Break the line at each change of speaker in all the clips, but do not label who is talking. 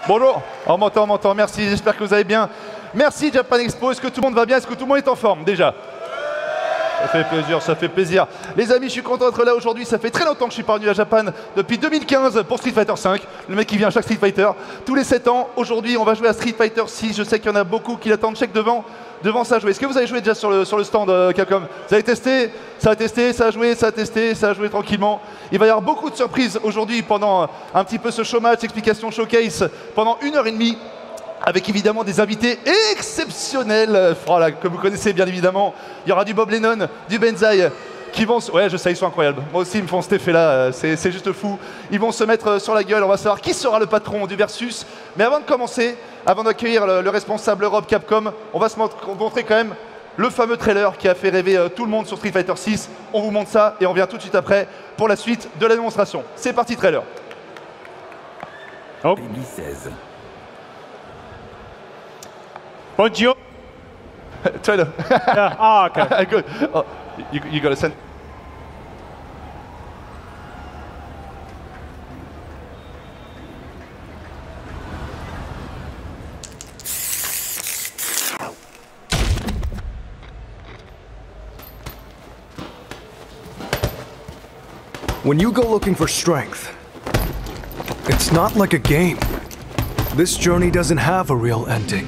Bonjour, on m'entend, merci, j'espère que vous allez bien. Merci Japan Expo, est-ce que tout le monde va bien? Est-ce que tout le monde est en forme déjà? Ça fait plaisir. Les amis, je suis content d'être là aujourd'hui. Ça fait très longtemps que je suis pas venu à Japan, depuis 2015 pour Street Fighter V. Le mec qui vient à chaque Street Fighter. Tous les 7 ans, aujourd'hui on va jouer à Street Fighter 6. Je sais qu'il y en a beaucoup qui l'attendent check devant ça à jouer. Est-ce que vous avez joué déjà sur le stand Capcom? Vous avez testé? Ça a testé, ça a joué, ça a testé, ça a joué tranquillement. Il va y avoir beaucoup de surprises aujourd'hui pendant un petit peu ce show match, explication showcase, pendant 1h30. Avec évidemment des invités exceptionnels, voilà, que vous connaissez bien évidemment. Il y aura du Bob Lennon, du Benzaï, qui vont... Ouais, je sais, ils sont incroyables. Moi aussi, ils me font cet effet-là, c'est juste fou. Ils vont se mettre sur la gueule, on va savoir qui sera le patron du Versus. Mais avant de commencer, avant d'accueillir le responsable Europe Capcom, on va se montrer quand même le fameux trailer qui a fait rêver tout le monde sur Street Fighter 6. On vous montre ça et on revient tout de suite après pour la suite de la démonstration. C'est parti, trailer.
Oh.
2016.
Bonjour.
Trailer.
Yeah. Ah, okay.
Good. Oh, you got to send.
When you go looking for strength, it's not like a game. This journey doesn't have a real ending.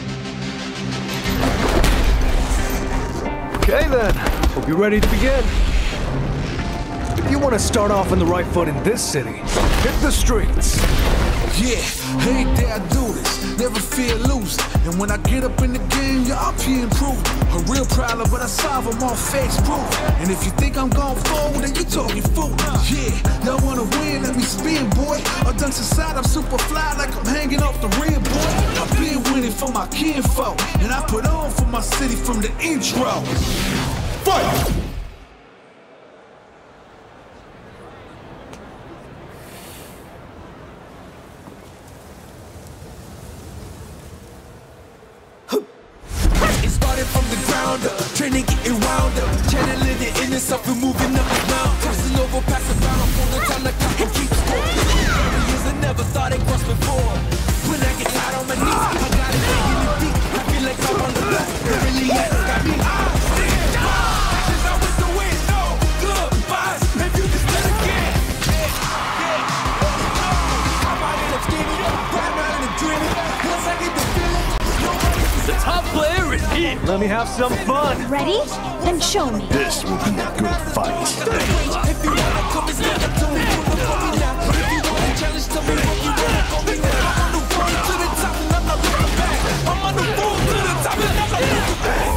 Okay then, hope you're ready to begin. If you want to start off on the right foot in this city, hit the streets.
Yeah, every day I do this, never fear losing. And when I get up in the game, yeah, I'm improving. A real problem, but I solve them all face proof. And if you think I'm going forward, then you talking fool. Yeah, y'all wanna win, let me spin, boy. Or dunks aside, I'm super fly like I'm hanging off the rim, boy. I've been winning for my kinfolk, and I put on for my city from the intro. Fight! Training, getting wound up, channeling the inner self and moving up the mountain. Crossing over, passing around, I'm full of time, the clock and keep scoring. Years I never thought it was before. When I get tired on my knees, I got it digging it deep. I feel like I'm on the left, it really has got me. Since I went to win, no goodbyes. If you just let again, I'm out in the skinny, riding around in the dreaming. Once I get the feeling,
The top player is here.
Let me have some fun.
Ready? Then show me.
This will be a good fight.
if you wanna come, it's not a tune. For me now. If you want a challenge, tell me what you want. Call me now. I'm on the road to the top and I'm not looking back. I'm on the road to the top and I'm not looking back.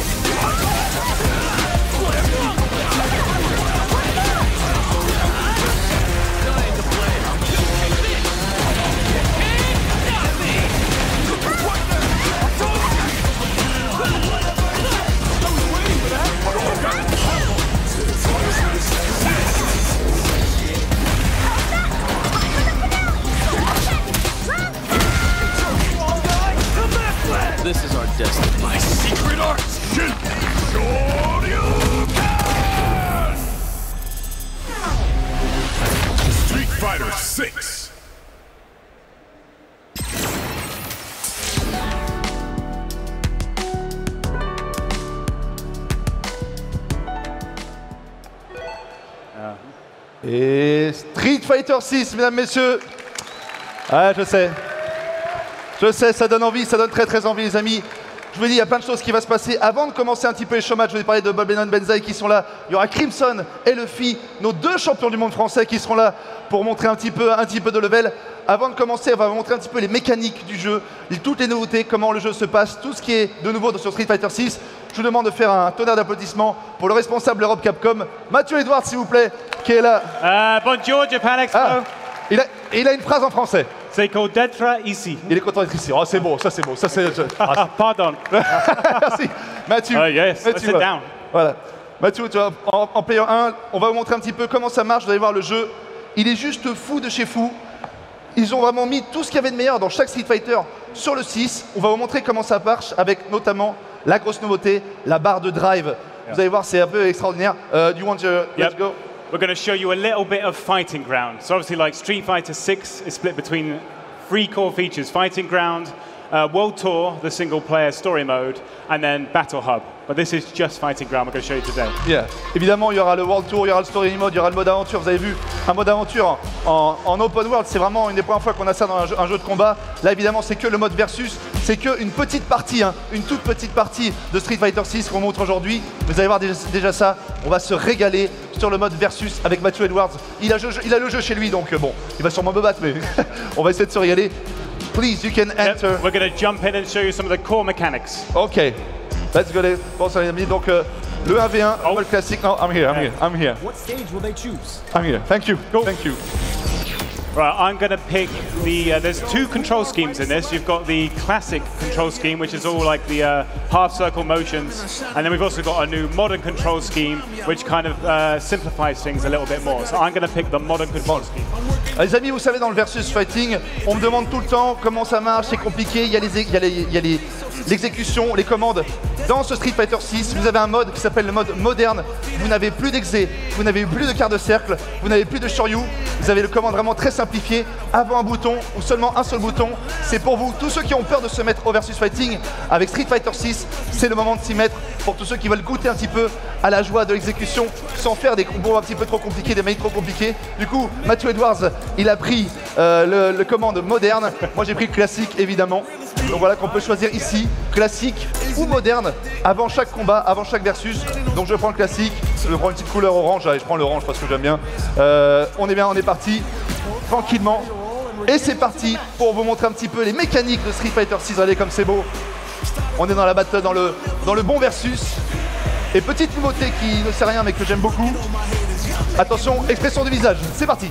This is our destiny. My secret arts.
Street Fighter 6.
Et Street Fighter 6, mesdames, messieurs. Ah, je sais, ça donne envie, ça donne très envie, les amis. Je vous dis, il y a plein de choses qui vont se passer. Avant de commencer un petit peu les showmatchs, je vais parler de Bob Lennon, Benzaï qui sont là. Il y aura Crimson et Luffy, nos deux champions du monde français qui seront là pour montrer un petit peu de level. Avant de commencer, on va vous montrer un petit peu les mécaniques du jeu, toutes les nouveautés, comment le jeu se passe, tout ce qui est de nouveau sur Street Fighter 6. Je vous demande de faire un tonnerre d'applaudissements pour le responsable Europe Capcom, Mathieu Edouard, s'il vous plaît, qui est là.
Bonjour, Japan Expo.
Ah, il a une phrase en français.
C'est d'être ici.
Il est content d'être ici. Oh, c'est beau, ça c'est beau. Ça, c'est...
Pardon.
Merci. Mathieu.
Yes, let's sit down.
Voilà. Mathieu, tu vois, en player 1, on va vous montrer un petit peu comment ça marche. Vous allez voir le jeu. Il est juste fou de chez fou. Ils ont vraiment mis tout ce qu'il y avait de meilleur dans chaque Street Fighter sur le 6. On va vous montrer comment ça marche avec notamment la grosse nouveauté, la barre de drive. Vous allez voir, c'est un peu extraordinaire. Do you want to... Let's go.
We're going to show you a little bit of fighting ground. So obviously, like Street Fighter 6 is split between three core features: Fighting Ground, World Tour, the single-player story mode, and then Battle Hub. But this is just Fighting Ground. We're going to show you today.
Yeah. Évidemment, il y aura le World Tour, il y aura le Story Mode, il y aura le mode aventure. Vous avez vu, un mode aventure en open world, c'est vraiment une des premières fois qu'on a ça dans un jeu de combat. Là, évidemment, c'est que le mode versus, c'est que une petite partie, hein, une toute petite partie de Street Fighter 6 qu'on montre aujourd'hui. Vous allez voir déjà ça. On va se régaler sur le mode versus avec Matthew Edwards. Il a le jeu chez lui, donc bon, il va sûrement me battre, mais on va essayer de se régaler. Please, you can enter.
Yep, we're going to jump in and show you some of the core mechanics.
Ok. Let's go, bon, les amis, donc le 1v1, le classique. No, I'm here.
What stage will they choose?
I'm here. Thank you. Thank you.
Right, I'm going to pick the, there's two control schemes in this. You've got the classic control scheme, which is all like the half circle motions. And then we've also got a new modern control scheme, which kind of simplifies things a little bit more. So I'm going to pick the modern control scheme.
Les amis, vous savez, dans le versus fighting, on me demande tout le temps comment ça marche, c'est compliqué, il y a l'exécution, les commandes. Dans ce Street Fighter 6, vous avez un mode qui s'appelle le mode moderne. Vous n'avez plus d'exé, vous n'avez plus de quart de cercle, vous n'avez plus de shoryu. Vous avez le commande vraiment très simplifié, avant un bouton ou seulement un seul bouton. C'est pour vous, tous ceux qui ont peur de se mettre au versus fighting avec Street Fighter 6, c'est le moment de s'y mettre. Pour tous ceux qui veulent goûter un petit peu à la joie de l'exécution sans faire des combos un petit peu trop compliqués, des mails trop compliqués. Du coup, Matthew Edwards, il a pris le commande moderne. Moi, j'ai pris le classique, évidemment. Donc voilà qu'on peut choisir ici, classique ou moderne, avant chaque combat, avant chaque versus. Donc je prends le classique, je prends une petite couleur orange, allez, je prends l'orange parce que j'aime bien. On est bien, on est parti, tranquillement. Et c'est parti pour vous montrer un petit peu les mécaniques de Street Fighter 6. Allez, comme c'est beau. On est dans la battle, dans le bon versus. Et petite nouveauté qui ne sait rien mais que j'aime beaucoup. Attention, expression du visage, c'est parti.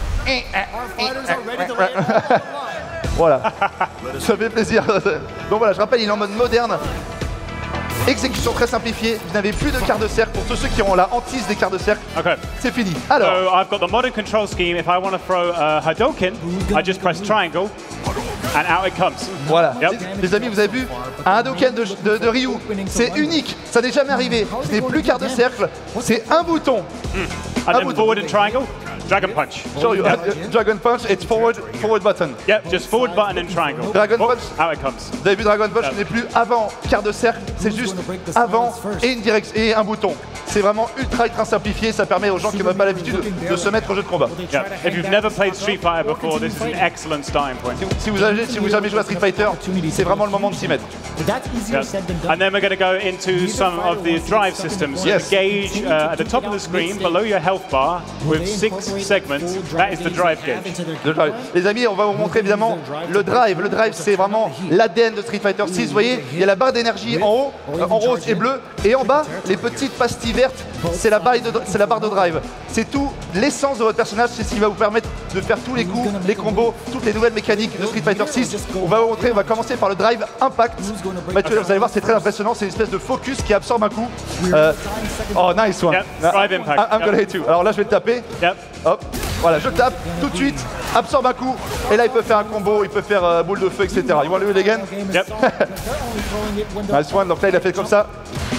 Voilà, ça fait plaisir. Donc voilà, je rappelle, il est en mode moderne. Exécution très simplifiée, vous n'avez plus de quart de cercle. Pour tous ceux qui ont la hantise des quarts de cercle, c'est fini. Alors,
so I've got the modern control scheme. If I want to throw a Hadouken, I just press triangle and out it comes.
Voilà, les amis, vous avez vu un Hadouken de Ryu, c'est unique, ça n'est jamais arrivé. Ce n'est plus quart de cercle, c'est un bouton.
And then forward and triangle. Dragon Punch.
Show you. Dragon Punch, it's forward button.
Yep, just forward button and triangle.
Dragon Punch.
Out it comes.
Vous avez vu Dragon Punch, ce n'est plus avant quart de cercle, c'est juste avant et une direction et un bouton. C'est vraiment ultra simplifié, ça permet aux gens qui n'ont pas l'habitude de se mettre au jeu de combat.
Yeah. If you've never played Street Fighter before, this is an excellent starting point.
Si vous avez jamais joué à Street Fighter, c'est vraiment le moment de s'y mettre.
Yeah. And then we're going to go into some of the drive systems. So the gauge at the top of the screen, below your health bar, with 6 segments, that is the drive gauge.
Les amis, on va vous montrer évidemment le drive. Le drive, c'est vraiment l'ADN de Street Fighter 6. Vous voyez, il y a la barre d'énergie en haut, en rose et bleu, et en bas, les petites pastilles vertes, c'est la barre de drive. C'est tout l'essence de votre personnage, c'est ce qui va vous permettre de faire tous les coups, les combos, toutes les nouvelles mécaniques de Street Fighter 6. On va vous montrer, on va commencer par le drive impact. Mathieu, vous allez voir, c'est très impressionnant, c'est une espèce de focus qui absorbe un coup. Oh, nice one.
Yep. Drive impact.
I'm gonna hit you. Alors là, je vais le taper.
Yep.
Hop, voilà, je tape tout de suite, absorbe un coup, et là il peut faire un combo, il peut faire boule de feu, etc. You want to do it again?
Yep.
Nice one, donc là il a fait comme ça.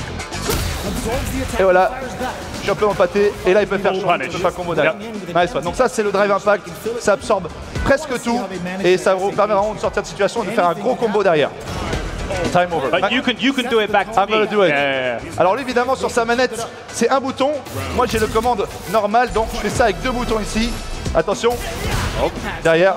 Et voilà, je suis un peu empâté, et là il peut faire un combo derrière. Nice one. Donc ça c'est le drive impact, ça absorbe presque tout, et ça vous permet vraiment de sortir de situation et de faire un gros combo derrière. Time over.
But you can do it back to
I'm gonna do it.
Yeah.
Alors lui, évidemment, sur sa manette, c'est un bouton. Moi, j'ai le commande normal, donc je fais ça avec 2 boutons ici. Attention. Hop, derrière.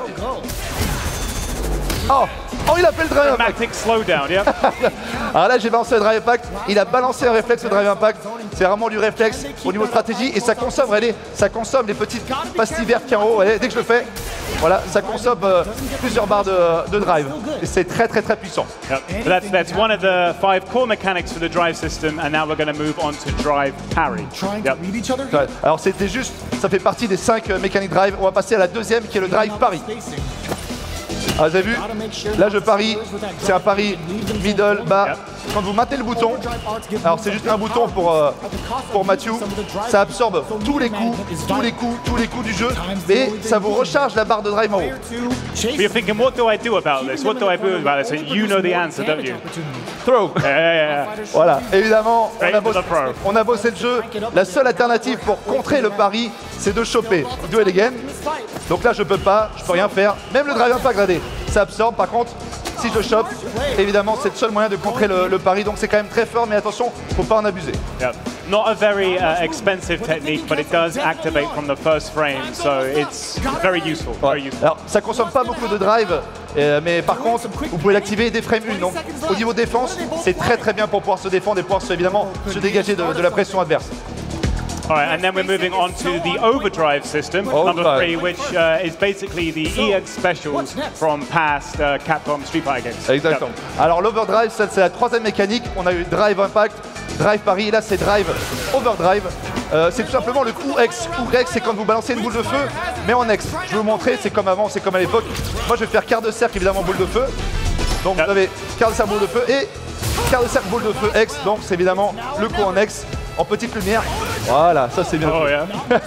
Oh, il a fait le drive impact.
Dramatic slowdown, yeah.
Alors là, j'ai balancé le drive impact. Il a balancé un réflexe, le drive impact. C'est vraiment du réflexe au niveau stratégie. Et ça consomme, regardez, ça consomme les petites pastilles vertes qui en haut. Allez, dès que je le fais, voilà, ça consomme plusieurs barres de drive. Et c'est très puissant.
Yep. That's one of the 5 core mechanics for the drive system, and now we're going to move on to drive parry. Yep.
Ouais. Alors c'était juste, ça fait partie des 5 mécaniques drive. On va passer à la deuxième qui est le drive parry. Ah, vous avez vu? Là je parie, c'est un pari middle, bas. Quand vous maintenez le bouton, alors c'est juste un bouton pour Matthew, ça absorbe tous les coups du jeu, et ça vous recharge la barre de drive en haut.
But you're thinking, what do I do about this? What do I do about this? And you know the answer, don't you?
Throw.
Yeah.
Voilà, évidemment, on a bossé le jeu. La seule alternative pour contrer le pari, c'est de choper. Do it again. Donc là, je peux rien faire. Même le drive impact, regardez, ça absorbe. Par contre, si je chope, évidemment, c'est le seul moyen de contrer le pari. Donc c'est quand même très fort, mais attention, faut pas en abuser.
Yeah. Not a very expensive technique, but it does activate from the first frame, so it's very useful. Very useful.
Alors, ça consomme pas beaucoup de drive, mais par contre, vous pouvez l'activer dès frame 1. Donc, au niveau défense, c'est très bien pour pouvoir se défendre et pouvoir évidemment se dégager de la pression adverse.
All right, and then we're moving on to the overdrive system, number 3, which is basically the EX specials from past Capcom Street Fighter games.
Exactement. Alors l'overdrive, c'est la troisième mécanique. On a eu drive impact, drive pari, et là c'est drive overdrive. C'est tout simplement le coup X. Coup X, c'est quand vous balancez une boule de feu, mais en X. Je vais vous montrer, c'est comme avant, c'est comme à l'époque. Moi je vais faire quart de cercle, évidemment, boule de feu. Donc vous avez quart de cercle, boule de feu, et quart de cercle, boule de feu X. Donc c'est évidemment le coup en X, en petite lumière. Voilà, ça c'est bien.
Oh yeah.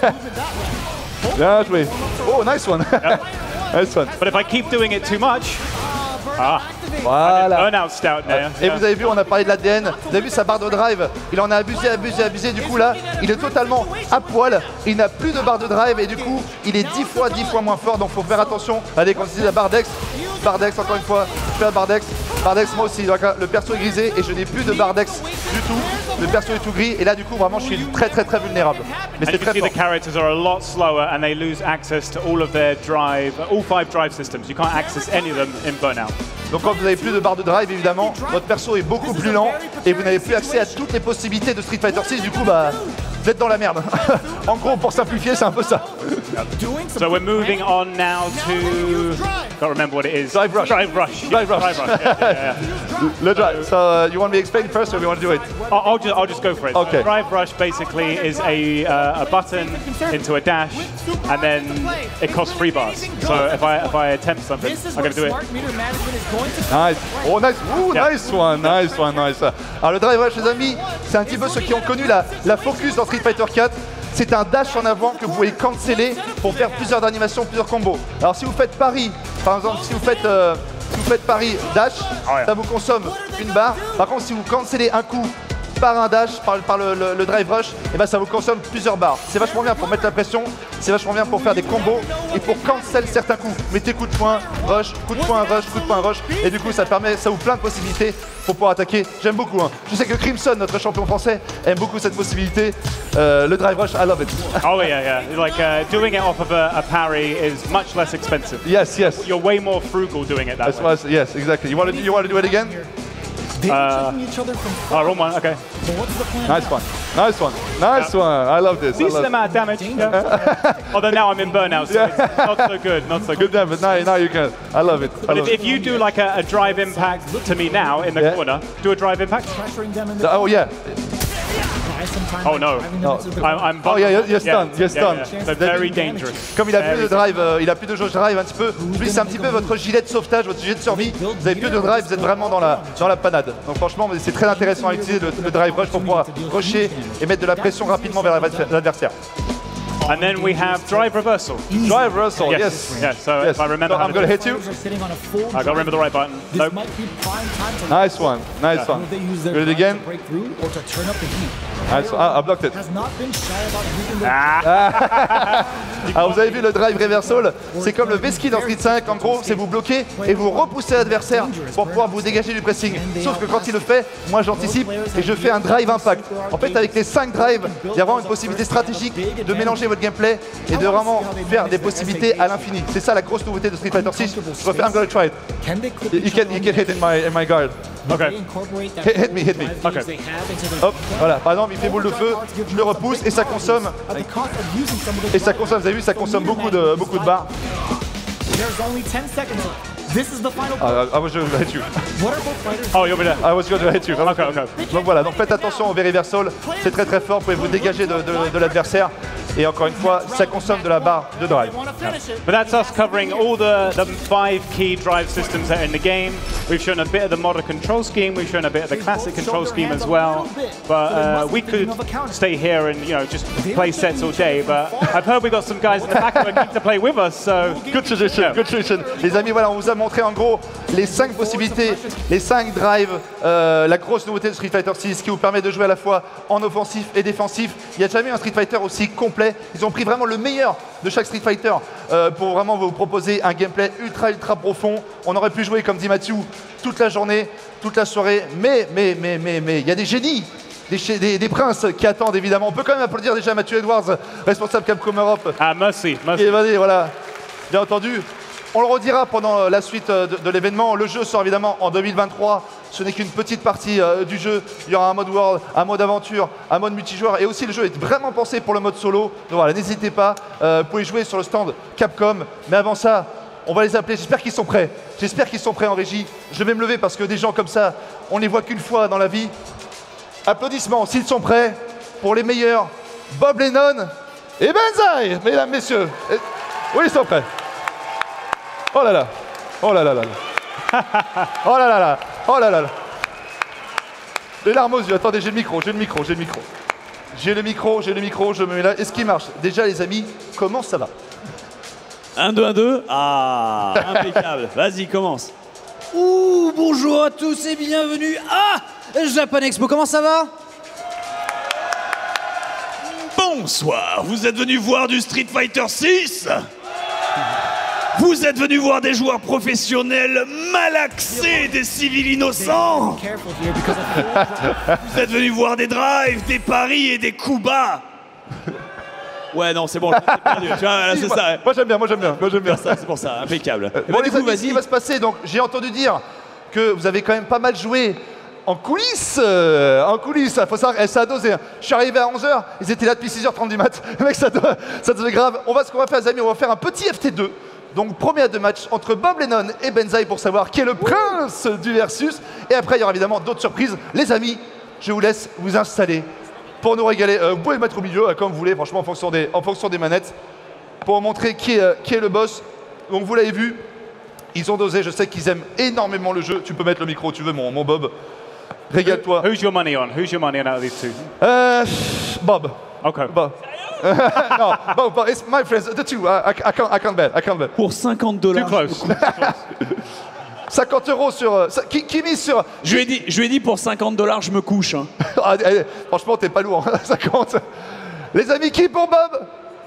Bien joué. Oh, nice one. Nice one.
But if I keep doing it too much,
voilà.
burnout stout now.
Et vous avez vu, on a parlé de l'ADN. Vous avez vu sa barre de drive. Il en a abusé. Du coup là, il est totalement à poil. Il n'a plus de barre de drive et du coup, il est 10 fois moins fort. Donc faut faire attention. Allez, quand c'est la barre d'X. Barre d'X, encore une fois. Je fais la barre d'X. Barre d'X, moi aussi. Donc, le perso est grisé et je n'ai plus de barre d'X du tout. Le perso est tout gris et là du coup vraiment je suis très vulnérable. Mais
And
c'est
you can
très
see
fort.
the characters are a lot slower and they lose access to all of their drive, all 5 drive systems. You can't access any of them in Burnout.
Donc quand vous n'avez plus de barre de drive, évidemment, votre perso est beaucoup plus lent et vous n'avez plus accès à toutes les possibilités de Street Fighter 6. Du coup, bah, vous êtes dans la merde. En gros, pour simplifier, c'est un peu ça.
So we're moving on now to, can't remember what it is.
Drive Rush.
Drive Rush.
Drive Rush.
Drive Rush. Yeah.
Le drive. So you want me to explain first or you want to do it?
I'll just go for it.
Okay.
So Drive Rush basically is a button into a dash, and then it costs 3 bars. So if I attempt something, I'm going to do it.
Nice. Oh, nice. Ooh,
Yeah.
nice one. Nice one. Nice. Alors le drive rush, les amis, c'est un petit peu ceux qui ont connu la focus dans Street Fighter 4. C'est un dash en avant que vous pouvez canceller pour faire plusieurs animations, plusieurs combos. Alors si vous faites pari, par exemple, si vous faites pari dash,
ouais.
ça vous consomme une barre. Par contre, si vous cancellez un coup par un dash, par le drive rush, et ben ça vous consomme plusieurs barres. C'est vachement bien pour mettre la pression, c'est vachement bien pour faire des combos et pour cancel certains coups. Mettez coup de poing, rush, coup de poing, rush, coup de poing, rush, et du coup ça ouvre plein de possibilités pour pouvoir attaquer. J'aime beaucoup. Hein. Je sais que Crimson, notre champion français, aime beaucoup cette possibilité. Le drive rush, I love it.
Oh yeah. Like doing it off of a parry is much less expensive.
Yes.
You're way more frugal doing it that way.
Yes, exactly. You want to do it again?
Wrong one. Okay.
Nice one. I love this.
Decent amount of damage. Yeah. Although now I'm in Burnout, so it's not so good. Not so
Good
good.
damn, but now you can. I love it.
But if you do like a drive impact to me now in the
Yeah.
corner, do a drive impact.
Oh yeah.
Oh no. I'm
Oh yeah, you're stunned. You're stunned.
So very dangerous.
Comme il a plus de drive, il a plus de jauge drive un petit peu. Lui, c'est un petit peu votre gilet de sauvetage, votre gilet de survie. Vous avez plus de drive, vous êtes vraiment dans la panade. Donc franchement, c'est très intéressant à utiliser le drive rush pour pouvoir rusher et mettre de la pression rapidement vers l'adversaire.
And then we have drive reversal.
Drive reversal, yes.
Yes. So if I remember,
So I'm gonna hit you.
I gotta remember the right button. Nope.
Nice one. Do it again. Nice one. I blocked it. Alors vous avez vu le drive reversal, c'est comme le V-ski dans Street 5, en gros c'est vous bloquer et vous repoussez l'adversaire pour pouvoir vous dégager du pressing. Sauf que quand il le fait, moi j'anticipe et je fais un drive impact. En fait avec les 5 drives, il y a vraiment une possibilité stratégique de mélanger votre gameplay et de vraiment faire des possibilités à l'infini. C'est ça la grosse nouveauté de Street Fighter 6. Je refais, I'm gonna try it. You can hit in my guard.
Okay.
Hit me.
Okay.
Hop, voilà. Par exemple, il fait boule de feu, je le repousse et ça consomme. Vous avez vu, ça consomme beaucoup de barres. I was going to hit you.
Oh, you're there.
I was going to hit you.
Okay.
Donc voilà, donc faites attention au V-reversal, c'est très fort, vous pouvez vous dégager de l'adversaire. Et encore une fois, ça consomme de la barre de drive.
But that's us covering all the 5 key drive systems that are in the game. We've shown a bit of the modern control scheme. We've shown a bit of the classic control scheme as well. But we could stay here and just play sets all day. But I've heard we've got some guys in the back who are keen to play with us. So
Good tradition. Les amis, voilà, on vous a montré en gros les 5 possibilités, les 5 drives, la grosse nouveauté de Street Fighter 6 qui vous permet de jouer à la fois en offensif et défensif. Il n'y a jamais un Street Fighter aussi complet prêts. Ils ont pris vraiment le meilleur de chaque Street Fighter pour vraiment vous proposer un gameplay ultra profond. On aurait pu jouer, comme dit Mathieu, toute la journée, toute la soirée. Mais, il y a des génies, des princes qui attendent évidemment. On peut quand même applaudir déjà Mathieu Edwards, responsable Capcom Europe.
Ah, merci.
Et voilà, bien entendu. On le redira pendant la suite de l'événement. Le jeu sort évidemment en 2023. Ce n'est qu'une petite partie du jeu. Il y aura un mode World, un mode aventure, un mode multijoueur. Et aussi, le jeu est vraiment pensé pour le mode solo. Donc voilà, n'hésitez pas. Vous pouvez jouer sur le stand Capcom. Mais avant ça, on va les appeler. J'espère qu'ils sont prêts. J'espère qu'ils sont prêts en régie. Je vais me lever parce que des gens comme ça, on les voit qu'une fois dans la vie. Applaudissements s'ils sont prêts pour les meilleurs. Bob Lennon et Banzai, mesdames, messieurs. Oui, ils sont prêts. Oh là là, oh là là là, oh là là là, oh là là là. Les larmes aux yeux, attendez, j'ai le micro, je me mets là. Est-ce qu'il marche? Déjà les amis, comment ça va?
1, 2, 1, 2. Ah, impeccable. Vas-y, commence.
Ouh, bonjour à tous et bienvenue à Japan Expo, comment ça va?
Bonsoir, vous êtes venus voir du Street Fighter 6? Vous êtes venus voir des joueurs professionnels malaxés, des civils innocents? Vous êtes venus voir des drives, des paris et des coups bas? Ouais, non, c'est bon, je t'ai perdu. Tu vois, là, c'est ça.
Moi j'aime bien.
Ça, c'est pour ça, impeccable.
Bon, les amis, qu'est-ce qui va se passer? Donc, j'ai entendu dire que vous avez quand même pas mal joué en coulisses. Faut savoir, ça a dosé. Je suis arrivé à 11h, ils étaient là depuis 6h30 du mat. Mec, ça devait grave. Ce qu'on va faire, les amis, on va faire un petit FT2. Donc, premier à 2 matchs entre Bob Lennon et Banzai pour savoir qui est le prince du versus. Et après, il y aura évidemment d'autres surprises. Les amis, je vous laisse vous installer pour nous régaler. Vous pouvez le mettre au milieu, comme vous voulez, franchement, en fonction des manettes, pour montrer qui est le boss. Donc, vous l'avez vu, ils ont dosé. Je sais qu'ils aiment énormément le jeu. Tu peux mettre le micro, tu veux, mon Bob. Régale-toi.
Who's your money on? Who's your money on out of these two?
Bob.
Okay.
Bob. No, Bob, it's my friends, the two. I can't bet.
Pour $50.
Too close.
50 € sur... Qui mise sur...
Je lui ai dit pour $50, je me couche. Hein.
Franchement, t'es pas lourd, 50. Les amis, qui pour Bob?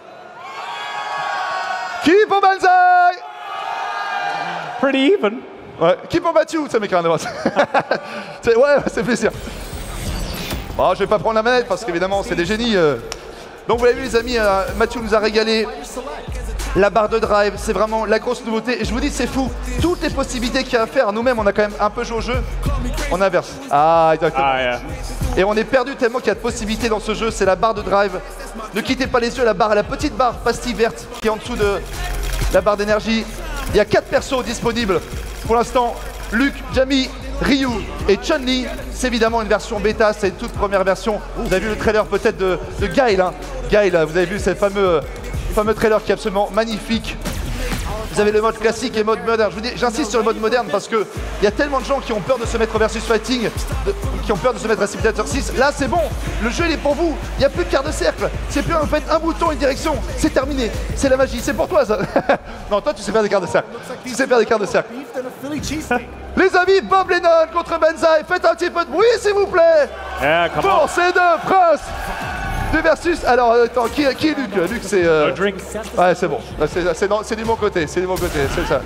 Qui pour Banzai?
Pretty even.
Ouais. Qui pour Mathieu? Ça m'écrit un droite. Ouais, c'est plaisir. Bon, je vais pas prendre la manette parce qu'évidemment, c'est des génies. Donc, vous l'avez vu, les amis, Mathieu nous a régalé. La barre de drive, c'est vraiment la grosse nouveauté. Et je vous dis, c'est fou. Toutes les possibilités qu'il y a à faire, nous-mêmes, on a quand même un peu joué au jeu. On inverse. Ah, exactement.
Ah, yeah.
Et on est perdu tellement qu'il y a de possibilités dans ce jeu. C'est la barre de drive. Ne quittez pas les yeux, la petite barre pastille verte qui est en dessous de la barre d'énergie. Il y a 4 persos disponibles. Pour l'instant, Luke, Jamie, Ryu et Chun-Li. C'est évidemment une version bêta, c'est une toute première version. Vous avez vu le trailer peut-être de Guile. Hein. Guile, vous avez vu ce fameux trailer qui est absolument magnifique. Vous avez le mode classique et le mode moderne. Je vous dis, j'insiste sur le mode moderne parce qu'il y a tellement de gens qui ont peur de se mettre au versus fighting, qui ont peur de se mettre à Street Fighter 6. Là, c'est bon. Le jeu, il est pour vous. Il n'y a plus de quart de cercle. C'est plus en fait un bouton, une direction. C'est terminé. C'est la magie. C'est pour toi, ça. Non, toi, tu sais faire des quarts de cercle. Tu sais faire des quarts de cercle. Les amis, Bob Lennon contre Banzai. Faites un petit peu de bruit, s'il vous plaît.
Yeah, come
pour
on.
ces deux princes de versus. Alors, attends, qui est Luc? Luc, c'est...
No drink.
Ouais, c'est bon. C'est du bon côté, c'est ça.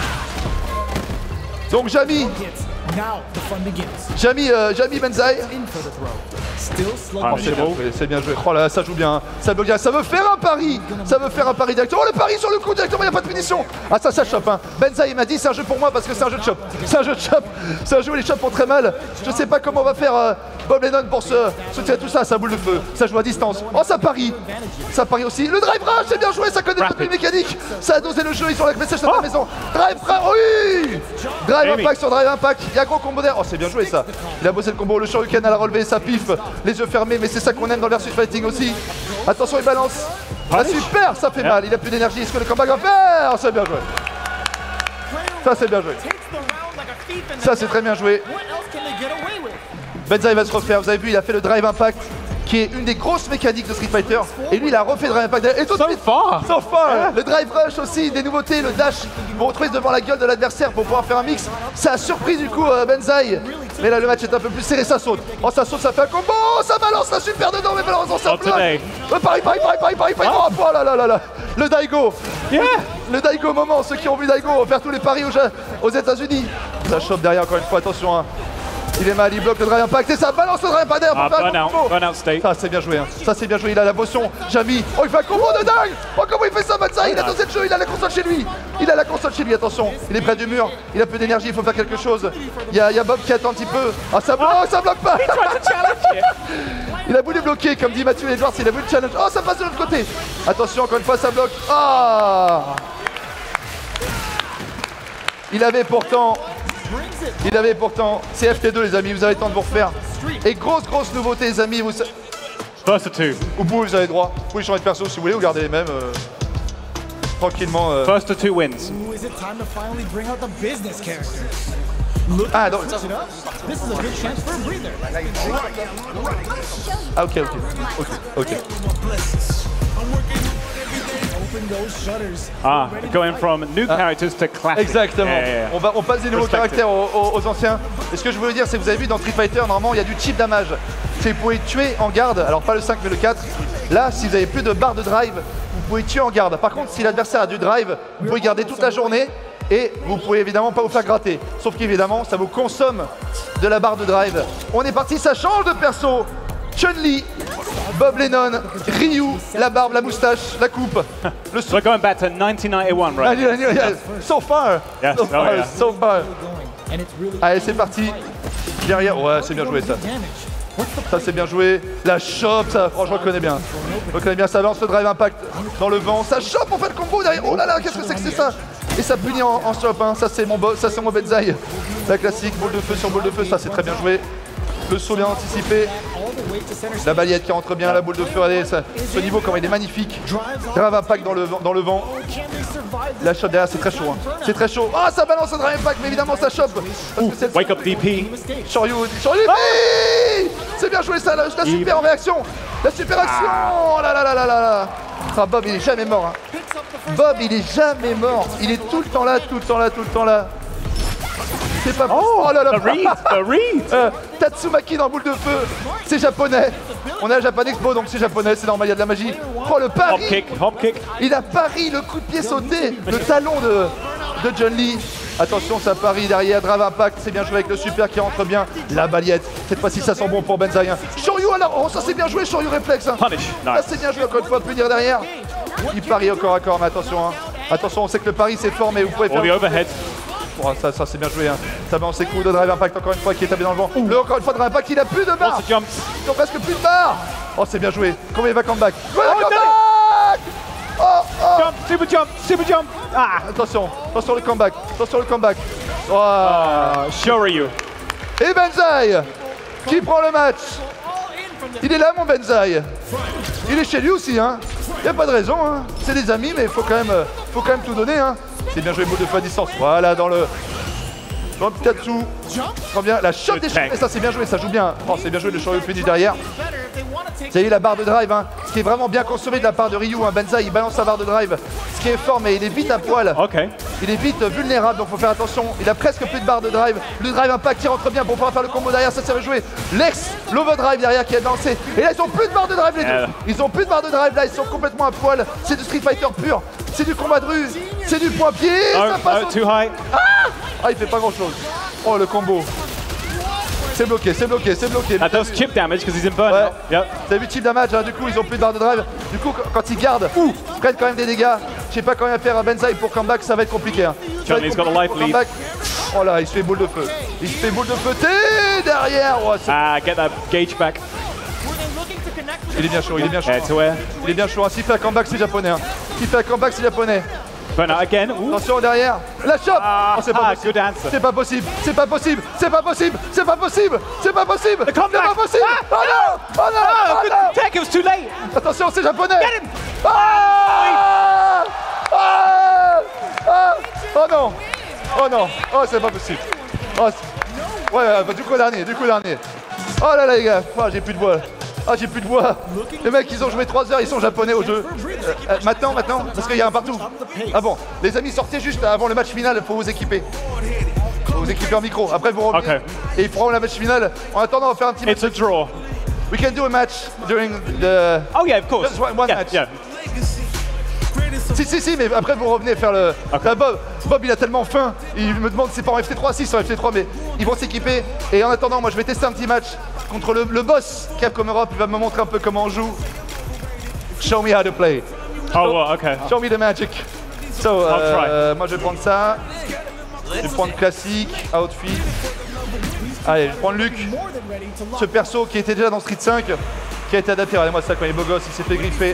Donc, Jamie Banzai.
Ah, c'est beau.
C'est bien joué. Oh là, ça joue bien. Ça veut faire un pari. directement. Oh, le pari sur le coup directement, il n'y a pas de punition. Ah, ça chope. Hein. Banzai, il m'a dit, c'est un jeu pour moi parce que c'est un jeu de chop. C'est un jeu où les chops font très mal. Je sais pas comment on va faire Bob Lennon pour se tirer tout ça. Ça boule de feu. Ça joue à distance. Oh, ça parie. Ça parie aussi. Le drive rush, c'est bien joué. Ça connaît toute les mécaniques. Ça a dosé le jeu. Ils sont avec message à la maison. Drive rush, oui. Drive impact sur drive impact. Il y a gros combo d'air. Oh, c'est bien joué ça. Il a bossé le combo. Le Shoryuken à la relevée. Ça piffe. Les yeux fermés. Mais c'est ça qu'on aime dans le versus fighting aussi. Attention, il balance. Ah, super. Ça fait mal. Il a plus d'énergie. Est-ce que le combat va faire? C'est bien joué. Ça, c'est bien joué. Ça, c'est très bien joué. Banzai va se refaire. Vous avez vu, il a fait le drive impact. qui est une des grosses mécaniques de Street Fighter. Et lui, il a refait le Drive Impact. Et tout de suite,
far.
so far. Le Drive Rush aussi, des nouveautés, le dash. Vous retrouvez devant la gueule de l'adversaire pour pouvoir faire un mix. Ça a surpris du coup Benzaï. Mais là, le match est un peu plus serré, ça saute. Oh, ça saute, ça fait un combo. Ça balance la super dedans, mais malheureusement, ça bloque. Pareil. Oh là là. Le Daigo.
Yeah.
Le Daigo moment, ceux qui ont vu Daigo faire tous les paris aux États-Unis. Ça chope derrière encore une fois, attention. Hein. Il est mal, il bloque le Drive Impact et ça balance le Drive Impact derrière pour faire un combo.
Burnout state.
Ça c'est bien joué, hein. Ça c'est bien joué, il a la potion. Jamy, oh il fait un combo de dingue. Oh comment il fait ça Benzaï, il a dansé le jeu, il a la console chez lui. Attention, il est près du mur, il a peu d'énergie, il faut faire quelque chose. Il y a Bob qui attend un petit peu. Ah ça bloque, ça bloque pas. Il a voulu bloquer, comme dit Mathieu Edwards, il a voulu le challenge. Oh ça passe de l'autre côté. Attention, encore une fois ça bloque. Ah. Il avait pourtant, c'est FT2 les amis, vous avez le temps de vous refaire. Et grosse nouveauté les amis, vous
First of two.
vous avez le droit, vous pouvez changer de perso si vous voulez ou garder les mêmes tranquillement.
First of two wins.
Ah donc... Ah ok.
Ah, going from new characters to classic.
Exactement.
Yeah.
On passe des nouveaux caractères aux anciens. Et ce que je voulais dire, c'est que vous avez vu dans Street Fighter, normalement, il y a du chip damage. C'est que vous pouvez tuer en garde, alors pas le 5 mais le 4. Là, si vous avez plus de barre de drive, vous pouvez tuer en garde. Par contre, si l'adversaire a du drive, vous pouvez garder toute la journée et vous pouvez évidemment pas vous faire gratter. Sauf qu'évidemment, ça vous consomme de la barre de drive. On est parti, ça change de perso. Chun-Li, Bob Lennon, Ryu, la barbe, la moustache, la coupe.
We're going back to 1991, right?
So far.
Yes.
So far. Allez, c'est parti. Derrière, ouais, c'est bien joué ça. Ça c'est bien joué. La chope, ça, franchement, je reconnais bien. Ça lance le Drive Impact dans le vent. Ça chope, on fait le combo derrière. Oh là là, qu'est-ce que c'est ça? Et ça punit en chope, hein. Ça c'est mon Benzaï. La classique, boule de feu sur boule de feu, ça c'est très bien joué. Le saut bien anticipé. La balayette qui rentre bien, la boule de feu, allez, ça, ce niveau comme il est magnifique. Drive Impact dans le vent. La chope derrière, c'est très chaud. Hein. C'est très chaud. Ah, ça balance un Drive Impact, mais évidemment ça chope.
Wake up DP.
Shoryu, c'est bien joué ça, la super en réaction. La super action. Oh là là là là là. Ah, Bob, il est jamais mort. Hein. Bob, il est jamais mort. Il est tout le temps là. C'est pas
oh là là. The read.
Tatsumaki dans boule de feu. C'est japonais. On est à Japan Expo donc c'est japonais, c'est normal, il y a de la magie. Oh le pari.
Hop kick.
Il a pari le coup de pied sauté, le talon de Chun-Li. Attention, ça parie derrière, Drive Impact, c'est bien joué avec le super qui rentre bien. La balayette, cette fois-ci ça sent bon pour Benzaï. Shoryu alors, oh ça c'est bien joué, Shoryu réflexe. Hein.
Punish. Nice.
Ça c'est bien joué, encore une fois, punir derrière. Il parie au corps à corps, mais attention. Hein. Attention, on sait que le pari c'est fort, mais vous pouvez faire...
the overhead.
Oh, ça c'est bien joué, hein. Ça balance ses coups de Drive Impact encore une fois qui est tapé dans le vent. Encore une fois Drive Impact, il a plus de barres. Ils ont presque plus de barres. Oh c'est bien joué. Comment il va comeback?
Jump, super jump. Ah.
Attention le comeback. Oh.
Shoryu.
Et Benzaï qui prend le match. Il est là mon Benzaï. Il est chez lui aussi, hein. Y a pas de raison, hein. C'est des amis, mais faut quand même tout donner, hein. C'est bien joué, boule de feu à distance. Voilà, dans le Pitatsu. Très bien, la shot des cheveux. Ça, c'est bien joué, ça joue bien. Oh, c'est bien joué, le Shoryu finish derrière. Vous avez la barre de drive, hein. Ce qui est vraiment bien consommé de la part de Ryu. Hein. Benzaï, il balance sa barre de drive. Ce qui est fort, mais il est vite à poil.
Okay.
Il est vite vulnérable, donc faut faire attention. Il a presque plus de barre de drive. Le Drive Impact qui rentre bien pour pouvoir faire le combo derrière, ça s'est joué. L'overdrive derrière qui est lancé. Et là, ils ont plus de barre de drive, les deux. Ils ont plus de barre de drive, là, ils sont complètement à poil. C'est du Street Fighter pur. C'est du combat de rue. C'est du point-pied. Ça passe
too high.
Ah, il fait pas grand-chose. Oh, le combo. C'est bloqué.
That does chip damage because he's in burnout.
Ouais.
Yep.
T'as vu chip damage, hein, du coup ils ont plus de barre de drive. Du coup quand ils gardent, ils prennent quand même des dégâts. Je sais pas comment faire à Benzaï pour comeback, ça va être compliqué. Hein.
Chun-Li's got a life lead.
Oh là, il se fait boule de feu. T'es derrière. Oh,
get that gauge back.
Il est bien chaud. Il est bien chaud. S'il fait un comeback, c'est japonais. Hein.
Burnout again. Ooh.
Attention derrière. La chope. Oh, c'est pas possible.
Good answer.
C'est pas possible.
The comeback.
C'est pas possible. Oh non.
Good tech, it was too late.
Attention, c'est japonais.
Get him.
Oh non. Oh, c'est pas possible. Oh, ouais, du coup dernier. Oh là là les gars. Oh, j'ai plus de voix. Ah, j'ai plus de voix. Les mecs, ils ont joué 3 heures, ils sont japonais au jeu. Maintenant, parce qu'il y a un partout. Ah bon, les amis, sortez juste avant le match final, il faut vous équiper. Faut vous équiper en micro. Après, vous revenez et ils feront la match finale. En attendant, on va faire un petit match.
It's a draw.
We can do a match during the...
Oh yeah, of course.
Just one match.
Yeah.
Si, mais après vous revenez faire le... Là, Bob, il a tellement faim, il me demande si c'est pas en FT3, si c'est en FT3, mais ils vont s'équiper. Et en attendant, moi je vais tester un petit match contre le boss Capcom Europe, il va me montrer un peu comment on joue. Show me how to play.
Oh, well, okay.
Show me the magic. So,
I'll try.
moi je vais prendre ça. Je vais prendre classique, outfit. Allez, je vais prendre Luke. Ce perso qui était déjà dans Street 5, qui a été adapté. Regardez-moi ça quand il est beau gosse, il s'est fait griffer.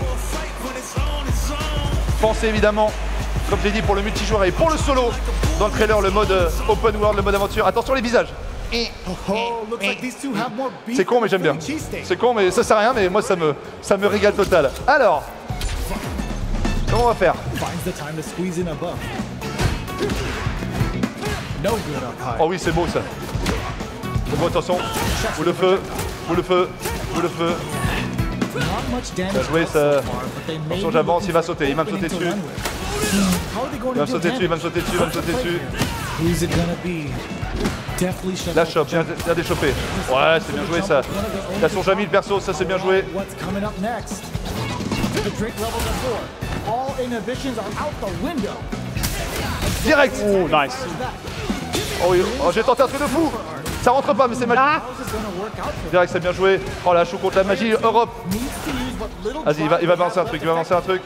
Pensez évidemment, comme j'ai dit, pour le multijoueur et pour le solo, dans le trailer, le mode open world, le mode aventure. Attention les visages. C'est con mais j'aime bien. C'est con mais ça sert à rien, mais moi ça me régale total. Alors, comment on va faire? Oh oui, c'est beau ça. C'est beau, attention. Ou le feu, ou le feu, ou le feu. Bien joué ça. Attention, j'avance, il va sauter, il va me sauter dessus. Il va me sauter dessus, il va me sauter dessus, il va me sauter dessus. La chope, bien déchopé. Ouais, c'est bien joué ça. Il a son Jamie le perso, ça c'est bien joué. Direct.
Oh, nice.
Oh oui, oh, j'ai tenté un truc de fou. Ça rentre pas, mais c'est magique. Direct, c'est bien joué. Oh la chou contre la magie, Europe. Vas-y, il va balancer un truc, il va balancer un truc.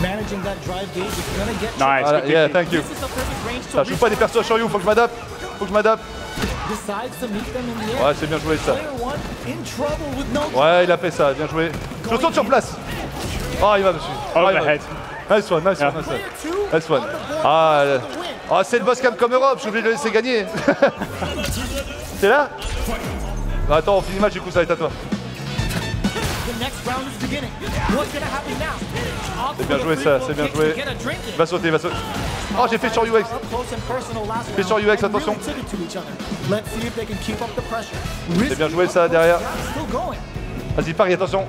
Nice.
Voilà, yeah, thank you. Ça, je joue pas des persos sur you, faut que je m'adapte. Faut que je m'adapte. Ouais, c'est bien joué ça. Ouais, il a fait ça, bien joué. Je saute sur place. Oh, il va dessus.
Overhead.
Nice one, nice one, nice one. Nice one. Ah, c'est le boss Capcom Europe, je suis obligé de le laisser gagner. T'es là? Bah, attends, on finit le match, du coup ça va être à toi. C'est bien joué ça, c'est bien joué. Il va sauter, il va sauter. Oh, j'ai fait sur UX. J'ai fait sur UX, attention. C'est bien joué ça derrière. Vas-y, parie, attention.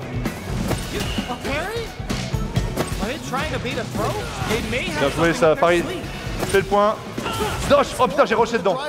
Bien joué ça, parie. Fais le point. Dosh. Oh putain, j'ai rushé dedans.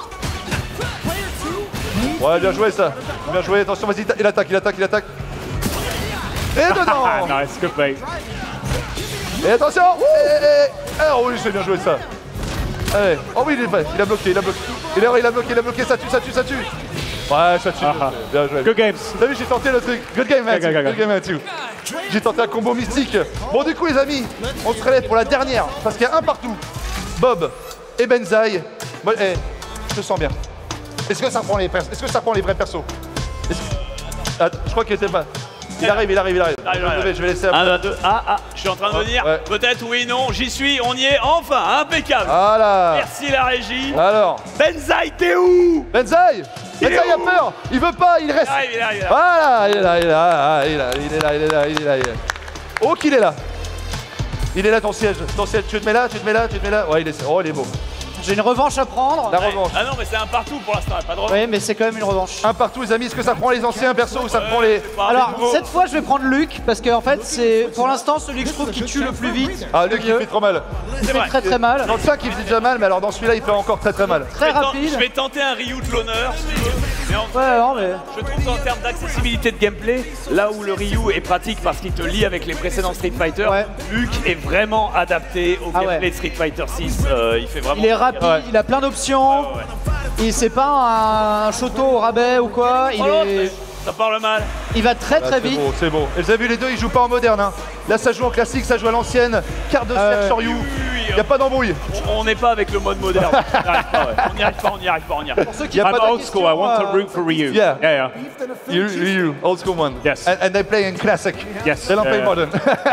Ouais, bien joué ça. Bien joué, attention, vas-y, il attaque, il attaque, il attaque. Et dedans.
Nice, good bait.
Et attention. Oh oui, c'est bien joué ça. Allez. Oh oui, il est fait. Il a bloqué, il a bloqué. Il a bloqué, ça tue, ça tue, ça tue. Ouais, ça tue. Bien joué.
Good games.
T'as vu, j'ai tenté le truc. Good game, Matthew. Good game, Matthew. J'ai tenté un combo mystique. Bon, du coup, les amis, on se relève pour la dernière. Parce qu'il y a un partout. Bob et Benzaï. Bon, je te sens bien. Est-ce que ça prend les vrais persos? Attends, je crois qu'il était pas. Il arrive. Je vais laisser.
1, 2, 2. Je suis en train de venir.
Ouais.
Peut-être, oui, non, j'y suis, on y est, enfin, impeccable.
Voilà.
Merci la régie.
Alors.
Benzaï, t'es où?
Benzaï a peur. Il veut pas, il reste.
Il arrive.
Voilà, il est là. Oh, qu'il est là. Il est là, ton siège. Tu te mets là. Ouais, il est beau.
J'ai une revanche à prendre.
La revanche.
Ah non, mais c'est un partout pour l'instant, pas de revanche.
Oui, mais c'est quand même une revanche.
Un partout, les amis. Est-ce que ça prend les anciens persos ou ça prend les...
Alors, cette fois, je vais prendre Luke, parce qu'en fait, c'est pour l'instant celui que je trouve qui tue le plus vite.
Ah, Luke, il fait trop mal.
Il fait très mal.
Dans le 5, il faisait déjà mal, mais alors dans celui-là, il fait encore très mal.
Très rapide.
Je vais tenter un Ryu de l'honneur, si tu veux.
Ouais, non, mais...
Je trouve qu'en termes d'accessibilité de gameplay, là où le Ryu est pratique parce qu'il te lie avec les précédents Street Fighter, Luke est vraiment adapté au gameplay de Street Fighter 6. Il fait vraiment...
Il est rapide, il a plein d'options. Et c'est pas un Shoto au rabais ou quoi.
Ça parle mal.
Il va très vite.
C'est beau. Et vous avez vu, les deux, ils jouent pas en moderne. Hein. Là, ça joue en classique, ça joue à l'ancienne. Carte de cercle sur You. Il n'y a pas d'embrouille.
On n'est pas avec le mode moderne. On n'y arrive pas.
Pour ceux qui
I'm old school, I want to root for Ryu.
Yeah. You, old school one.
Yes.
And they play in classic.
Yes.
They don't play modern.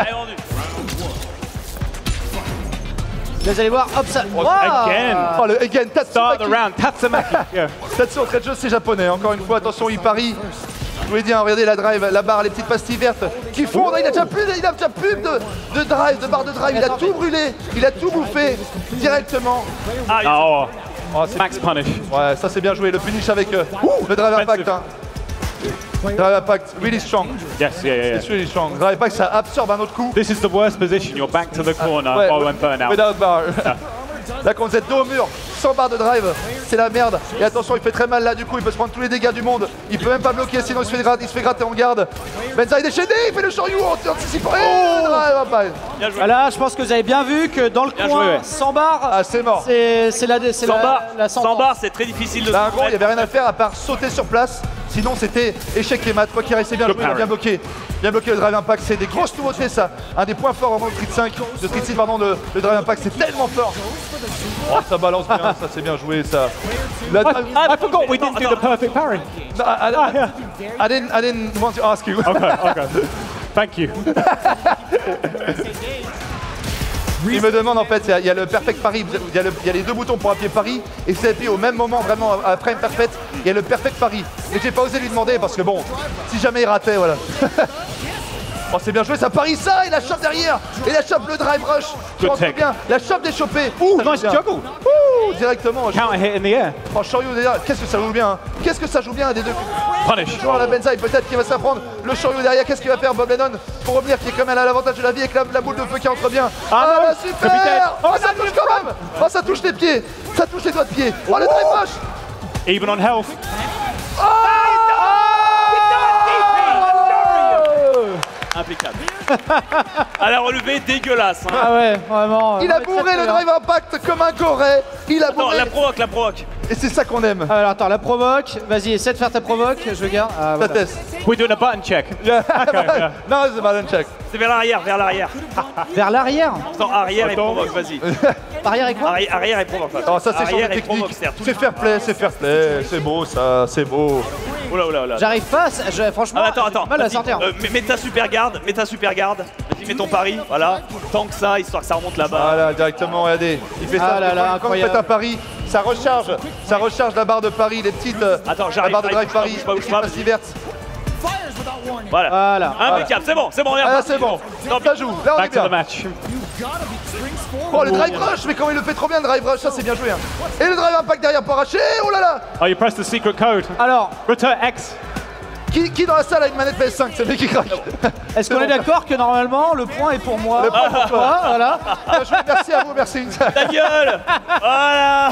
Vous allez voir, hop ça.
Again.
Oh, le again,
Start the round, Tatsumaki.
Tatsu, entrée de jeu, c'est japonais. Encore une fois, attention, il parie. Je vous l'ai dit, hein, regardez la drive, la barre, les petites pastilles vertes qui fondent. Il a déjà plus de drive, de barre de drive. Il a tout brûlé, il a tout bouffé directement.
Max punish.
Ouais, ça c'est bien joué. Le punish avec le drive impact. Hein. Drive Impact, really strong.
Yes, yeah.
It's really strong. Drive Impact, ça absorbe un autre coup.
This is the worst position. You're back to the corner
Ouais,
while I'm burnout.
without bar. Là, quand vous êtes dos au mur, sans barre de drive, c'est la merde. Et attention, il fait très mal là, du coup, il peut se prendre tous les dégâts du monde. Il peut même pas bloquer, sinon il se fait gratter en garde. Benza est déchaîné, il fait le Shoryu en anticipant. Et drive Impact.
Voilà, je pense que vous avez bien vu que dans le coin,
joué, ouais.
sans barre,
Ah, c'est mort.
c'est la
Sans
sentence.
barre, c'est très difficile de
Là, en
se
gros, il n'y
mettre.
avait rien à faire à part sauter sur place. Sinon, c'était échec les maths. Quoi qu'il arrive, c'est bien joué, il a bien bloqué. Bien bloqué le Drive Impact, c'est des grosses nouveautés ça. Un des points forts vraiment de Street 5, de Street 6, pardon, le Drive Impact, c'est tellement fort. Oh, ça balance bien, ça c'est bien joué ça. La drive-
I forgot we didn't do the perfect parry.
No, I didn't want to ask you.
Okay. Thank you.
Il me demande en fait, il y a le perfect pari, il y a les deux boutons pour appuyer pari, et c'est appuyé au même moment, vraiment à frame perfect, il y a le perfect pari. Et j'ai pas osé lui demander parce que bon, si jamais il ratait, voilà. Oh, c'est bien joué, ça parie ça, et la chope derrière, et la chope le drive rush. Tu rentres
tech.
bien, la chope déchopée. Ouh,
Nice juggle.
Ouh, directement.
Counter hit in the air.
Oh, Shoryu derrière, qu'est-ce que ça joue bien, hein. Qu'est-ce que ça joue bien des deux.
Punish.
Toujours la Benzaï, peut-être qu'il va s'apprendre. Le Shoryu derrière, qu'est-ce qu'il va faire Bob Lennon pour revenir, qui est quand même à l'avantage de la vie avec la boule de feu qui entre bien.
Ah non,
super.
capitaine.
Oh, ça touche quand même. Oh, ça touche les pieds, ça touche les doigts de pied. Oh, le drive rush.
Even on health.
Impeccable. À la relevée, dégueulasse. Hein.
Ah ouais, vraiment.
Il a bourré le drive impact comme un goré. Il a
Attends,
bourré.
la provoque.
Et c'est ça qu'on aime.
Alors attends, la provoque. Vas-y, essaie de faire ta provoque. Je garde. Ah,
Ça
voilà.
teste.
We're doing a button check. yeah.
Non, c'est button check.
C'est vers l'arrière.
Vers l'arrière.
Attends, arrière et provoque, vas-y.
Arrière et quoi?
Arrière et provoque.
Oh, ça c'est sur
Arrière
les
et provoque,
techniques.
c'est-à-dire tout-
C'est fair play, c'est beau ça, c'est beau.
Oula.
J'arrive pas. Franchement,
Ah, attends.
j'ai du mal à
Vas-y,
sortir.
mets ta super garde. Vas-y, mets ton pari. Voilà. Tant que ça, histoire que ça remonte là-bas.
Voilà, directement, regardez. Il fait
Ah
ça.
là là,
Quand vous
incroyable.
faites un pari, ça recharge la barre de pari, les petites.
Attends,
la
j'arrive,
barre de drive pari,
bouge pas,
les
vas-y.
passives vertes.
Voilà.
Voilà.
Impeccable, c'est bon, on est
Ah là
reparti.
c'est bon, ça joue, là on est
Back to the
bien.
match.
Oh le drive rush, mais comment il le fait trop bien le drive rush, ça c'est bien joué hein. Et le drive impact derrière pour arracher, oh là là.
Oh, you press the secret code.
Alors,
Return X.
Qui dans la salle a une manette PS5, c'est le mec qui craque.
est-ce qu'on est d'accord que normalement le point est pour moi?
Le point pour toi.
Voilà.
Bien joué, merci à vous, merci.
Ta gueule. Voilà.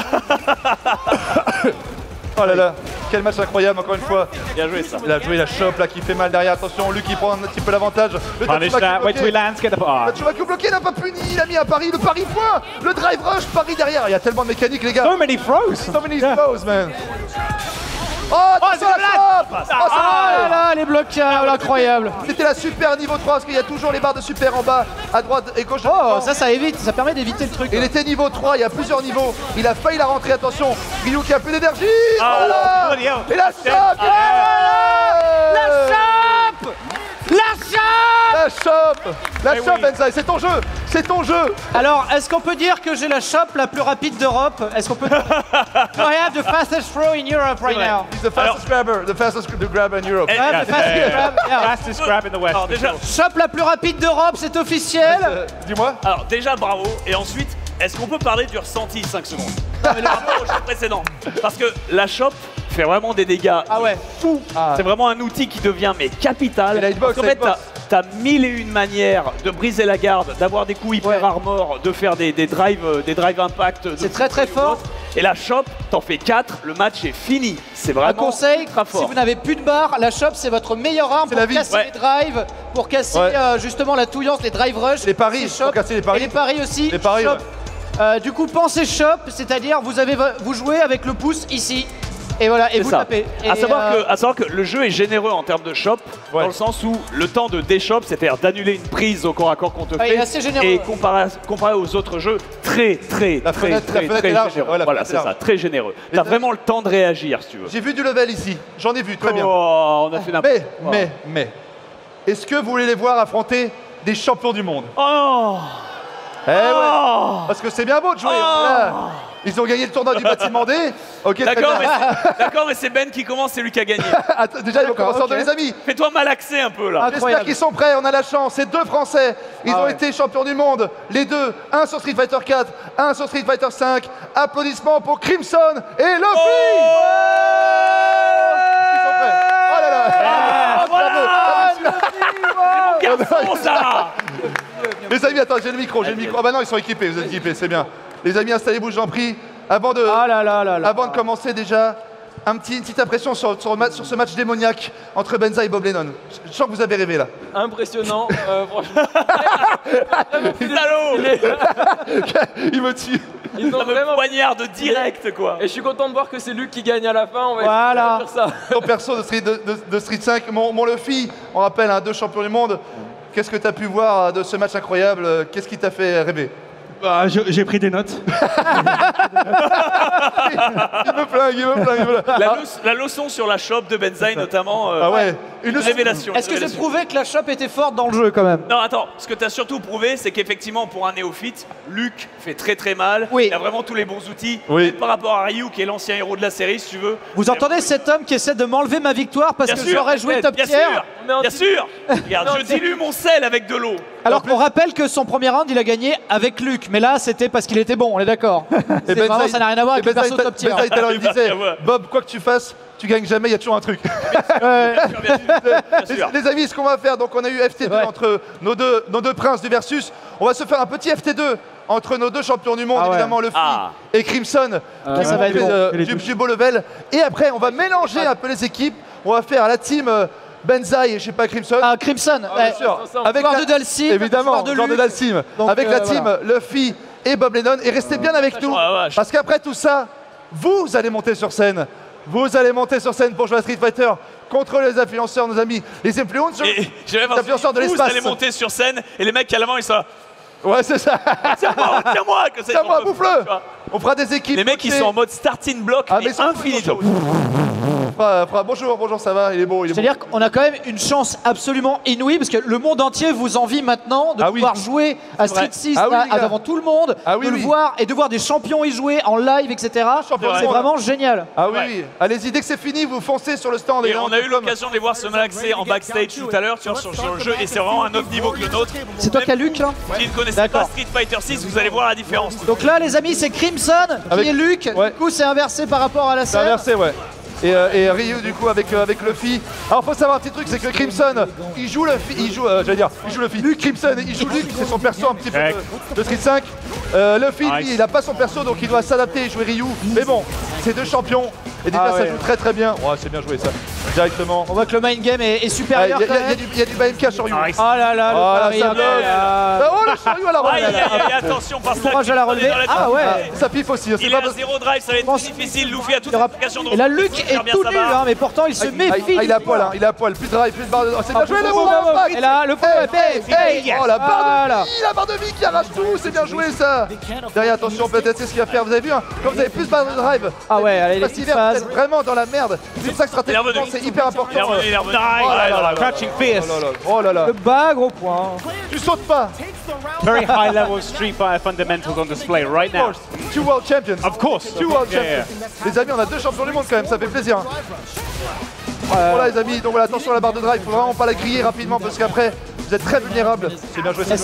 Oh là là, quel match incroyable encore une fois.
Bien joué ça.
Il a joué la chope là qui fait mal derrière, attention, lui qui prend un petit peu l'avantage. Le
Punish
Tatsumaki
that. Wait till he
bloqué.
lands. Get the. Ah.
Tatsumaki bloqué, n'a pas puni, il a mis un pari, le pari point. Le drive rush, pari derrière, il y a tellement de mécanique les gars.
So many throws.
So many throws, man. Oh, attention
c'est
la
la
chope. Oh, ça
Ah
va.
là, les blocages, incroyable.
C'était la super niveau 3 parce qu'il y a toujours les barres de super en bas, à droite et gauche.
Oh, ça évite, ça permet d'éviter le truc.
Il était niveau 3, il y a plusieurs niveaux. Il a failli la rentrer, attention. Ryu qui a plus d'énergie.
Ah,
Oh là.
bloody hell.
Et la chope.
La chope.
La chope. La chope, Benzaï, c'est ton jeu. C'est ton jeu.
Alors, est-ce qu'on peut dire que j'ai la chope la plus rapide d'Europe? Est-ce qu'on peut dire I have the fastest throw in Europe right now.
He's the fastest grabber, the fastest grabber in Europe.
Eh,
I have the fastest grab. Yeah.
Fastest grab in the West.
Alors déjà,
Chope la plus rapide d'Europe, c'est officiel.
Dis-moi.
alors déjà bravo. Et ensuite, est-ce qu'on peut parler du ressenti 5 secondes par rapport au jeu précédent? Parce que la chope fait vraiment des dégâts.
Ah ouais.
Fou. C'est vraiment un outil qui devient mais capital.
Et la hitbox,
Parce qu'en
la
fait,
hitbox.
t'as mille et une manières de briser la garde, d'avoir des coups hyper
Ouais.
armor, de faire des drive impact.
C'est très très fort.
Et la chope, t'en fais 4, le match est fini. C'est
Un
vraiment
conseil,
ultra
si
fort.
vous n'avez plus de barre, la chope c'est votre meilleure arme
C'est
pour
la vie.
casser
Ouais.
les drives, pour casser
Ouais.
justement la touillance, les drive rush.
Les paris,
c'est
pour
chope.
casser les paris.
Et les paris aussi.
Les paris,
chope. Du coup, pensez chope, c'est-à-dire vous jouez avec le pouce ici. Et voilà, et
C'est
vous
ça.
tapez. Et,
À savoir que le jeu est généreux en termes de shop,
Ouais.
dans le sens où le temps de déshop, c'est-à-dire d'annuler une prise au corps à corps qu'on te
Ouais, il
fait,
est assez généreux.
et comparé aux autres jeux, très
La fenêtre est large.
généreux.
Ouais, la
Voilà,
fenêtre
c'est
est
ça,
large.
très généreux.
Les
T'as
amis-
vraiment le temps de réagir, si tu veux.
J'ai vu du level ici. J'en ai vu, très bien.
Oh, on a fait n'importe quoi.
Mais, est-ce que vous voulez les voir affronter des champions du monde?
Oh
Eh ouais. Parce que c'est bien beau de jouer. Voilà. Ils ont gagné le tournoi du bâtiment D. Ok, très
D'accord,
bien.
mais c'est Ben qui commence, c'est lui qui a gagné.
Attends, déjà, ils vont commencer en
ok.
deux, les amis.
Fais-toi malaxer un peu là.
J'espère
Incroyable.
qu'ils sont prêts, on a la chance. C'est deux Français. Ils ont
ouais.
été champions du monde. Les deux, un sur Street Fighter 4, un sur Street Fighter 5. Applaudissements pour Crimson et Luffy. Ils sont prêts. Oh là là.
Garçon, ça.
Les amis, attends, j'ai le micro. Ah bah non, ils sont équipés, vous êtes équipés, c'est bien. Les amis, installez-vous, j'en prie. Avant de commencer déjà, une petite impression sur ce match démoniaque entre Benza et Bob Lennon. Je sens que vous avez rêvé là.
Impressionnant, franchement.
Il me tue.
Ils ont vraiment
poignard de direct, quoi.
Et je suis content de voir que c'est Luc qui gagne à la fin. On va faire ça.
Ton perso de Street 5, mon Luffy, on rappelle, 2 champions du monde. Qu'est-ce que tu as pu voir de ce match incroyable? Qu'est-ce qui t'a fait rêver?
Bah, j'ai pris des notes.
Il me flingue.
La leçon sur la shop de Benzaï, notamment.
Ah ouais,
une révélation.
Est-ce que j'ai prouvé que la shop était forte dans le jeu quand même?
Non, attends, ce que tu as surtout prouvé, c'est qu'effectivement, pour un néophyte, Luc fait très très mal.
Oui.
Il a vraiment tous les bons outils.
Oui.
Même par rapport à Ryu, qui est l'ancien héros de la série, si tu veux.
Vous entendez cet homme qui essaie de m'enlever ma victoire parce que j'aurais joué top tier?
Bien sûr. Regarde, je dilue mon sel avec de l'eau.
Alors qu'on rappelle que son premier round, il a gagné avec Luc. Mais là, c'était parce qu'il était bon, on est d'accord. Vraiment, ça n'a rien à voir avec le perso top tier.
Benzaï, tout à l'heure, il disait, Bob, quoi que tu fasses, tu gagnes jamais, il y a toujours un truc. Les amis, ce qu'on va faire, donc on a eu FT2 entre nos deux princes du Versus. On va se faire un petit FT2 entre nos 2 champions du monde, évidemment, Luffy et Crimson, qui
ça va être
du beau level. Et après, on va mélanger un peu les équipes. On va faire la team Benzaï et je sais pas Crimson.
Ah, Crimson,
bien sûr.
Avec joueur de Dalsim,
évidemment, joueur de Dalsim. Avec la team Luffy et Bob Lennon. Et restez bien avec nous, parce qu'après tout ça, vous allez monter sur scène. Vous allez monter sur scène pour jouer à Street Fighter contre les influenceurs, nos amis. Les influenceurs,
les influenceurs
de l'espace.
Vous allez monter sur scène et les mecs à l'avant, ils sont...
Ouais, c'est ça. Tiens-moi, bouffe-le. On fera des équipes.
Les mecs, ils sont en mode starting block, mais infinito.
Bonjour, ça va, il est beau.
C'est-à-dire qu'on a quand même une chance absolument inouïe parce que le monde entier vous envie maintenant de pouvoir jouer à Street 6 devant tout le monde, de le voir et de voir des champions y jouer en live, etc. C'est vraiment génial.
Ah oui. Allez-y, dès que c'est fini, vous foncez sur le stand.
Et on a eu l'occasion de les voir se malaxer en backstage tout à l'heure sur le jeu et c'est vraiment un autre niveau que le nôtre.
C'est toi qui as Luc là?
Qui ne connaissez pas Street Fighter 6, vous allez voir la différence.
Donc là, les amis, c'est Crimson qui est Luc. Du coup, c'est inversé par rapport à la scène.
C'est inversé, ouais. Et Ryu du coup avec Luffy. Alors faut savoir un petit truc, c'est que Crimson il joue Luffy, il joue Luffy. Crimson il joue Luke, c'est son perso un petit peu de Street 5. Luffy lui il a pas son perso donc il doit s'adapter et jouer Ryu. Mais bon, c'est 2 champions et déjà ça joue très très bien. Ouais, c'est bien joué ça. Directement.
On voit que le main game est supérieur.
Il y a du BMK sur Ryu.
Oh là là,
oh le Shoryu à la relève.
Attention parce que
courage à la relevée. Ah ouais.
Ça piffe aussi.
Il est à 0 drive, ça va être difficile. Luffy a toute l'occasion de.
Et là Luc est tout nul, mais pourtant il se méfie.
Il a poil, plus de drive, plus de barre de. C'est bien joué le bon.
Et là le
oh la barre de vie qui arrache tout, c'est bien joué ça. Derrière attention peut-être c'est ce qu'il va faire. Vous avez vu quand vous avez plus de barre de drive.
Ah ouais, allez les petites phases.
Vraiment dans la merde. C'est pour ça que stratégiquement c'est hyper important.
Crouching fierce.
Oh là là.
Le bas gros point.
Tu sautes pas.
Very high level Street Fighter fundamentals on display right now.
2 world champions.
Of course.
2 world champions. Les amis, on a 2 champions du monde quand même, ça fait plaisir. Voilà les amis, donc voilà, attention à la barre de drive, faut vraiment pas la griller rapidement parce qu'après vous êtes très vulnérables. C'est bien joué,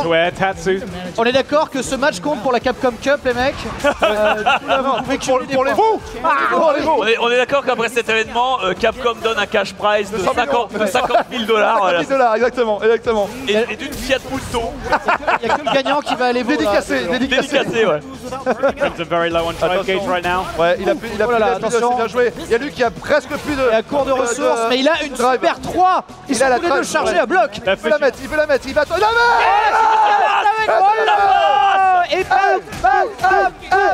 on est d'accord que ce match compte pour la Capcom Cup les mecs?
Pour les fous.
On est d'accord qu'après cet événement, Capcom donne un cash prize de 50 000 $.
50 000 $, exactement.
Et d'une Fiat Punto.
Il n'y a que le gagnant qui va aller voir.
Dédicacé,
ouais.
It's very low on drive gauge right now.
Ouais, il a plus c'est bien joué. Il y a lui qui a presque plus de.
Il a court de ressources, mais il a une super 3. Ils sont tous les deux chargés à bloc.
Il veut la mettre, il va attendre.
Et bam.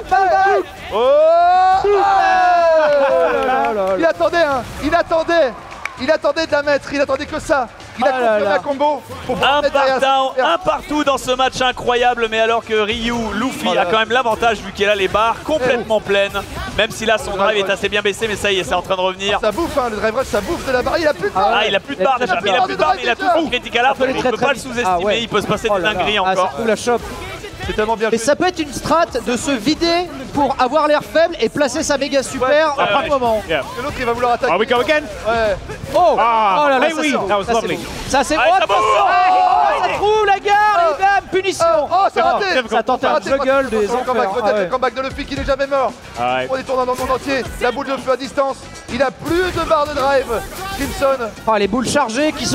Il attendait de la mettre, il attendait que ça. Il a confirmé la combo.
Un partout dans ce match incroyable, mais alors que Luffy a quand même l'avantage vu qu'il a les barres complètement pleines. Même si là son drive est assez bien baissé, mais ça y est, c'est en train de revenir.
Ça bouffe, le drive rush, ça bouffe de la barre. Il a plus de barre.
Il a plus de barre déjà, mais il a tout son critical art. Il ne peut pas le sous-estimer, il peut se passer des dingueries encore.
C'est la shop.
C'est tellement bien.
Et ça peut être une strat de se vider pour avoir l'air faible et placer sa méga super en un moment.
L'autre il va vouloir attaquer.
Are we go again?
Ouais.
Oh là là,
that was lovely.
Ça c'est ça trouve la gare et bam, punition.
Oh c'est raté.
Ça tente un juggle des enfers.
Peut-être le comeback de Luffy qui n'est jamais mort. On est tournant dans le monde entier. La boule de feu à distance. Il a plus de barre de drive. Crimson.
Les boules chargées qui sont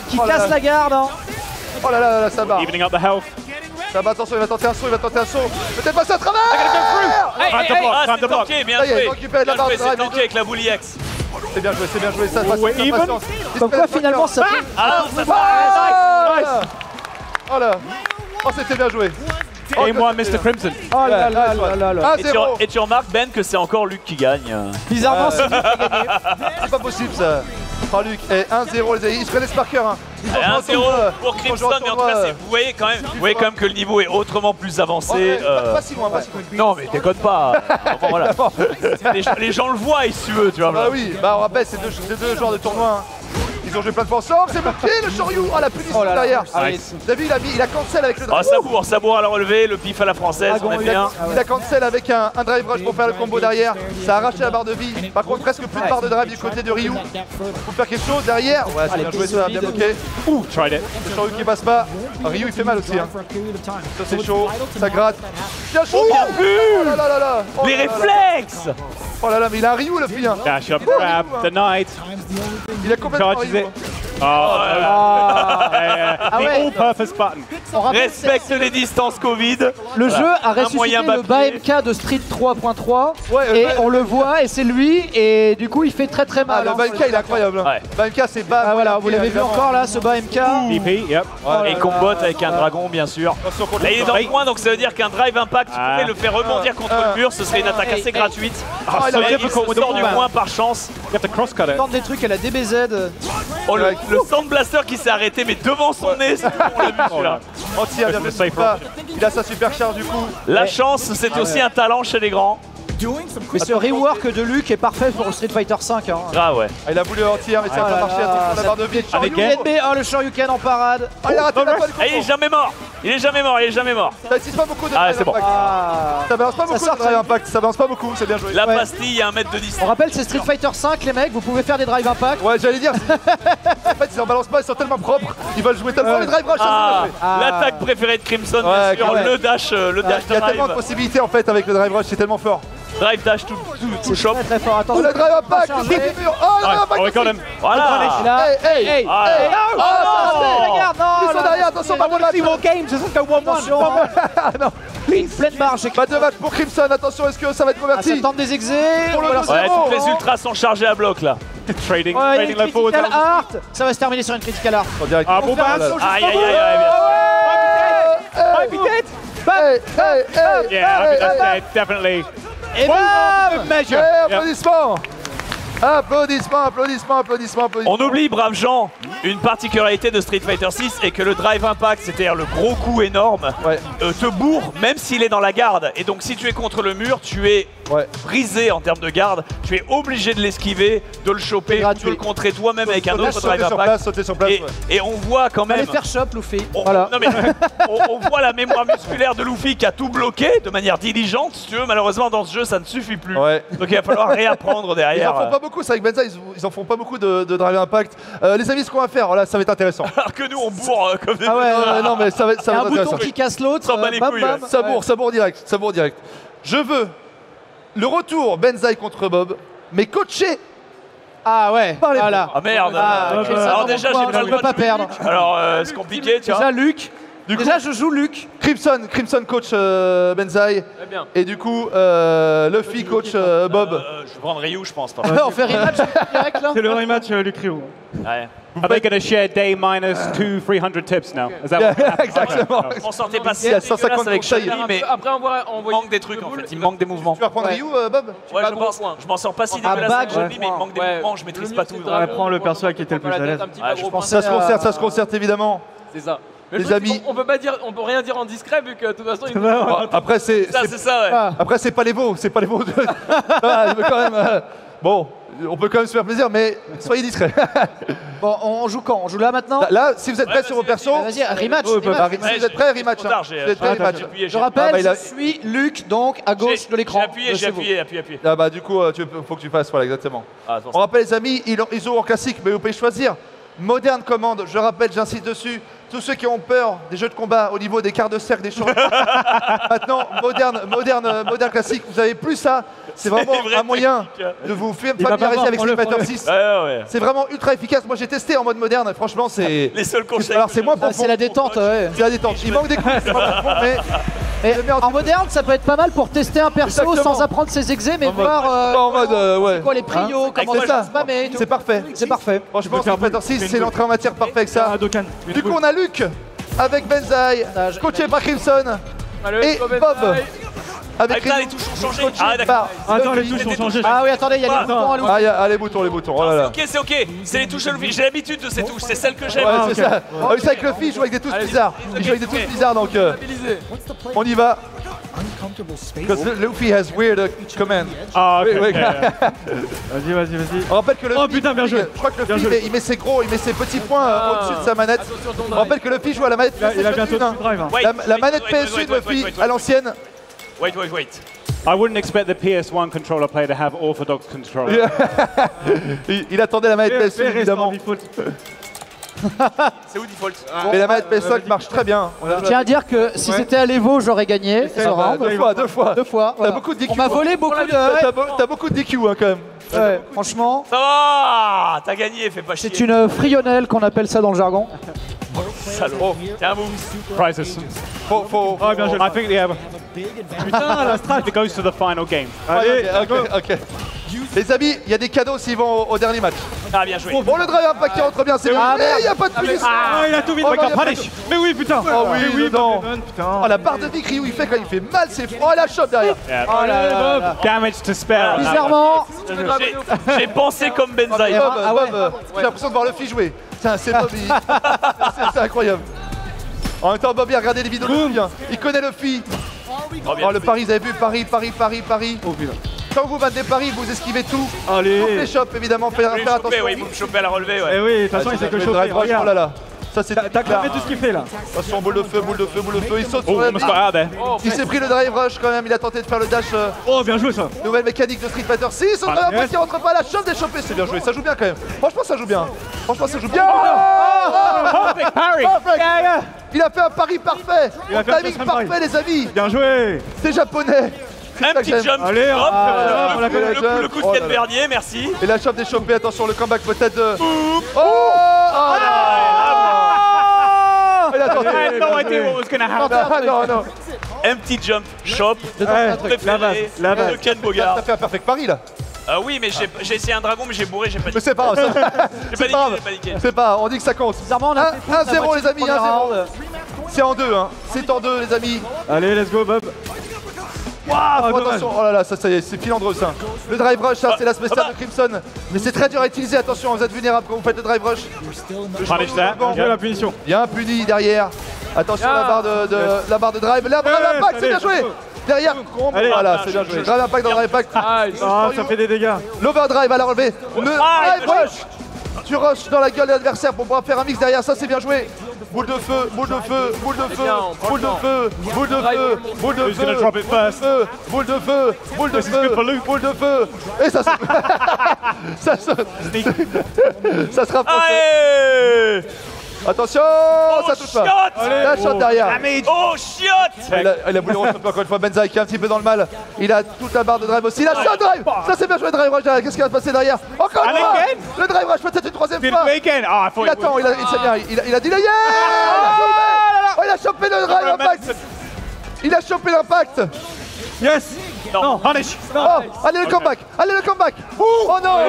qui casse la garde. Hein.
Oh là là, ça barre.
Evening up the health.
Ça va, attention, il va tenter un saut, Peut-être passer à travers.
C'est tanké, bien joué. C'est tanké avec la Bully X.
C'est bien joué, ça passe sans patience.
Comme quoi finalement ça peut...
ça passe.
Oh là. Oh, c'était bien joué.
Game 1, Mr. Crimson.
Oh là là là là.
Et tu remarques, Ben, que c'est encore Luc qui gagne.
Bizarrement, c'est Luc qui a gagné.
C'est pas possible ça. Oh Luc, 1-0 les amis, ils se connaissent par cœur.
1-0 pour Crimson, mais en tout cas, vous voyez quand même que le niveau est autrement plus avancé.
Pas si loin.
Non, mais déconne pas. Enfin, voilà. Les gens le voient, si tu veux. Tu vois,
bah oui, on rappelle, c'est deux joueurs de tournoi. Ils ont joué plein de fois ensemble, c'est bloqué le Shoryu. Oh la punition derrière. T'as vu, il a cancel avec le drive.
Sabour à la relevée, le pif à la française, on aime bien.
Il a cancel avec un drive rush pour faire le combo derrière. Ça a arraché la barre de vie. Par contre, presque plus de barre de drive du côté de Ryu. Faut faire quelque chose derrière. Ouais, c'est bien joué, ça a bien bloqué.
Ouh, tried it.
Le Shoryu qui passe pas. Ryu il fait mal aussi. Ça c'est chaud, ça gratte. Bien chaud. Oh là là là.
Les réflexes.
Oh là là, mais il a un Ryu le fille.
Dash up, grab, denied.
Il a complètement
Charges
Ryu.
it. The all-purpose button.
Respecte les distances Covid.
Le jeu a ressuscité le BAMK de Street 3.3 et on le voit et c'est lui et du coup il fait très très mal.
Le BAMK il est incroyable. BAMK c'est bam.
Ah voilà, vous l'avez vu encore là ce BAMK.
BP, yep.
Et combat avec un dragon bien sûr. Là il est dans le coin donc ça veut dire qu'un drive impact tu pourrais le faire rebondir contre le mur, ce serait une attaque assez gratuite. Il sort du coin par chance.
Il tente des trucs à la DBZ.
Oh le Sand Blaster qui s'est arrêté mais devant son nez, on l'a vu celui-là.
Il a sa super charge du coup.
La chance, c'est aussi un talent chez les grands.
Mais ce rework de Luc est parfait pour Street Fighter 5. Hein.
Ah ouais.
Il a voulu entier mais ça a pas marché. Attention la barre de vie.
Avec le Shoryuken en parade.
Il a raté la balle.
Il est jamais mort. Il est jamais mort.
Ça utilise pas beaucoup de
c'est bon.
Ça balance pas beaucoup de drive impact. Ça balance pas beaucoup, c'est bien joué.
La pastille, il y a 1 mètre de distance.
On rappelle, c'est Street Fighter 5 les mecs, vous pouvez faire des drive impact.
Ouais, j'allais dire. En fait, ils en balancent pas, ils sont tellement propres. Ils veulent jouer tellement les drive rush.
L'attaque préférée de Crimson, bien sûr. Le dash drive.
Il y a tellement de possibilités en fait avec le drive rush, c'est tellement fort.
Drive dash tout shop.
Très fort, attention.
Le drive impact, oh le drive impact.
Voilà.
Hey. Ils sont derrière, attention, pas de match. Non.
Une pleine barre,
pas de match pour Crimson, attention, est-ce que ça va être converti?
Ça tente des exés.
Ouais, toutes les ultras sont chargés à bloc là.
Trading
la critical art. Ça va se terminer sur une critical art.
Ah bon
aïe.
Yeah, definitely.
Et bam, measure.
Applaudissements.
On oublie, braves gens, une particularité de Street Fighter 6 est que le drive impact, c'est-à-dire le gros coup énorme, te bourre même s'il est dans la garde. Et donc si tu es contre le mur, tu es brisé en termes de garde. Tu es obligé de l'esquiver, de le choper, de le contrer toi-même avec un autre drive impact.
Sauter sur place,
et on voit quand même...
Allez faire shop, Luffy.
On voit la mémoire musculaire de Luffy qui a tout bloqué de manière diligente. Si tu veux, malheureusement dans ce jeu, ça ne suffit plus. Donc il va falloir réapprendre derrière.
Ils en font pas beaucoup, c'est avec Benza, ils en font pas beaucoup de drive impact. Les amis, ce qu'on va faire, là, ça va être intéressant.
Alors que nous, on bourre comme des...
non, mais ça va être intéressant.
Un bouton qui casse l'autre.
Ça bourre direct. Je veux le retour Benzaï contre Bob, mais coaché.
Ah ouais. Voilà.
Ah merde. Alors déjà, j'ai
ne peux pas perdre.
Alors c'est compliqué, tu vois.
Déjà Luc. Déjà je joue Luc.
Crimson coach Benzaï. Et du coup Luffy coach Bob.
Je vais prendre Ryu, je pense pas.
On fait rematch direct là.
C'est le rematch Luc Ryu.
Ouais.
Are they going to share day minus 300 tips now? Is that
exactement.
On sortait pas si
150
avec Shaggy, mais
après
il manque des trucs en fait, il manque des mouvements.
Tu vas reprendre Ryu, Bob?
Ouais, je m'en sors pas si dégueulasse avec Shaggy, mais il manque des mouvements, je maîtrise pas tout.
On prend le perso qui était le plus à l'aise.
Ça se concerte évidemment.
C'est ça. Mais
les amis,
on peut rien dire en discret vu que de toute façon
après c'est
ça.
Après c'est pas les veaux, quand même bon, on peut quand même se faire plaisir, mais soyez discrets.
Bon, on joue quand? On joue là maintenant?
Là, si vous êtes prêts sur vos persos,
vas-y, rematch.
Si vous êtes prêts, rematch.
Je rappelle, je suis Luc, donc à gauche de l'écran.
J'ai appuyé.
Ah bah du coup, faut que tu fasses, voilà, exactement. On rappelle les amis, ils ont en classique, mais vous pouvez choisir. Moderne commande, je rappelle, j'insiste dessus, tous ceux qui ont peur des jeux de combat au niveau des quarts de cercle, des choses. Maintenant, moderne classique, vous avez plus ça. C'est vraiment un moyen de vous familiariser avec Street Fighter 6. C'est vraiment ultra efficace. Moi j'ai testé en mode moderne, franchement c'est...
Les seuls conseils.
Alors c'est moins profond.
C'est la détente, ouais.
C'est la détente. Il manque des coups, c'est pas profond, mais...
Et en moderne, ça peut être pas mal pour tester un perso sans apprendre ses exés, mais voir
en mode, ouais.
quoi les prios, comment ça se spammer et tout.
C'est parfait.
C'est parfait.
Franchement, Street Fighter 6, c'est l'entrée en matière parfait avec ça. Du coup, on a Luc avec Benzaï, coaché par Crimson, et Bob. Avec
là, les touches ont changé.
Ah, d'accord.
Attends, les touches ont changé.
Ah oui, attendez, il y a les boutons à Luffy.
Ah, les boutons, oh là là.
C'est ok, c'est les touches à Luffy. J'ai l'habitude de ces touches, c'est celles que j'aime.
Ouais, c'est ça. Ah oui, c'est avec Luffy, il joue avec des touches bizarres. Il joue avec des touches bizarres, donc on y va. Because Luffy has weird command.
Ah, ok. Vas-y.
On rappelle que Luffy,
oh putain, bien joué.
Je crois que Luffy, il met ses petits points au-dessus de sa manette. On rappelle que Luffy joue à la manette PS1.
Il a bientôt tout drive.
La manette PS1 Luffy à l'ancienne.
Wait.
I wouldn't expect the PS1 controller player to have orthodox control.
Il attendait la manette PS1 évidemment.
C'est où default?
Mais la manette PS5 marche très bien.
Je tiens à dire que si c'était à l'Evo, j'aurais gagné. Deux fois.
T'as beaucoup de DQ.
On m'a volé beaucoup de...
T'as beaucoup de DQ quand même.
Ouais, franchement.
Ça va, t'as gagné, fais pas chier.
C'est une frionnelle qu'on appelle ça dans le jargon.
Salaud. Tiens, move.
Prizes.
Oh, bien joué.
I think yeah.
Putain, la strat.
It goes to the final game.
Allez, ok. Les amis, il y a des cadeaux s'ils vont au dernier match.
Ah, bien joué.
Bon, le drive impact qui rentre bien, c'est bon. Mais il n'y a pas de plus.
Ah, il a tout mis. Punish. Mais oui, putain.
Oh oui, non. Oh, la barre de vie que Ryu il fait quand il fait mal, c'est froid. Oh, la shot derrière.
Oh là là.
Damage to spare.
Bizarrement.
J'ai pensé comme Benzaï.
Bob, j'ai l'impression de voir Luffy jouer. C'est Bobby. C'est incroyable. En même temps, Bobby a regardé les vidéos de Luffy. Il connaît Luffy. Oh, le pari, vous avez vu, pari.
Oh putain.
Quand vous battez Paris, vous esquivez tout.
Allez.
Sauf les chops, évidemment, faire attention.
Oui, vous me chopez à la relevée, ouais.
Eh oui, de toute façon, il fait que choper.
Oh là là. Ça, c'est
T'as clamé tout ce qu'il fait là.
Attention, boule de feu. Il saute sur
Oh,
la
almost got out there.
Il s'est pris le drive rush quand même. Il a tenté de faire le dash.
Oh, bien joué ça.
Nouvelle mécanique de Street Fighter 6. On a qui rentre pas. La chope des chopés. C'est bien joué. Ça joue bien quand même. Franchement, ça joue bien.
Perfect parry.
Il a fait un pari parfait. Timing parfait, les amis.
Bien joué.
C'est japonais.
Un petit jump.
Allez,
le coup de Ken Bernier, merci.
Et la chope des chopés. Attention, le comeback peut-être de...
I had no idea what was going to happen.
Non.
Un petit jump, chop.
La base.
De Ken Bogard.
T'as fait un perfect pari là.
Oui, mais j'ai essayé un dragon, mais j'ai bourré, j'ai pas
Mais c'est pas grave.
J'ai paniqué.
C'est pas grave, on dit que ça compte. 1-0 les amis, 1-0. C'est en 2, hein. C'est en 2 les amis.
Allez, let's go Bob.
Waouh, attention, oh là là, ça y est, c'est filandreux ça. Le drive rush, ça c'est la spéciale de Crimson. Mais c'est très dur à utiliser, attention, vous êtes vulnérables quand vous faites le drive rush.
Punish that.
Bien la punition.
Il y a un puni derrière. Attention, la barre de drive. La drive impact, c'est bien joué. Derrière, voilà, c'est bien joué. Drive impact dans le drive impact.
Ah, ça fait des dégâts.
L'overdrive à la relevée. Le drive rush. Tu rushes dans la gueule de l'adversaire pour pouvoir faire un mix derrière, ça c'est bien joué. Boule de feu. Et ça saute. Ça se rapproche. Attention, ça touche pas. La shot derrière.
Oh, chiotte.
Il a voulu rechoper encore une fois Benzaï qui est un petit peu dans le mal. Il a toute la barre de drive aussi. La shot drive. Ça c'est bien joué, drive rush. Qu'est-ce qui va se passer derrière? Encore une fois. Le drive rush peut-être une troisième fois. Il attend, il a dit le il a chopé le drive impact. Il a chopé l'impact.
Yes.
Non, punish.
Allez le comeback. Oh non.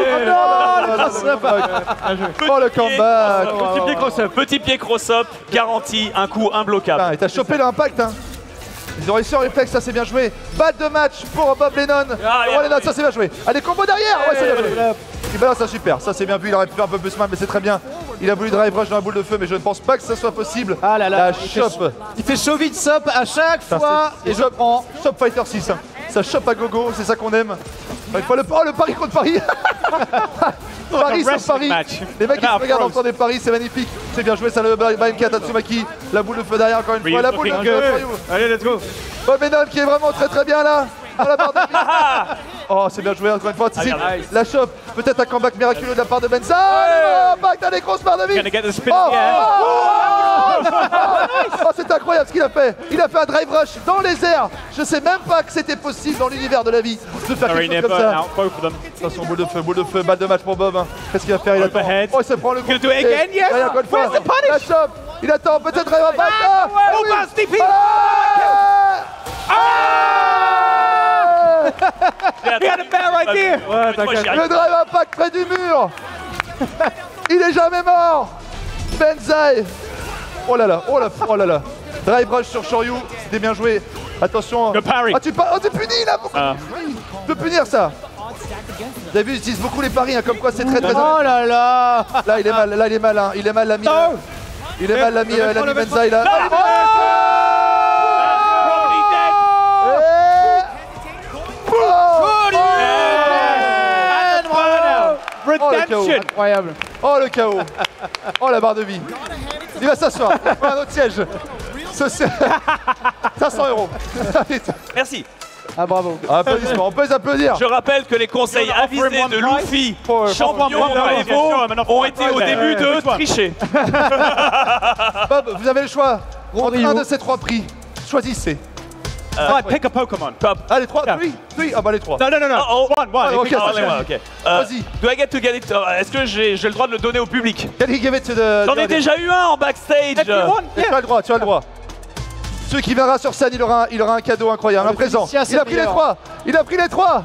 Oh le comeback.
Petit pied cross-up, garanti, un coup imbloquable.
Il t'a chopé l'impact hein. Ils ont réussi en réflexe, ça c'est bien joué. Balle de match pour Bob Lennon. Ça c'est bien joué. Allez, combo derrière. Ouais, c'est bien joué. Il balance ça super, ça c'est bien vu, il aurait pu faire un peu plus mal mais c'est très bien. Il a voulu drive rush dans la boule de feu mais je ne pense pas que ça soit possible.
Ah là là,
la chope.
Il fait chauvi de sop à chaque fois et je prends.
Chop Fighter 6, hein. Ça chope à gogo, c'est ça qu'on aime. Une fois le pari contre Paris. Paris sur Paris. Les mecs qui se regardent en faisant des paris, c'est magnifique. C'est bien joué ça le BMK Tatsumaki. La boule de feu derrière encore une fois, la boule de feu.
Allez, let's go.
Bob Lennon qui est vraiment très bien là. Dans la barre de vie. Oh, c'est bien joué encore une fois. La chope, peut-être un comeback miraculeux de la part de Benzaï. Back dans les grosses barres de vie. Oh, c'est incroyable ce qu'il a fait. Il a fait un drive rush dans les airs. Je sais même pas que c'était possible dans l'univers de la vie de faire quelque chose comme ça. Attention, boule de feu, balle de match pour Bob. Qu'est-ce qu'il va faire? Il attend. Oh, il se prend le coup.
do it again, yes.
Encore une fois. La chope. Il attend, peut-être drive à back.
Oh, bah, Stimpy. He had a bad idea.
Ouais, t'inquiète.
Le drive impact près du mur. Il est jamais mort. Benzaï. Oh là là, oh là, oh là là. Drive rush sur Shoryu, c'était bien joué. Attention.
Le parry.
Ah, tu punis là. Tu peux punir ça. Vous avez vu, ils utilisent beaucoup les paris, hein, comme quoi c'est très très.
Oh là là.
Là il est mal, hein. Il est mal l'ami. Il est mal l'ami Benzaï là.
Redemption. Incroyable.
Oh le chaos. Oh la barre de vie. Il va s'asseoir. Il prend un autre siège. 500 €.
Merci.
Ah bravo.
Applaudissements, on peut les applaudir.
Je rappelle que les conseils avisés de Luffy, champion de Evo, ont été au début de tricher.
Bob, vous avez le choix. Entre un de ces trois prix. Choisissez.
Pick a Pokemon.
Ah, les trois? Oui. Ah bah les trois.
Non. One.
Ok,
ok.
Vas-y.
Do I get to get it? Est-ce que j'ai le droit de le donner au public?
Can he give it to the...
J'en ai déjà eu un en backstage.
Tu as le droit, tu as le droit. Celui qui viendra sur scène, il aura un cadeau incroyable, un présent. Il a pris les trois. Il a pris les trois.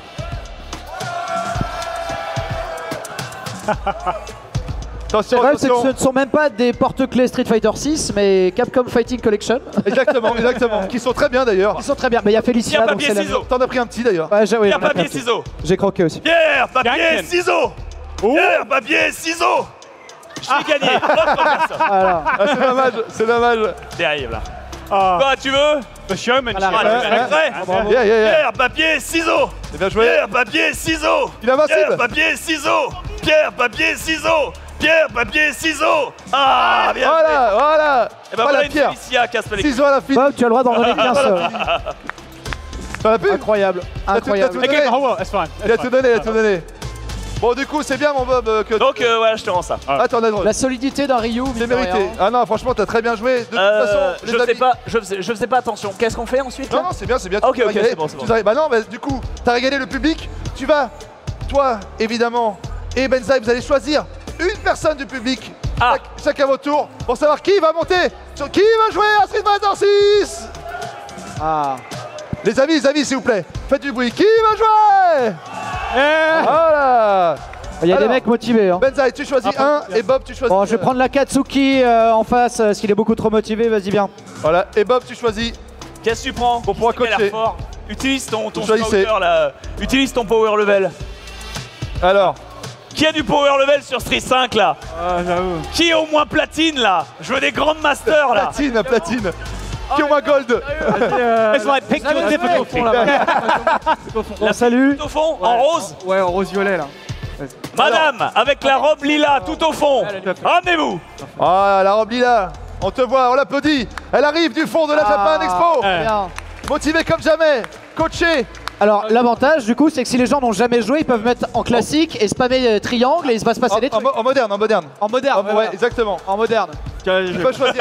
C'est vrai, c'est que ce ne sont même pas des porte-clés Street Fighter 6, mais Capcom Fighting Collection.
Exactement. Qui sont très bien d'ailleurs.
Ils sont très bien, mais il y a Félicia.
Pierre, papier, ciseaux.
T'en as pris un petit d'ailleurs.
Ouais,
Pierre, papier, ciseaux.
J'ai croqué aussi.
Pierre, papier, ciseaux. Pierre, papier, ciseaux. J'ai gagné.
Ah, c'est dommage.
T'arrives là. Quoi, tu veux?
The showmanship.
Pierre, papier, ciseaux.
C'est bien joué.
Pierre, papier, ciseaux.
Il est invincible.
Pierre, papier, ciseaux. Pierre, papier, ciseaux. Pierre, papier, ciseaux. Ah, bien joué.
Voilà.
Et ben voilà une Félicia casse les
ciseaux à la fin.
Bob, tu as le droit d'en donner qu'un seul.
Ça va plus?
Incroyable. Incroyable.
Il a tout donné. Bon, du coup, c'est bien, mon Bob.
Donc, voilà, je te rends ça.
Attends,
la solidité d'un Ryu,
c'est mérité. Ah non, franchement, t'as très bien joué. De toute façon,
je faisais pas attention. Qu'est-ce qu'on fait ensuite?
Non, c'est bien.
Ok, c'est bon.
Bah non, bah du coup, t'as régalé le public. Tu vas, toi, évidemment, et Benzaï, vous allez choisir une personne du public, chacun votre tour, pour savoir qui va monter, qui va jouer à Street Fighter 6. Les amis, s'il vous plaît, faites du bruit. Qui va jouer? Voilà.
Il y a des mecs motivés. Hein.
Benzaï, tu choisis un et Bob, tu choisis.
Bon, je vais prendre la Katsuki en face, parce qu'il est beaucoup trop motivé. Vas-y, bien.
Voilà, et Bob, tu choisis.
Qu'est-ce que tu prends?
Pour pouvoir coacher.
Utilise ton power là. Utilise ton power level.
Alors.
Qui a du power level sur Street 5 là?
J'avoue.
Qui est au moins platine là? Je veux des grandes masters là.
Platine. Qui est au moins gold?
It's like pick your difficulty.
On salue.
Tout au fond, en rose?
Ouais, en rose-violet là.
Madame, avec la robe lila tout au fond. Ramenez-vous.
Ah, la robe lila. On te voit, on l'applaudit. Elle arrive du fond de la Japan Expo. Motivée comme jamais. Coachée.
Alors l'avantage du coup c'est que si les gens n'ont jamais joué, ils peuvent mettre en classique et spammer triangle et il va se passer des trucs.
En moderne.
Ouais,
exactement.
En moderne.
Tu peux choisir.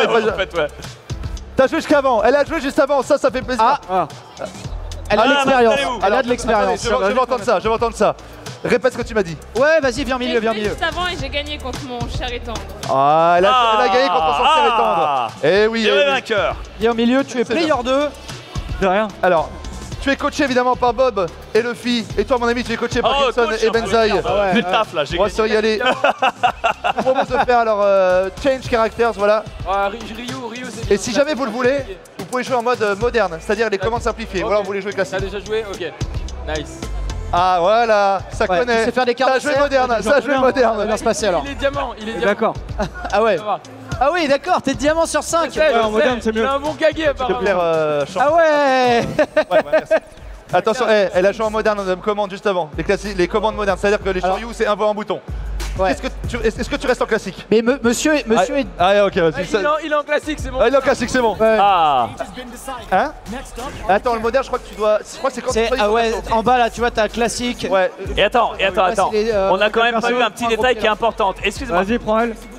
T'as joué jusqu'avant, elle a joué juste avant, ça fait plaisir.
Elle a l'expérience. Elle a de l'expérience.
Je vais entendre ça. Répète ce que tu m'as dit.
Ouais, vas-y, viens au milieu,
Juste avant et j'ai gagné contre mon cher et tendre.
Ah, elle a gagné contre son cher et tendre. Eh oui.
C'est le vainqueur.
Viens au milieu, tu es player 2.
De rien.
Alors, tu es coaché évidemment par Bob et Luffy. Et toi, mon ami, tu es coaché par Kilson et Benzaï.
J'ai taf là, j'ai gagné.
On va se régaler. Je vous propose de faire alors Change Characters, voilà.
Ryu, c'est.
Et si jamais vous le voulez, vous pouvez jouer en mode moderne, c'est-à-dire les commandes simplifiées. Voilà, vous voulez jouer classique.
T'as déjà joué? Ok. Nice.
Ah voilà, ça connaît.
Tu sais faire des cartes.
Ça a joué moderne, ça a joué moderne.
Ça va bien se passer alors.
Il est diamant.
D'accord.
Ah ouais. Ah oui, d'accord, t'es diamant sur 5.
En moderne, c'est mieux.
Il a un bon kagé apparemment.
Ah ouais.
Merci. Attention, elle a joué en moderne, on me commande juste avant. Les commandes modernes, c'est-à-dire que les Shoryu, c'est un voix en bouton.
Ouais.
Est-ce que tu restes en classique?
Mais monsieur est...
Ah ok, vas-y.
Il est en classique, c'est bon.
Il est en classique, c'est bon.
Ouais.
Ah.
Hein? Attends, le moderne, je crois que tu dois... Je crois que c'est quand tu
Ah ouais, en bas là, tu vois, t'as classique.
Ouais.
Et attends. On a quand même pas eu un petit détail qui est important. Excuse-moi.
Vas-y, prends elle.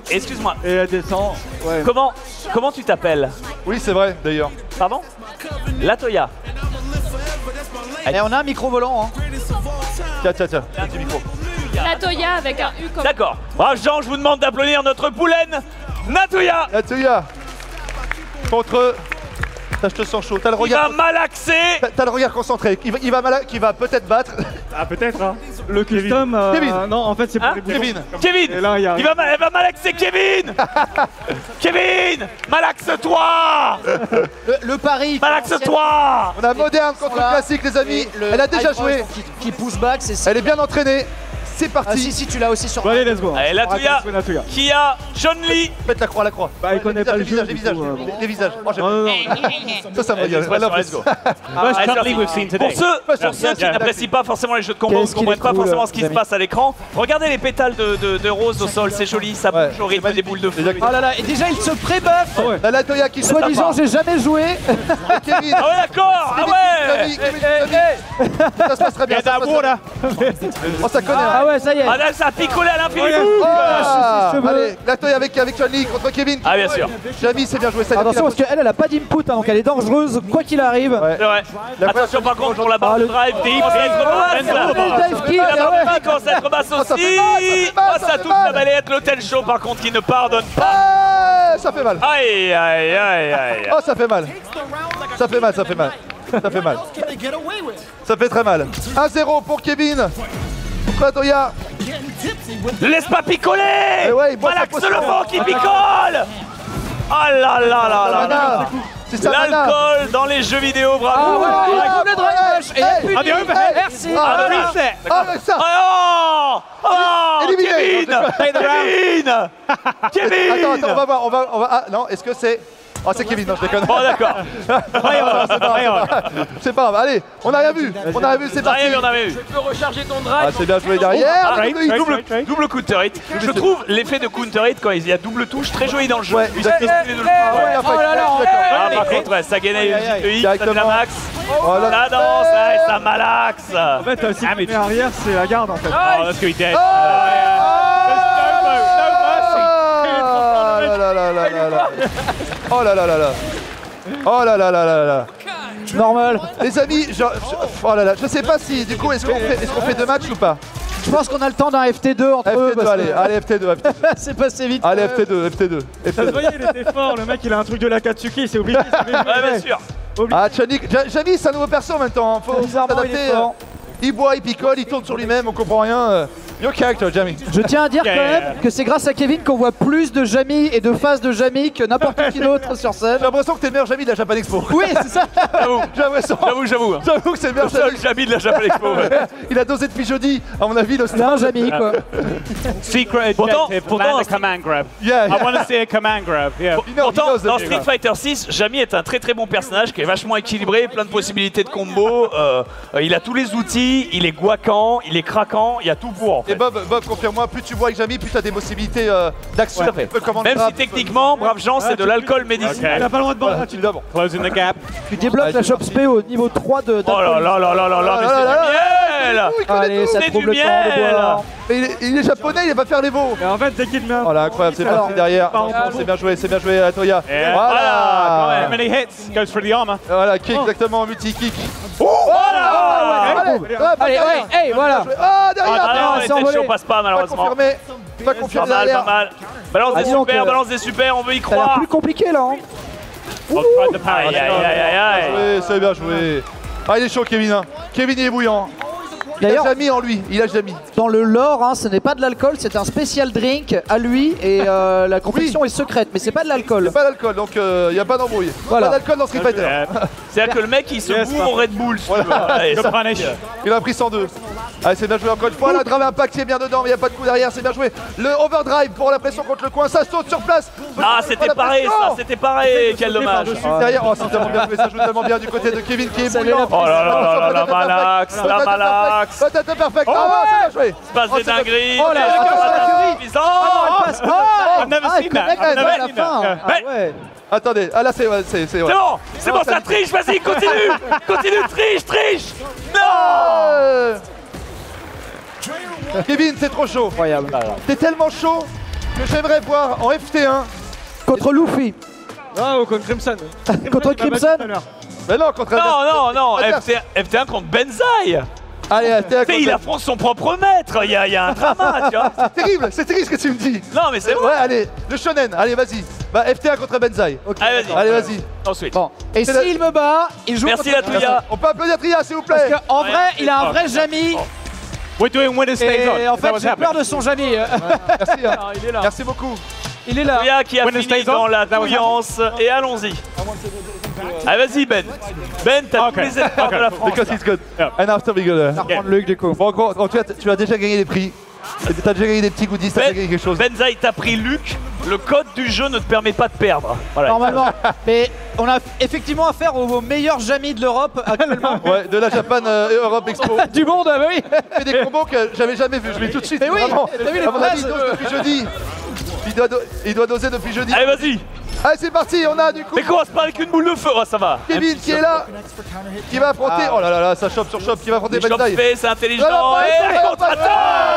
excuse-moi.
Et elle descend. Ouais.
Comment tu t'appelles?
Oui, c'est vrai, d'ailleurs.
Pardon? Latoya.
Et on a un micro volant. Hein.
Tiens, petit micro.
Latoya avec un U comme.
D'accord. Bravo Jean, je vous demande d'applaudir notre poulaine, Latoya.
Latoya contre... Je te sens chaud. T'as le regard.
Il va malaxer.
T'as le regard concentré. Il va peut-être battre.
Ah, peut-être, hein. Le custom.
Kevin.
Non, en fait, c'est pour les
Kevin.
Kevin.
Et là,
elle va malaxer Kevin. Kevin, malaxe-toi.
Le pari.
Malaxe-toi.
On a moderne contre classique, les amis. Elle a déjà joué.
Qui pousse back, c'est ça.
Elle est bien entraînée. C'est parti.
Si, tu l'as aussi sur.
Bon, allez, let's go.
Allez, Latoya. Qui a Chun-Li.
Faites la croix.
Bah, il connaît pas le jeu.
Les visages. Oh,
Non.
Ça me regarde. Let's go.
Pour ceux qui n'apprécient pas forcément les jeux de combat, qui ne comprennent pas forcément ce qui se passe à l'écran, regardez les pétales de rose au sol, c'est joli, ça bouge au rythme des boules de feu.
Oh là là, et déjà il se pré-buff.
La Latoya qui
soi-disant, j'ai jamais joué.
Kevin.
Ah ouais, d'accord. Ah ouais.
Ça se passe très bien. Oh, ça connaît.
Ah ouais, ça y est.
Ah là, ça a picolé à l'infini.
Allez, Latoya avec Chun-Li contre Kevin.
Ah bien sûr.
Jamie, c'est bien joué.
Attention parce qu'elle a pas d'input, hein, donc elle est dangereuse quoi qu'il arrive.
C'est vrai. Attention par contre pour la barre de drive, il commence à être basse aussi. Oh, ça touche la balayette, l'hôtel chaud par contre qui ne pardonne pas.
Ça fait mal.
Aïe.
Oh, ça fait mal. Ça fait mal. Ça fait très mal. 1-0 pour Kevin. Latoya.
Laisse pas picoler. Malaxe le vent qui picole. Oh là là. L'alcool dans les jeux vidéo, bravo.
Le drive. Merci.
Kevin.
Attends, on va voir. Ah non, est-ce que c'est... Oh, c'est Kevin, non, je déconne.
Bon, d'accord.
C'est pas grave, allez, on a rien vu, c'est parti.
On a vu.
Je peux recharger ton drive.
Ah, c'est bien joué derrière.
Double counter hit. Je trouve l'effet de counter hit quand il y a double touche très joli dans le jeu.
Ouais,
par contre, ça gagne une hit, ça fait la max.
Oh là
Ça danse, ça malaxe.
En fait, si tu mets arrière, c'est la garde en fait.
Oh, that's good dead.
Oh là là.
Normal.
Les amis, je sais pas si du coup est-ce qu'on fait deux matchs ou pas.
Je pense qu'on a le temps d'un FT2 entre eux.
Allez, FT2.
C'est passé vite.
Allez, FT2.
Ça se voyait, il était fort, le mec il a un truc de l'Akatsuki, il s'est oublié.
Ouais, bien sûr.
Ah, Jamie, c'est un nouveau perso en même temps. Faut s'adapter. Il boit, il picole, il tourne sur lui-même, on comprend rien. Your character, Jamie.
Je tiens à dire quand même que c'est grâce à Kevin qu'on voit plus de Jamie et de phases de Jamie que n'importe qui d'autre sur scène.
J'ai l'impression que t'es le meilleur Jamie de la Japan Expo.
Oui, c'est ça.
J'avoue.
J'avoue que c'est le meilleur
Jamie de la Japan Expo.
Il a dosé depuis jeudi, à mon avis, le
C'est un Jamie quoi.
Secret objective, land a command grab.
Yeah.
I want to see a command grab. Yeah.
Pourtant, dans Street Fighter 6, Jamie est un très bon personnage qui est vachement équilibré, plein de possibilités de combos. Il a tous les outils, il est guaquant, il est craquant, il y a tout pour en fait.
Et Bob, confirme-moi, plus tu bois avec Jamie, plus tu as des possibilités d'action.
Même si techniquement, brave Jean, c'est de l'alcool médicinal.
Il a pas le droit de boire.
Closing the gap.
Tu débloques la Shop Spé au niveau 3 de.
Oh là là, mais c'est du miel.
Allez, ça trouve le temps de boire.
Il est japonais, il va faire les veaux.
Mais en fait, dès qu'il met un.
Oh là, incroyable, c'est parti derrière. C'est bien joué, Latoya.
Voilà. How many hits goes for the armor.
Voilà, kick, exactement, multi-kick.
Allez, voilà.
Ah, derrière.
Les têtes chauds passent pas malheureusement.
Pas confirmé
Pas
derrière.
mal. Balance des super, on veut y
Ça a l'air
croire.
plus compliqué là.
Aïe.
C'est bien joué. Ah, il est chaud, Kevin. Kevin, il est bouillant. Il a Jamie en lui, Dans
le lore, hein, ce n'est pas de l'alcool, c'est un spécial drink à lui et la confection est secrète, mais c'est pas de l'alcool.
C'est pas d'alcool, donc il n'y a pas d'embrouille.
Voilà.
Pas d'alcool dans Street Fighter.
C'est-à-dire que le mec il se bourre au Red Bull.
Il a pris 102. Allez, c'est bien joué encore une fois. La Drive Impact qui est bien dedans, mais il n'y a pas de coup derrière, c'est bien joué. Le overdrive pour la pression contre le coin, ça saute sur place.
Ah, c'était pareil, quel dommage.
Derrière, oh, c'est tellement bien joué, ça joue tellement bien du côté de Kevin qui est bouillant.
Oh là, la malaxe.
Peut-être perfect. Ah, c'est bien joué.
Passe des dingueries.
Oh là,
Attendez, ah là c'est
bon, ça triche, vas-y, continue, triche. Non.
Kevin, c'est trop chaud.
Incroyable.
T'es tellement chaud que j'aimerais voir en FT1.
Contre Luffy.
Non, ou contre Crimson.
Contre Crimson.
Mais non, contre
Non, FT1 contre Benzaï.
Allez, FT1
il affronte son propre maître, il y a un drama, tu vois.
C'est terrible ce que tu me dis.
Non, mais c'est vrai.
Ouais, allez, le shonen, allez, vas-y. Bah, FT1 contre Benzaï.
Okay.
Allez,
vas-y.
Ensuite.
Bon. Et s'il me bat, il joue
Merci
contre
la Touya.
On peut applaudir Tria, s'il vous plaît.
Parce qu'en vrai, il a un vrai Jamy.
We're doing winner stays on.
Et en fait, j'ai peur de son Jamy.
Merci, hein.
Il est là.
Merci beaucoup.
Il est là.
Touya qui a fini dans la touillance. Et allons-y. Allez, vas-y, Ben. Ben, t'as tous les efforts de la France.
Because it's good. And after we go there.
Luc, du coup.
Bon, tu as déjà gagné des prix. T'as déjà gagné des petits goodies, t'as déjà gagné quelque chose.
Benzaï, t'as pris Luc. Le code du jeu ne te permet pas de perdre. Voilà.
Normalement. Mais on a effectivement affaire aux meilleurs Jamy de l'Europe actuellement.
Ouais, de la Japan Europe Expo.
Du monde, oui.
Il fait des combos que j'avais jamais vus. Je l'ai tout de suite.
Mais oui,
vraiment.
t'as vu les
À mon avis, il
phrases
dose depuis jeudi. Il doit doser depuis jeudi.
Allez, vas-y.
Allez, c'est parti, on a du coup
Mais commence pas avec une boule de feu, oh, ça va.
Kevin qui est là, qui va affronter. Oh là là là, ça chope sur chope, qui va affronter
Benzaï.
Benzaï.
C'est intelligent.
Et
la contre-attaque.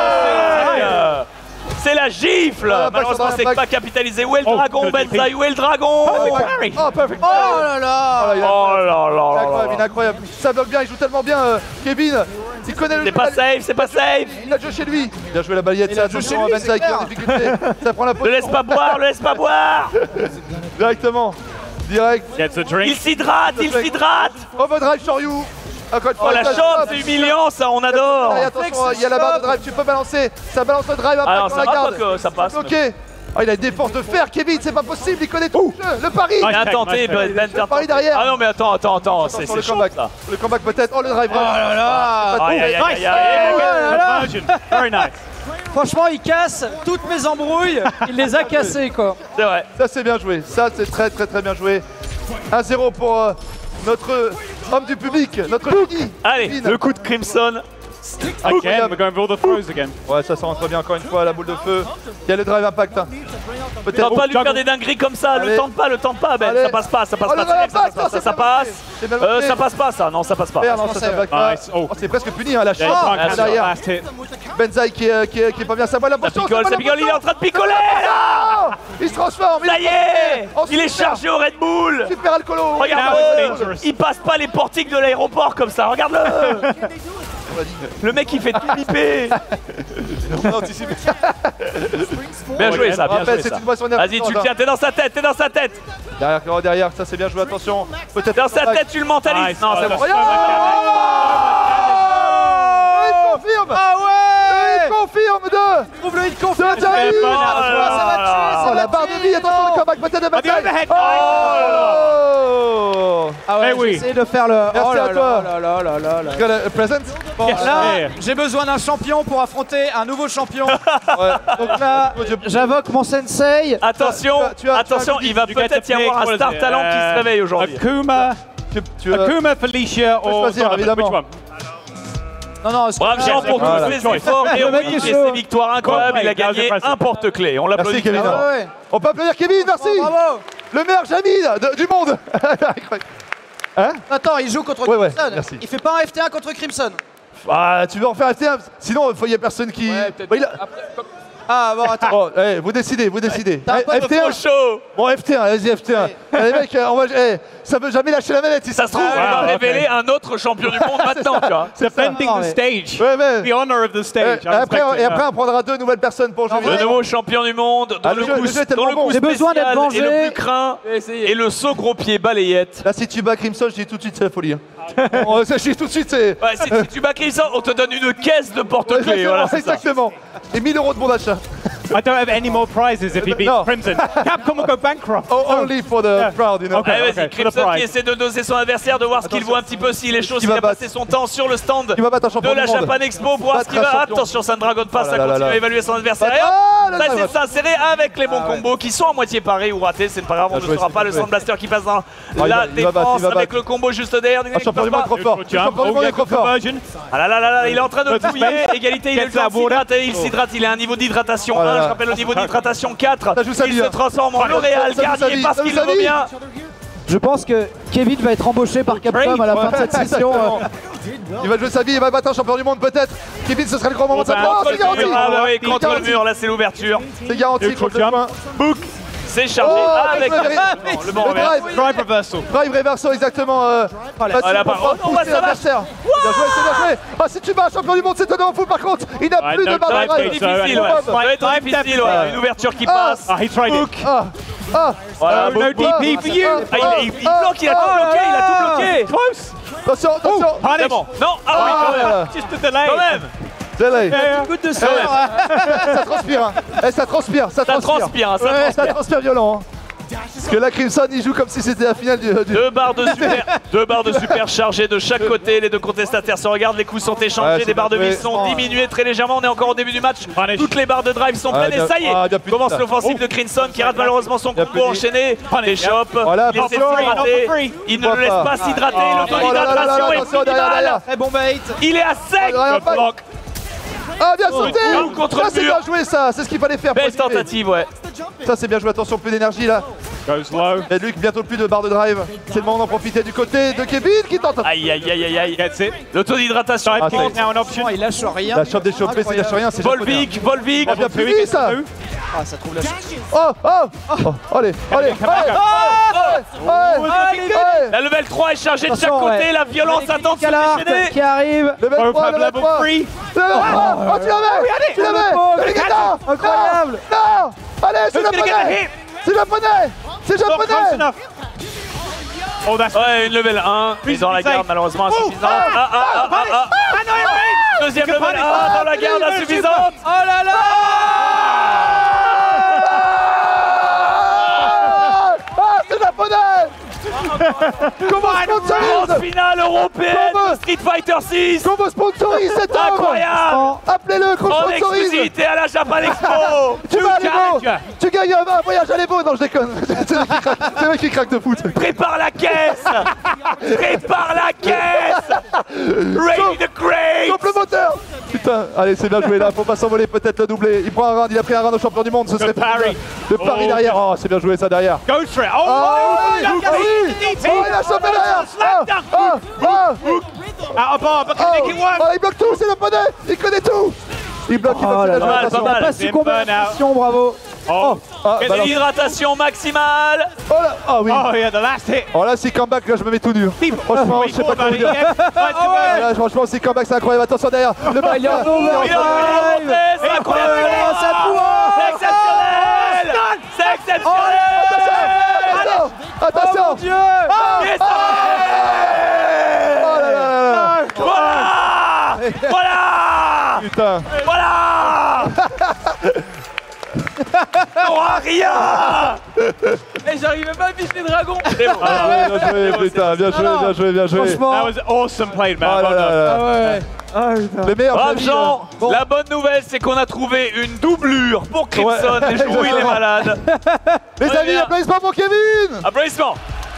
C'est la gifle. Malheureusement, c'est pas capitalisé. Où est le dragon, Benzaï? Où est le dragon?
Oh, perfect.
Oh là là.
Oh là là.
Il est incroyable. Ça bloque bien, il joue tellement bien, Kevin. Il connaît le jeu.
C'est pas safe.
Il a joué chez lui. Il a joué la balayette, ça. Attention à Benzaï qui est en difficulté. Ça prend la
Le laisse pas boire, le laisse pas boire.
Directement. Direct.
Il s'hydrate, il s'hydrate.
Overdrive sur you. Encore une fois,
Oh la chope, c'est humiliant ça, on adore.
Attention, il y a la barre de drive, tu peux balancer. Ça balance le drive après
Ah non,
dans
ça
la
va
garde.
pas que ça passe.
Ok. Oh, il a des forces de fer, Kevin, c'est pas possible, il connaît tout le jeu. Le pari.
Bien tenté, Ben.
Le pari derrière.
Ah non mais attends, c'est
le
chaud
comeback.
ça.
Le comeback peut-être. Oh le drive.
Oh là là.
Aïe aïe aïe aïe.
Very nice.
Franchement, il casse toutes mes embrouilles. Il les a cassées, quoi.
C'est vrai.
Ça c'est bien joué. Ça c'est très bien joué. 1-0 pour notre homme du public, notre Luigi.
Allez, le coup de Crimson.
Again, we're going for all the throws again.
Ouais, ça rentre bien encore une fois, la boule de feu. Il y a le drive impact. Hein.
Tente pas de lui faire des dingueries comme ça, le tente pas, Ben.
Allez.
Ça passe pas, ça passe pas. Ça passe pas, ça. Non, ça passe pas.
Non, ça passe pas. Oh, c'est presque puni, hein, la chance derrière. Benzaï qui est pas bien, ça va la potion.
Ça picole, il est en train de picoler.
Il se transforme.
Ça y est, il est chargé au Red Bull.
Super alcoolo.
Regarde-le, il passe pas les portiques de l'aéroport comme ça, regarde-le. Le mec il fait tout piper. Bien joué ça, bien joué ça. Vas-y, tu le tiens, t'es dans sa tête.
Derrière, ça c'est bien joué, attention.
Peut-être dans sa tête, tu le mentalises. Non, c'est bon.
Il confirme.
Ah ouais.
Il confirme de.
Trouve le hit confirme.
Ça va tuer. La barre de vie, attention le comeback peut-être de Benzaï.
Ah ouais, j'ai essayé de faire le...
Merci à toi.
Tu
as le present?
Bon, là, j'ai besoin d'un champion pour affronter un nouveau champion. Donc là, j'invoque mon sensei.
Attention, il va peut-être y avoir un star talent qui se réveille aujourd'hui.
Akuma, Felicia, or
évidemment.
Which one?
Non,
brave Jean pour tous les efforts héroïques et ses victoires incroyables. Il a gagné un porte-clés. On l'applaudit.
Kevin. On peut applaudir Kevin, merci.
Bravo.
Le meilleur Jamy du monde. Hein?
Attends, il joue contre Crimson.
Merci.
Il fait pas un FT1 contre Crimson.
Ah, tu veux en faire un FT1? Sinon, il n'y a personne qui...
Ouais, peut-être.
Ah bon, attends.
Bon, vous décidez.
FT1 chaud.
Bon, FT1, vas-y, FT1. Les mecs, ça veut jamais lâcher la manette.
Ça se trouve, on va révéler un autre champion du monde maintenant, tu vois.
Defending the stage.
The
honor of the stage.
Et après, on prendra 2 nouvelles personnes pour jouer.
Le nouveau champion du monde, dont le coup spécial et le plus craint, et le saut gros pied balayette.
Là, si tu bats Crimson, je dis tout de suite, c'est la folie. Je dis tout de suite, c'est...
Ouais, si tu bats Crimson, on te donne une caisse de porte-clés. Voilà,
exactement. Et 1000 € de bon d'achat.
I don't have any more prizes if he beats Crimson. Capcom will go bankrupt.
Only for the crowd, you know.
Allez, vas-y, Crimson qui essaie de doser son adversaire, de voir ce qu'il voit un petit peu, s'il est chaud, s'il a passé son temps sur le stand de la Japan Expo pour voir ce qu'il va. Attention, ça ne dragonne pas, ça continue à évaluer son adversaire. Ça essaie de s'insérer avec les bons combos qui sont à moitié parés ou ratés, c'est pas grave, on ne saura pas. Le Sound Blaster qui passe dans la défense avec le combo juste derrière.
Champion du monde trop fort. Champion du monde trop fort.
Ah là là là, il est en train de fouiller. Égalité, il est s'hydrater, il s'hydrate, il a un niveau d'hydratation 1, je rappelle le niveau d'hydratation 4. Il se transforme en L'Oréal Garnier parce qu'il le veut bien.
Je pense que Kevin va être embauché par Capcom à la fin de cette session.
Il va jouer sa vie, il va battre un champion du monde peut-être. Kevin, ce serait le grand moment de sa part. C'est garanti.
Ah bah oui, contre le mur, là c'est l'ouverture.
C'est garanti contre le point.
Book. C'est chargé avec
le bon drive reversal. Drive reversal, exactement.
Oh là, ça va.
Bien joué, c'est bien joué. Ah, si tu bats un champion du monde, c'est totalement fou par contre. Il n'a plus de barre de drive.
Difficile, ouais. Une ouverture qui passe.
Ah, he tried it.
Voilà,
no DP for you.
Il bloque, il a tout bloqué, il a tout bloqué.
Close.
Attention, attention.
C'est bon. Non, ah oui, quand même.
Just a delay.
Quand même.
Delay.
Coup de sang.
Ça transpire, hein. Ça transpire, ça transpire. Ça transpire violent. Hein. Parce que là, Crimson, il joue comme si c'était la finale du...
Deux barres de super chargées de chaque côté. Les deux contestataires se regardent, les coups sont échangés, les barres de vie sont diminuées très légèrement. On est encore au début du match. Toutes les barres de drive sont pleines et ça y est. Commence l'offensive de Crimson qui rate malheureusement son combo enchaîné. Les chops, il essaie de s'hydrater. Il ne le laisse pas s'hydrater. L'autodhydratation est minimale.
Très bon bait.
Il est à sec.
Ah, bien sauté!
Ça,
c'est bien joué, ça! C'est ce qu'il fallait faire.
Belle tentative, ouais.
Ça, c'est bien joué. Attention, plus d'énergie là.
Goes low.
Et Luc, bientôt plus de barre de drive. C'est le moment d'en profiter du côté de Kevin qui tente.
Aïe, aïe, aïe, aïe, aïe.
Now
L'autohydratation.
an option.
Il lâche rien.
La chope des chopés, il lâche rien. C'est
Volvic.
bien plus vite, ça!
Ah, ça trouve la chance.
Allez.
La level 3 est chargée de chaque côté. La violence attend de se déchaîner.
Qui arrive.
Level 3. Oh, tu l'avais!
Incroyable.
Non! Allez, c'est japonais! C'est japonais!
Oh, that's
Ouais, une level 1. Mais dans la garde, malheureusement insuffisante. Deuxième level 1 dans la garde insuffisante.
Oh là là.
C'est japonais! Comment
Grande finale européenne de Street Fighter 6.
Comment sponsorise cet homme?
Incroyable.
Appelez-le, qu'on
En
sponsorise!
exclusivité à la Japan Expo.
Tu vas à l'Evo! Tu gagnes un voyage à l'Evo! Non, je déconne! C'est vrai qui craque de foot!
Prépare la caisse. Prépare la caisse. Ready the Great.
Coupe le moteur! Putain, allez, c'est bien joué là, faut pas s'envoler, peut-être le doubler. Il prend un round, il a pris un round au champion du monde, ce serait
parry.
Le pari derrière, oh, c'est bien joué ça derrière.
Go for it.
Il a chopé derrière! Il bloque tout, c'est le poney! Il connaît tout! Il bloque, il bloque,
Pas succombé à la pression, bravo.
Hydratation maximale.
Oh oui!
Oh yeah, the last hit.
Oh là, si comeback, là je me mets tout nu. Franchement, je sais pas comment dire. Là, franchement, si comeback, c'est incroyable. Attention derrière. Le bail,
C'est incroyable. C'est exceptionnel. C'est exceptionnel.
Attention!
Mon Dieu.
Voilà.
Putain!
Voilà. N'aura rien.
Et j'arrivais pas à viser les dragons.
C'est bon.
Bien joué, putain, bien joué.
Franchement.
That was awesome played, man.
Oh là là là. Le meilleur.
Brave Jean. La bonne nouvelle, c'est qu'on a trouvé une doublure pour Crimson. Et je trouve il est malade.
Les amis, applaudissements pour Kevin!
Applaudissements.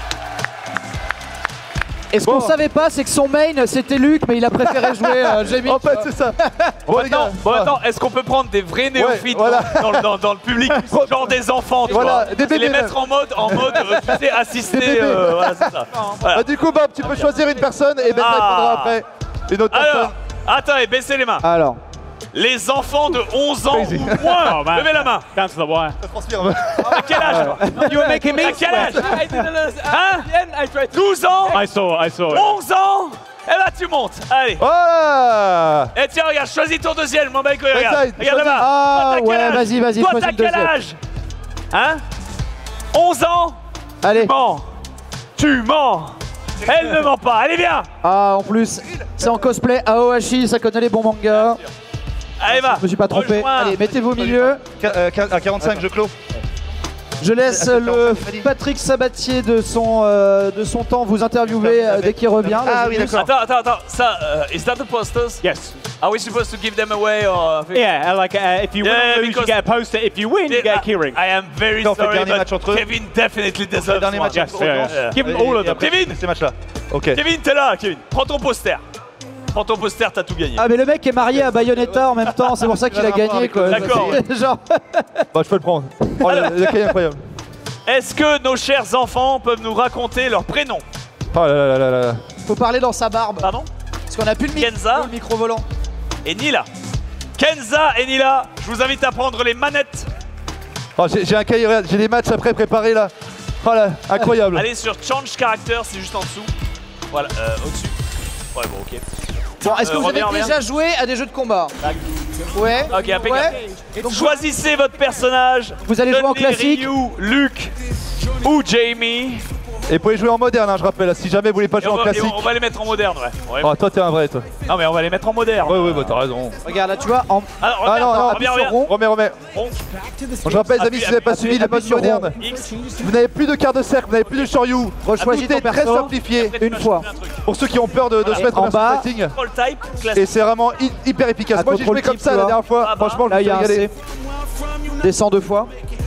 Et ce qu'on savait pas, c'est que son main c'était Luc, mais il a préféré jouer Jamie.
En fait, c'est ça.
Bon, attends, est-ce qu'on peut prendre des vrais néophytes dans le public, genre des enfants, tu vois,
des bébés,
les mettre en mode tu sais, assister, voilà, c'est ça. Voilà.
Du coup, Bob, tu peux choisir une personne et Ben répondra après. Une autre personne.
Alors, attendez, baissez les mains.
Alors.
Les enfants de 11 ans ou moins, levez la main.
Down to the wire.
Ça transpire.
À quel âge?
You were making me
À quel âge?
Hein?
12 ans?
I saw it.
11 ans? Eh ben tu montes, allez.
Voilà!
Et tiens, regarde, choisis ton deuxième, mon mec, regarde. Regarde là-bas.
Ah ouais, vas-y,
toi,
choisis
t'as
le
quel
deuxième.
âge? Hein? 11 ans?
Allez.
Tu mens. Elle ne ment pas, allez viens.
Ah, en plus, c'est en cosplay Aohashi, ça connaît les bons mangas.
Allez va.
Je me suis pas trompé.
Rejoins.
Allez, mettez-vous au milieu.
À 45, je clôt.
Je laisse le Patrick Sabatier de son temps vous interviewer dès qu'il revient.
Ah oui, d'accord.
Attends. Ça, is that the posters?
Yes.
Are we supposed to give them away or?
Yeah, like if you win or lose, you get a poster. If you win, you get a keyring.
I am very sorry, but Kevin definitely deserves one.
Yes, give them all of them.
Kevin,
Ces matchs-là. Ok.
Kevin, t'es là, Kevin. Prends ton poster. Prends ton poster, t'as tout gagné.
Ah mais le mec est marié à Bayonetta en même temps, c'est pour ça qu'il a gagné quoi.
D'accord.
Genre.
Bah, je peux le prendre. Oh, le cahier incroyable.
Est-ce que nos chers enfants peuvent nous raconter leur prénom?
Oh là là là là là.
Faut parler dans sa barbe.
Pardon?
Parce qu'on a plus le micro volant.
Et Nila. Kenza et Nila, je vous invite à prendre les manettes.
Oh, j'ai un cahier, j'ai des matchs après préparés là. Oh là, incroyable.
Allez sur Change Character, c'est juste en dessous. Voilà, au-dessus. Ouais, bon, ok.
Bon, est-ce que vous avez déjà joué à des jeux de combat? Ouais.
Ok, impeccable. Donc, choisissez votre personnage.
Vous allez jouer en classique.
Ryu, Luke ou Jamie.
Et vous pouvez jouer en moderne, hein, je rappelle, si jamais vous voulez pas jouer en classique.
On va les mettre en moderne, ouais.
Oh, toi, t'es un vrai, toi.
Non, mais on va les mettre en moderne.
Ouais, bah t'as raison.
Regarde, là, tu vois.
Ah non, remets. Bon, je rappelle, les amis, si vous n'avez pas suivi le mode moderne, vous n'avez plus de quart de cercle, vous n'avez plus de Shoryu.
Rechoisis ton perso.
Très simplifié.
Une fois.
Pour ceux qui ont peur de se mettre en bas. Et c'est vraiment hyper efficace. Moi, j'ai joué comme ça la dernière fois. Franchement, je me suis régalé.
Descends 2 fois.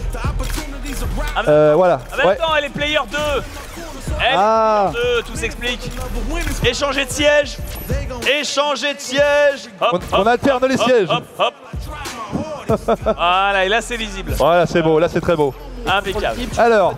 Voilà.
En même temps, elle est player 2. Elle, tout s'explique. Échanger de siège. Échanger de siège.
On alterne les sièges.
Hop. Voilà, et là c'est lisible.
Voilà, c'est beau, là c'est très beau.
Impeccable.
Alors,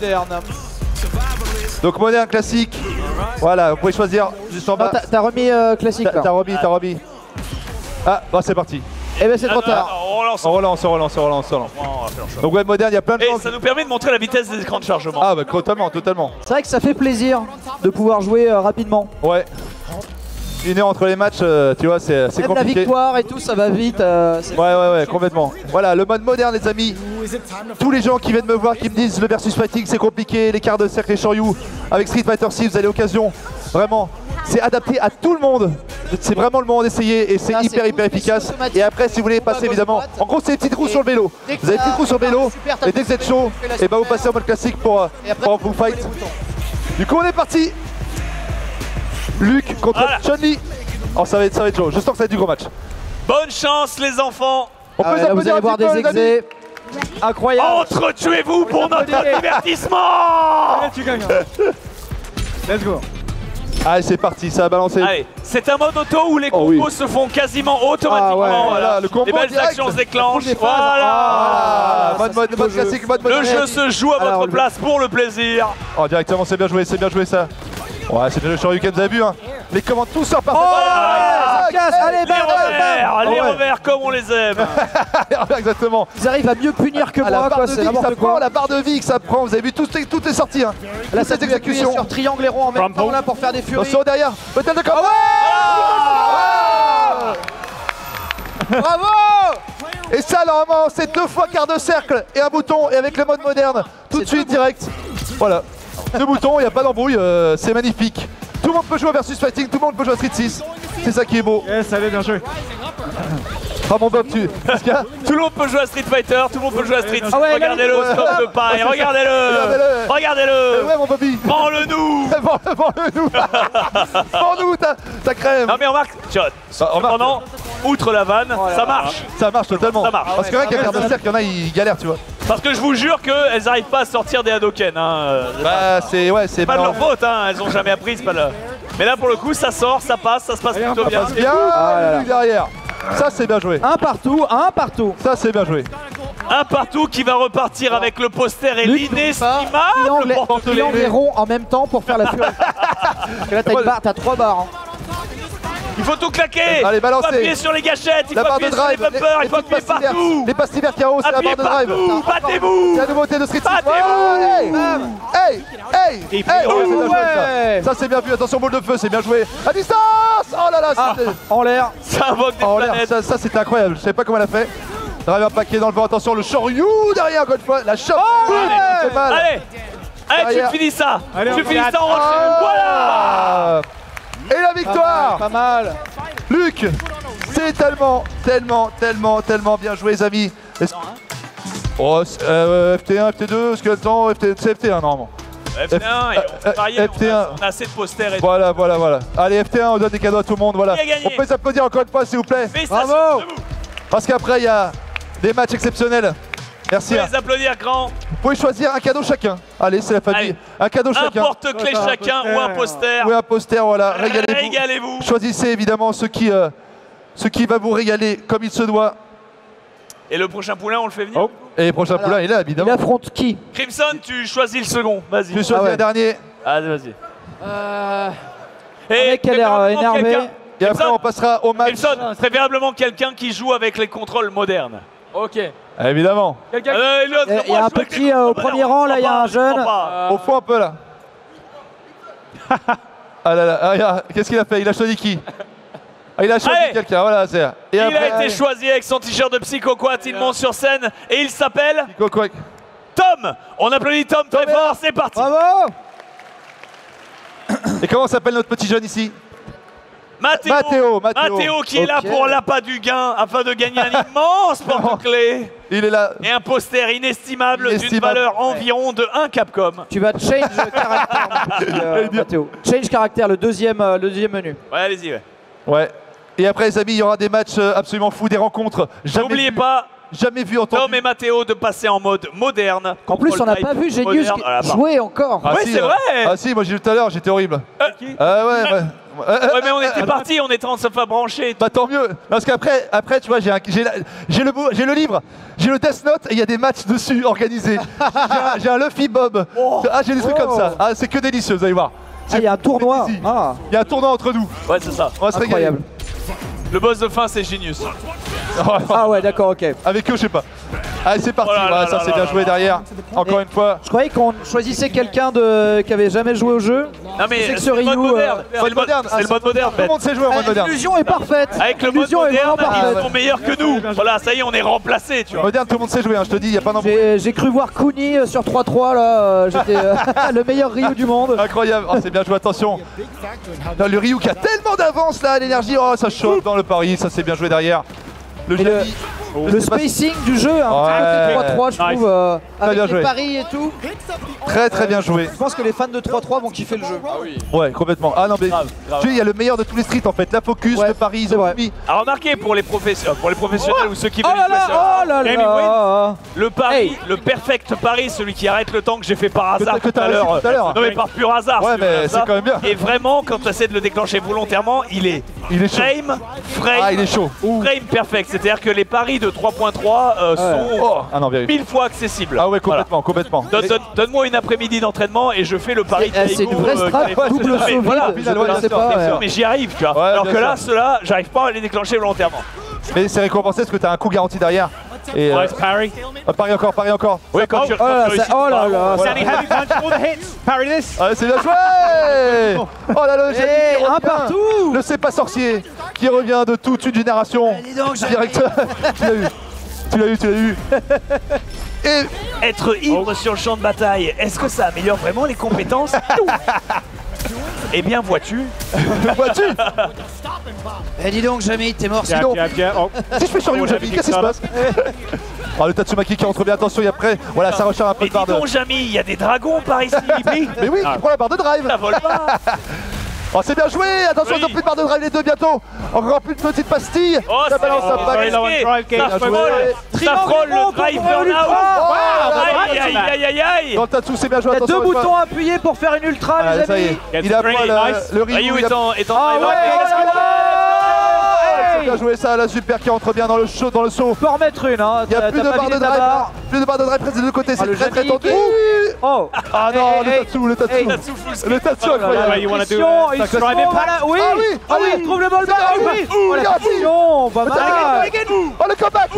donc moderne, classique. Voilà, vous pouvez choisir juste en bas.
T'as remis classique là.
T'as remis. Ah, bon, c'est parti.
Eh ben c'est trop tard.
On relance. Donc web moderne, il y a plein de gens.
Et ça nous permet de montrer la vitesse des écrans de chargement.
Ah bah totalement.
C'est vrai que ça fait plaisir de pouvoir jouer rapidement.
Ouais. 1 heure entre les matchs, tu vois, c'est compliqué.
La victoire et tout, ça va vite.
Ouais, complètement. Voilà, le mode moderne, les amis. Tous les gens qui viennent me voir, qui me disent le versus fighting, c'est compliqué, les quarts de cercle, les Shoryu. Avec Street Fighter 6, vous avez l'occasion. Vraiment, c'est adapté à tout le monde. C'est vraiment le moment d'essayer et c'est hyper efficace. Et après, si vous voulez passer, évidemment, en gros, c'est des petites roues sur le vélo. Vous avez des petites roues sur le vélo, et dès que vous êtes chaud, et bah vous passez en mode classique pour un full fight. Du coup, on est parti. Luke contre Chun-Li. Oh, ça va être chaud. Je sens que ça va être du gros match.
Bonne chance, les enfants.
On peut
vous allez voir des exés. Incroyable.
Entretuez-vous pour notre divertissement.
Allez, tu gagnes. Let's go.
Allez, c'est parti, ça a balancé.
Allez, c'est un mode auto où les combos se font quasiment automatiquement.
Voilà, le combo
les belles
direct.
actions se déclenchent.
Voilà. Mode classique, mode
le jeu se joue à votre place pour le plaisir.
Oh, directement, c'est bien joué ça. Ouais, c'est bien le Shoryuken, vous avez vu, hein. Les commandes tous sortent parfaitement.
Allez,
les revers comme on les aime.
Exactement.
Ils arrivent à mieux punir que moi, quoi, c'est n'importe quoi.
La barre de vie que ça prend, vous avez vu, tout est sorti, hein.
Là, cette exécution sur triangle et rond en même temps là pour faire des furies.
Attention derrière, hôtel de combat.
Bravo.
Et ça, normalement, c'est 2 fois quart de cercle et un bouton, et avec le mode moderne, tout de suite direct. Voilà. 2 boutons, il n'y a pas d'embrouille, c'est magnifique. Tout le monde peut jouer à versus fighting, tout le monde peut jouer à Street 6. C'est ça qui est beau.
Yes, allez, bien joué.
Ah mon Bob, tu.
Tout le monde peut jouer à Street Fighter, tout le monde peut jouer à Street.
Regardez-le,
stop de paille, regardez-le.
Ouais mon Bobby.
Prends-le-nous.
Prends-le-nous. Prends-nous ta crème.
Non mais remarque, cependant, outre la vanne, ça marche.
Ça marche totalement.
Ça marche.
Parce que rien qu'à quart de cercle, il y en a, ils galèrent, tu vois.
Parce que je vous jure qu'elles n'arrivent pas à sortir des Hadoken. Hein.
Bah c'est
pas de leur faute, hein. Elles ont jamais appris, c'est pas là. Mais là pour le coup, ça sort, ça passe, ça se passe plutôt bien.
Ça passe bien, le derrière. Ça c'est bien joué.
Un partout.
Ça c'est bien joué.
Un partout qui va repartir avec le poster et l'inestimable
triangle et rond en même temps pour faire la furie. Parce que là t'as 3 barres.
Il faut tout claquer.
Allez, balancez.
Il faut appuyer sur les gâchettes, il
la
faut
barre
appuyer
de
sur les
drive,
bumpers, il faut appuyer partout.
Les passes hiver chaos, c'est la barre de drive.
Battez-vous.
C'est la nouveauté de Street 6. Hey. Ça c'est bien vu, attention boule de feu, c'est bien joué. À distance. Oh là là,
en l'air.
Ça invoque des planètes.
Ça c'était incroyable, je sais pas comment elle a fait. Drive un paquet dans le vent, attention le Shoryu derrière encore une fois, la chope.
Allez, tu finis ça. Tu finis ça en rocher. Voilà.
Et la victoire.
Pas mal.
Luc, c'est tellement bien joué les amis. Oh, FT1, FT2, est-ce que le temps c'est FT1 normalement.
FT1, on a assez de posters et
voilà. Allez FT1, on donne des cadeaux à tout le monde, voilà. On peut s'applaudir encore une fois s'il vous plaît.
Bravo.
Parce qu'après il y a des matchs exceptionnels. Merci.
Vous pouvez les applaudir grand.
Vous pouvez choisir un cadeau chacun. Allez, c'est la famille.
Allez.
Un cadeau chacun.
Un porte-clés chacun ou un poster.
Ou un poster, voilà.
Régalez-vous.
Choisissez évidemment ce qui va vous régaler comme il se doit.
Et le prochain poulain, on le fait venir.
Et le prochain poulain, il est là évidemment.
Il affronte qui?
Crimson, tu choisis le second. Vas-y.
Tu choisis le dernier.
Allez, vas-y.
Le mec a l'air énervé.
Et après, on passera au match.
Wilson, préférablement quelqu'un qui joue avec les contrôles modernes.
Ok.
Évidemment.
Il y a un petit au premier rang, là, il y a un jeune.
Au fond un peu là. Ah là là, regarde, qu'est-ce qu'il a fait? Il a choisi qui? Ah, il a choisi quelqu'un, voilà, c'est.
Il a été choisi avec son t-shirt de Psychoquat, il monte sur scène et il s'appelle Tom. On applaudit Tom très fort, c'est parti.
Bravo.
Et comment s'appelle notre petit jeune ici?
Mathéo qui est là pour l'appât du gain afin de gagner un immense porte-clés.
Il est là.
Et un poster inestimable d'une valeur environ de 1 Capcom.
Tu vas change caractère, Mathéo. Change caractère, le deuxième menu.
Ouais, allez-y.
Ouais. Et après, les amis, il y aura des matchs absolument fous, des rencontres.
N'oubliez pas.
Jamais vu entendre.
Tom et Mathéo de passer en mode moderne.
En plus, on n'a pas vu Genius jouer encore.
Ah,
oui,
si,
c'est vrai.
Ah si, moi j'ai vu tout à l'heure, j'étais horrible.
Ouais, mais on était partis, on était en train de se faire brancher.
Bah tant mieux. Parce qu'après, tu vois, j'ai le livre, j'ai le Death Note et il y a des matchs dessus organisés. J'ai un Luffy Bob. Ah, j'ai des trucs comme ça. Ah, c'est que délicieux, vous allez voir.
Il y a un tournoi.
Il y a un tournoi entre nous.
Ouais, c'est ça.
On va se régaler.
Le boss de fin, c'est Genius.
Ah ouais, d'accord, ok.
Avec eux, je sais pas. Allez, c'est parti. Voilà, ça c'est bien joué derrière. Encore une fois.
Je croyais qu'on choisissait quelqu'un qui avait jamais joué au jeu.
Non mais
c'est le mode
moderne. C'est le mode moderne.
Tout le monde sait jouer en mode moderne.
L'illusion est parfaite.
Avec le mode moderne, ils sont meilleurs que nous. Voilà, ça y est, on est remplacés, tu vois.
Moderne, tout le monde sait jouer, je te dis, il y a pas d'embrouille.
J'ai cru voir Kuni sur 3-3 là. J'étais le meilleur Ryu du monde.
Incroyable. Oh, c'est bien joué, attention. Non, le Ryu qui a tellement d'avance là, l'énergie. Oh, ça chauffe dans le pari, ça c'est bien joué derrière.
Le spacing du jeu, un petit peu 3-3, je trouve, avec les paris et tout.
Très bien joué.
Je pense que les fans de 3-3 vont kiffer le jeu.
Ah oui.
Ouais, complètement. Ah non, mais il y a le meilleur de tous les streets en fait. La focus, le pari, ils ont mis.
Alors remarquez pour les professionnels ou ceux qui veulent le pari, le perfect pari, celui qui arrête le temps que j'ai fait par hasard tout à l'heure. Non mais par pur hasard.
Ouais, mais c'est quand même bien.
Et vraiment, quand tu essaies de le déclencher volontairement, il est frame,
il est chaud.
Frame perfect. C'est-à-dire que les paris de 3.3 sont 1000 fois accessibles.
Ah ouais, complètement.
Donne-moi une après-midi d'entraînement et je fais le pari.
C'est une vraie strat, double saut vide.
Mais j'y arrive, tu vois. Alors que là, ceux-là, j'arrive pas à les déclencher volontairement.
Mais c'est récompensé parce que t'as un coup garanti derrière. Et
parry.
Pari encore.
Oui, quand tu
oh là là.
Standing heavy punch, all the hits. Parry this.
C'est bien joué. Oh là là,
j'ai un partout.
Le C'est pas sorcier qui revient de toute une génération. Directeur. Tu l'as eu.
Et être ivre sur le champ de bataille, est-ce que ça améliore vraiment les compétences? Eh bien, vois-tu.
Eh dis donc, Jamy, t'es mort sinon.
Si je fais sur Ryu, Jamy, qu'est-ce qui se passe? Oh, le Tatsumaki qui rentre bien, attention, et après, voilà, ça recharge un peu de barre de...
dis donc, Jamy, il y a des dragons par ici.
Mais oui, qui prend la barre de drive.
Ça vole pas.
Oh, c'est bien joué. Attention, ils ont plus de barre de drive les deux bientôt. Encore plus de petites pastilles.
Oh, ça balance, ça frôle le drive burn-out. Aïe.
Dans le Tatsu, c'est bien joué.
Il y a deux boutons appuyés pour faire une ultra, les amis.
Il a le Ryu
est en
c'est bien joué ça, la super qui rentre bien dans le saut.
On peut en mettre une, hein.
Il n'y a plus de barre de drive. Plus de barre de drive presque des deux côtés, c'est très tendu.
Oh.
Ah non, le Tatsu. Le Tatsu incroyable.
Oui, trouve le ball back. Oh l'attention, pas mal.
Oh le comeback.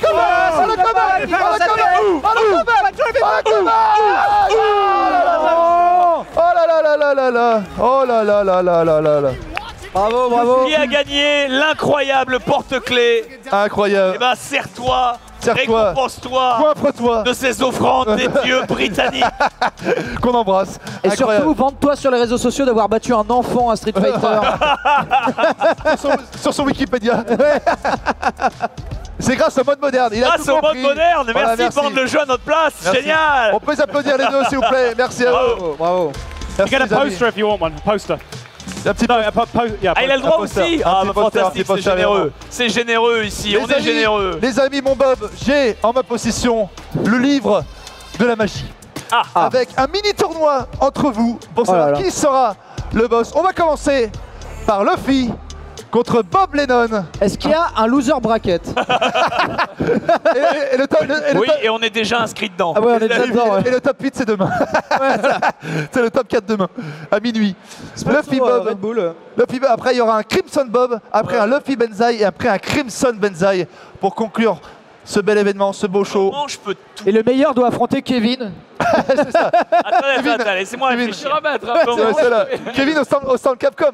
Bravo.
Qui a gagné l'incroyable porte-clés?
Incroyable.
Eh ben, serre-toi. Récompense-toi
Coiffre-toi
de ces offrandes des dieux britanniques
qu'on embrasse.
Et surtout, vante-toi sur les réseaux sociaux d'avoir battu un enfant à Street Fighter.
sur son Wikipédia. C'est grâce au mode moderne.
Grâce au mode moderne. Merci de vendre le jeu à notre place. Génial.
On peut les applaudir les deux s'il vous plaît. Merci à vous.
Bravo.
You get a poster if you want one. Poster.
Il a le droit aussi. Ah, fantastique, c'est généreux. C'est généreux ici, on est généreux.
Les amis, mon Bob, j'ai en ma possession le livre de la magie. Avec un mini tournoi entre vous pour savoir qui sera le boss. On va commencer par Luffy contre Bob Lennon.
Est-ce qu'il y a un loser bracket?
Et le top,
oui, et on est déjà inscrit dedans.
Ah ouais, on est déjà dedans.
Et le top 8, c'est demain. C'est le top 4 demain, à minuit. Luffy Bob.
Red Bull.
Luffy Bob. Après, il y aura un Crimson Bob, après un Luffy Benzaï et après un Crimson Benzaï pour conclure ce bel événement, ce beau show.
Comment je peux tout...
Et le meilleur doit affronter Kevin.
C'est ça.
Attends, laissez-moi réfléchir.
Kevin au stand Capcom.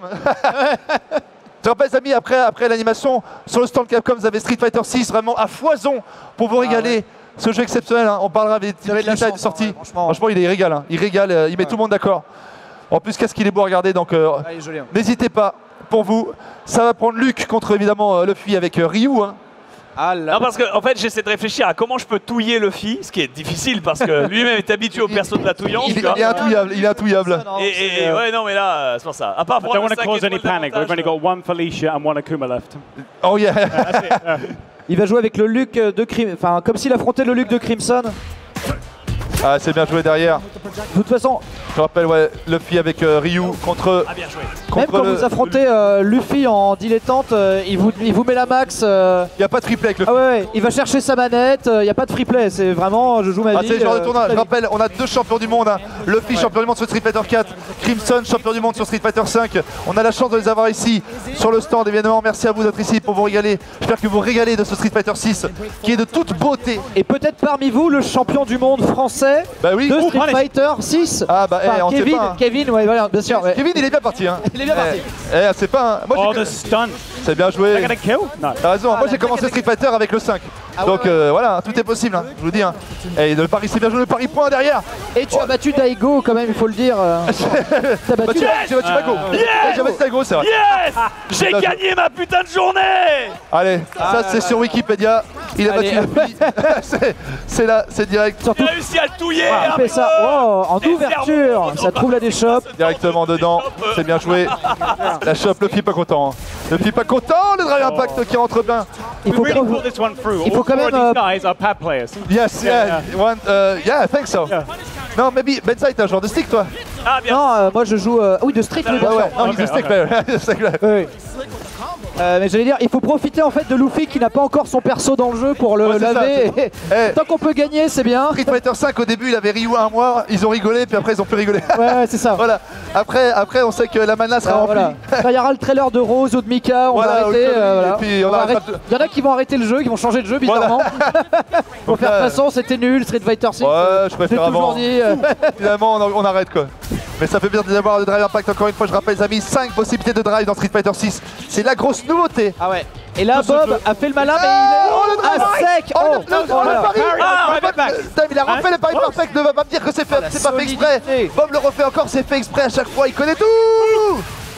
Je rappelle les amis, après l'animation, sur le stand Capcom, vous avez Street Fighter 6 vraiment à foison pour vous régaler. Ce jeu exceptionnel, hein. On parlera des détails de sortie. Franchement, il régale, hein. Il régale, il met tout le monde d'accord. En plus, qu'est-ce qu'il est beau à regarder, donc n'hésitez pas. Pour vous, ça va prendre Luke contre évidemment Luffy avec Ryu. Hein.
Ah là. Non, parce que en fait j'essaie de réfléchir à comment je peux touiller Luffy, ce qui est difficile parce que lui-même est habitué au perso de la touillance.
Il est intouillable, il est intouillable.
Et ouais, non mais là c'est pour ça. À part
I don't want to cause any panic. We've only got one Felicia and one Akuma left.
Oh yeah.
Il va jouer avec le Luke de Crimson, enfin comme s'il affrontait le Luke de Crimson.
Ah, c'est bien joué derrière.
De toute façon,
je rappelle, ouais, Luffy avec Ryu contre.
Ah, bien joué.
Même quand vous affrontez Luffy en dilettante, il vous met la max. Il
n'y a pas de free play avec Luffy.
Ah ouais, il va chercher sa manette, il n'y a pas de free play. C'est vraiment, je joue ma vie.
C'est le genre de tournoi. Je rappelle, on a 2 champions du monde. Hein. Luffy, champion du monde sur Street Fighter 4. Crimson, champion du monde sur Street Fighter 5. On a la chance de les avoir ici sur le stand. Évidemment, merci à vous d'être ici pour vous régaler. J'espère que vous régalez de ce Street Fighter 6 qui est de toute beauté.
Et peut-être parmi vous le champion du monde français de Street Fighter 6.
Ah bah on
Kevin,
sait pas, hein.
Kevin, ouais, voilà, bien sûr. Ouais.
Kevin, il est bien parti. Hein.
Il est bien parti.
C'est pas. Moi, c'est bien joué. T'as raison. Moi, j'ai commencé Street Fighter avec le 5. Donc voilà, tout est possible. Hein, je vous dis. Hein. Et le pari, c'est bien joué. Le pari point derrière.
Et tu as battu Daigo quand même, il faut le dire.
T'as battu. J'ai battu Daigo. J'ai battu Daigo, c'est vrai.
Yes. J'ai gagné ma putain de journée.
Allez, ça c'est sur Wikipédia. Il a battu Luffy. C'est là, c'est direct.
J'ai réussi à le touiller.
Il fait ça en ouverture. Ça trouve la déchoppe.
Directement dedans. C'est bien joué. La chope, Luffy pas content. Hein. Luffy pas content. Le Drive Impact qui rentre bien.
Il faut quand même.
Yes, yeah, yeah, I think so. Non, maybe Benzaï, t'es un joueur de stick, toi?
Ah bien.
Non, moi je joue. Oui, de street.
Ouais, non, il est stick player.
Oui. Mais j'allais dire, il faut profiter en fait de Luffy qui n'a pas encore son perso dans le jeu pour le laver. Tant qu'on peut gagner, c'est bien.
Street Fighter 5 au début, il avait Ryu un mois, ils ont rigolé, puis après ils ont plus rigolé.
Ouais, c'est ça.
Voilà. Après, on sait que la mana sera remplie.
Il y aura le trailer de Rose ou de Mika, on va arrêter.
Et puis,
il y en a qui vont arrêter le jeu, qui vont changer de jeu bizarrement. Pour faire façon, c'était nul, Street Fighter 6.
Ouais, je préfère avant. Finalement, on arrête quoi. Mais ça fait bien d'avoir le Drive Impact encore une fois. Je rappelle les amis, 5 possibilités de drive dans Street Fighter 6. C'est la grosse nouveauté.
Ah ouais. Et là, Bob a fait le malin, mais il est à sec.
Il a refait le pari perfect. Ne va pas me dire que c'est pas fait exprès. Bob le refait encore, c'est fait exprès à chaque fois. Il connaît tout.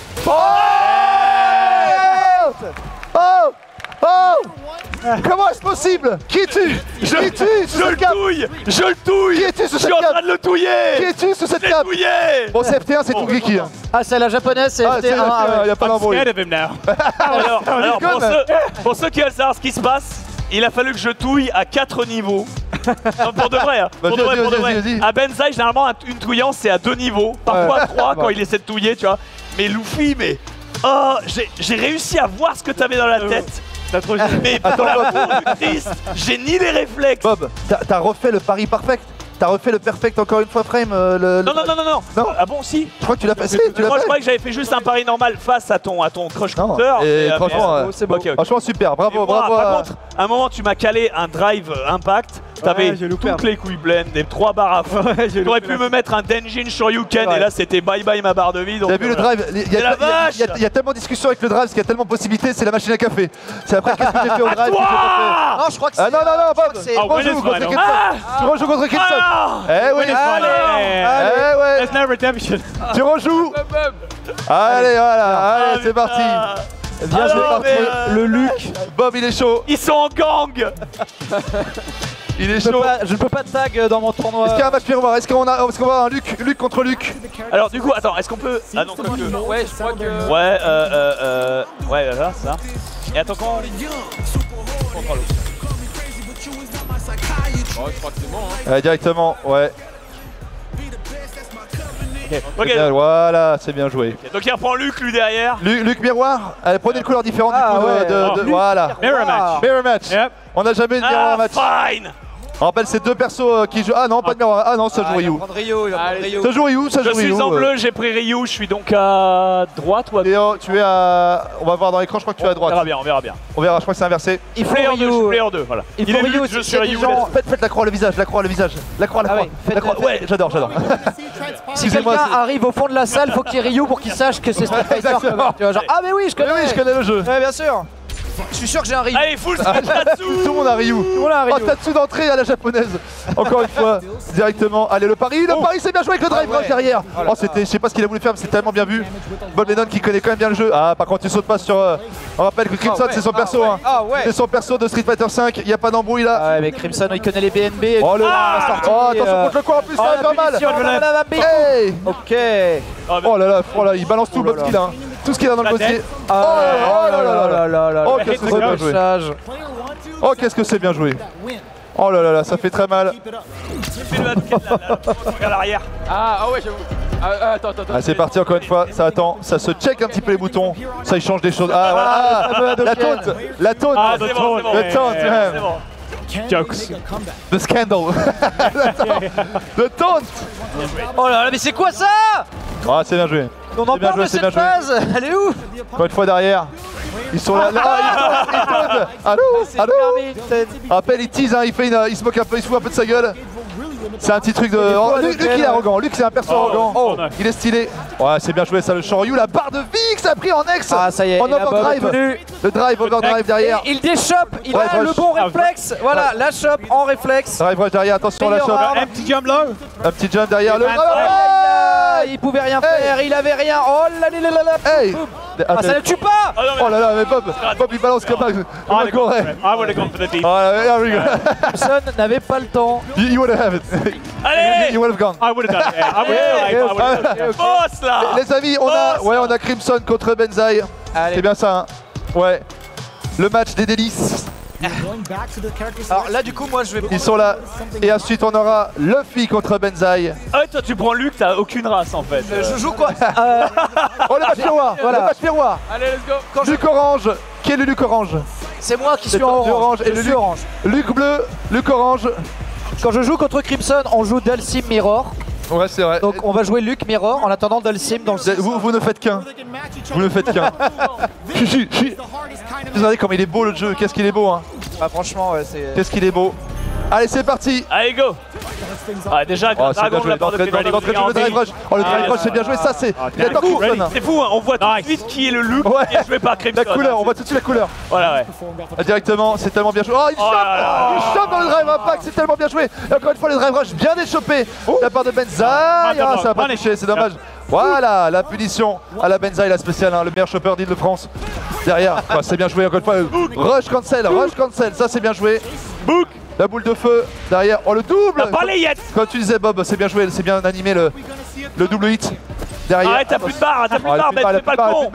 Comment est-ce possible? Qui es-tu?
Je le touille.
Qui es-tu sous cette
Je suis en train de le touiller.
Qui es-tu sous cette cape? Bon, c'est FT1, c'est tout Geki.
Ah, c'est la japonaise, c'est FT1.
Il n'y a pas d'embrouille.
Alors pour ceux qui veulent savoir ce qui se passe, il a fallu que je touille à 4 niveaux. Non, pour de vrai, hein. Pour de vrai. À Benzaï, généralement, une touillance, c'est à 2 niveaux. Parfois à 3 quand il essaie de touiller, tu vois. Mais Luffy, oh, j'ai réussi à voir ce que t'avais dans la tête. Mais pour l'amour du Christ, j'ai ni les réflexes.
Bob, t'as refait le pari perfect. T'as refait le perfect encore une fois, Frame.
Non. Ah bon, si.
Je crois que tu l'as passé.
Je crois que j'avais fait juste un pari normal face à ton crush counter.
Et franchement,
c'est bon.
Franchement, super. Bravo.
Par contre, à un moment, tu m'as calé un drive impact. T'avais toutes les couilles blend, des 3 barres à fond. T'aurais pu me mettre un Denjin Shoryuken et là c'était bye bye ma barre de vie.
T'as vu le drive? Il y a tellement de discussions avec le drive, parce qu'il y a tellement de possibilités, c'est la machine à café. C'est après qu'est-ce que j'ai fait au drive?
Non, je crois que c'est.
Non, Bob, tu rejoues contre Kidson. Tu rejoues contre Kidson. Eh oui,
There's no redemption.
Tu rejoues. Allez, voilà, allez, c'est parti. Bien joué par le Luc. Bob, il est chaud.
Ils sont en gang.
Il est chaud.
Je ne peux pas de tag dans mon tournoi.
Est-ce qu'il y a un match miroir? Est-ce qu'on va avoir un Luc contre Luc?
Alors du coup, attends, est-ce qu'on peut... Ah non,
ouais, je crois que...
Ouais, là, ça. Et attends, quand...
je crois que c'est bon, hein.
Directement, ouais. Bien, voilà, c'est bien joué.
Donc il reprend Luc, lui derrière.
Luc Miroir, allez, prenez une couleur différente du coup voilà.
Mirror match.
Mirror match.
Yep.
On n'a jamais eu de miroir match.
Fine.
On rappelle ces deux persos qui jouent. Ah non, pas de miroir. Ah non, ça joue Ryu. Ça joue Ryu, ça joue Ryu.
Je suis en bleu, j'ai pris Ryu, je suis donc à droite ou à
Léo, tu es à. On va voir dans l'écran, je crois que tu es à droite.
On verra bien, on verra bien.
On verra, je crois que c'est inversé.
Il faut
Player
Ryu.
2, je suis player 2, voilà.
Il faut Ryu,
je suis Ryu.
Faites la croix, le visage, la croix, le visage. La croix, la croix. La croix. Ouais, j'adore.
Si quelqu'un arrive au fond de la salle, faut qu'il y ait Ryu pour qu'il sache que c'est Street Fighter. Tu vois, genre, ah mais oui, je connais.
Oui, je connais le jeu.
Ouais, bien sûr. Je suis sûr que j'ai un Ryu.
Allez, full speed Tatsu.
Tout le monde a Ryu. Oh, Tatsu d'entrée à la japonaise. Encore une fois, directement. Allez, le pari, c'est bien joué avec le drive rush derrière. Oh, c'était, je sais pas ce qu'il a voulu faire, mais c'est tellement bien vu. Bob Lennon qui connaît quand même bien le jeu. Ah, par contre, il saute pas sur. On rappelle que Crimson, c'est son perso. C'est son perso de Street Fighter 5. Il n'y a pas d'embrouille là.
Ah ouais, mais Crimson, il connaît les BNB.
Oh, attention contre le coin en plus, ça va faire mal. Hey.
Ok.
Oh là là, il balance tout Bob ce qu'il a. Tout ce qu'il a dans le dossier. Oh là là. Oh, qu'est-ce que c'est bien joué. Oh, qu'est-ce que c'est bien joué. Oh là là, ça fait très mal.
Regarde l'arrière.
Ah ouais, j'avoue. Attends.
Ah, c'est parti encore une fois, ça attend, ça se check un petit peu les boutons, ça il change des choses. Ah voilà, la taunt.
Ah, c'est bon.
Le taunt,
Jokes.
The scandal. Le taunt.
Oh là là, mais c'est quoi ça?
Ah, c'est bien joué.
On en parle de cette phase. Elle est où?
Encore une fois derrière. Ils sont là. Allô. Rappelle, il tease, il se moque un peu, il se fout un peu de sa gueule. C'est un petit truc de. Luc il est arrogant, Luc c'est un perso arrogant. Oh, il est stylé. Ouais, c'est bien joué ça, le Shoryu, la barre de vie que ça a pris en ex.
Ah, ça y est,
en overdrive. Le drive, overdrive derrière.
Il déchoppe, il a le bon réflexe. Voilà, la chope en réflexe.
Drive rush derrière, attention la chope.
Un petit jump là.
Un petit jump derrière.
Il pouvait rien faire, il avait rien. Oh là là là là.
Hey.
Ah, ça ne tue pas.
Oh là là, mais Bob il balance comme un coré.
I would have gone for the deep.
Personne n'avait pas le temps.
You would have it.
Allez.
You would have gone.
I would have done it. I would have.
Boss là.
Les amis, on a Crimson contre Benzaï. C'est bien ça, hein. Ouais. Le match des délices.
Alors là, du coup, moi je vais.
Ils sont là. Et ensuite, on aura Luffy contre Benzaï.
Ah ouais, toi tu prends Luc, t'as aucune race en fait.
Je joue quoi?
Oh, le match miroir. Voilà. Le match miroir.
Allez, let's go.
Luc orange. Qui est le Luc orange?
C'est moi qui suis en orange.
Et le Luc orange. Luc bleu, Luc orange.
Quand je joue contre Crimson, on joue Dhalsim Mirror.
Ouais, c'est vrai.
Donc on va jouer Luc Mirror en attendant Dhalsim dans le.
Vous ne faites qu'un. Vous ne faites qu'un. Vous regardez comme il est beau le jeu. Qu'est-ce qu'il est beau, hein.
Ah, franchement, ouais, c'est.
Qu'est-ce qu'il est beau. Allez, c'est parti.
Allez, go. Ah, déjà, Dragon de la part de
le drive rush. Oh, le drive rush, c'est bien joué. Ça, c'est.
C'est fou, hein. On voit tout de suite qui est le Luc qui est joué par Crimson.
La couleur, on voit tout de suite la couleur.
Voilà, ouais.
Directement, c'est tellement bien joué. Oh, il chope dans le drive impact, c'est tellement bien joué. Et encore une fois, le drive rush bien déchopé de la part de Benzaï. Ah, ça va pas toucher, c'est dommage. Voilà, la punition à la Benzaï, la spéciale, le meilleur chopper d'Île-de-France. Derrière, c'est bien joué encore une fois. Rush cancel, ça c'est bien joué.
Book.
La boule de feu derrière. Oh, le double.
La balayette.
Comme tu disais, Bob, c'est bien joué, c'est bien animé le double hit. Derrière.
Arrête, t'as plus de barre, Ben, fais pas le con.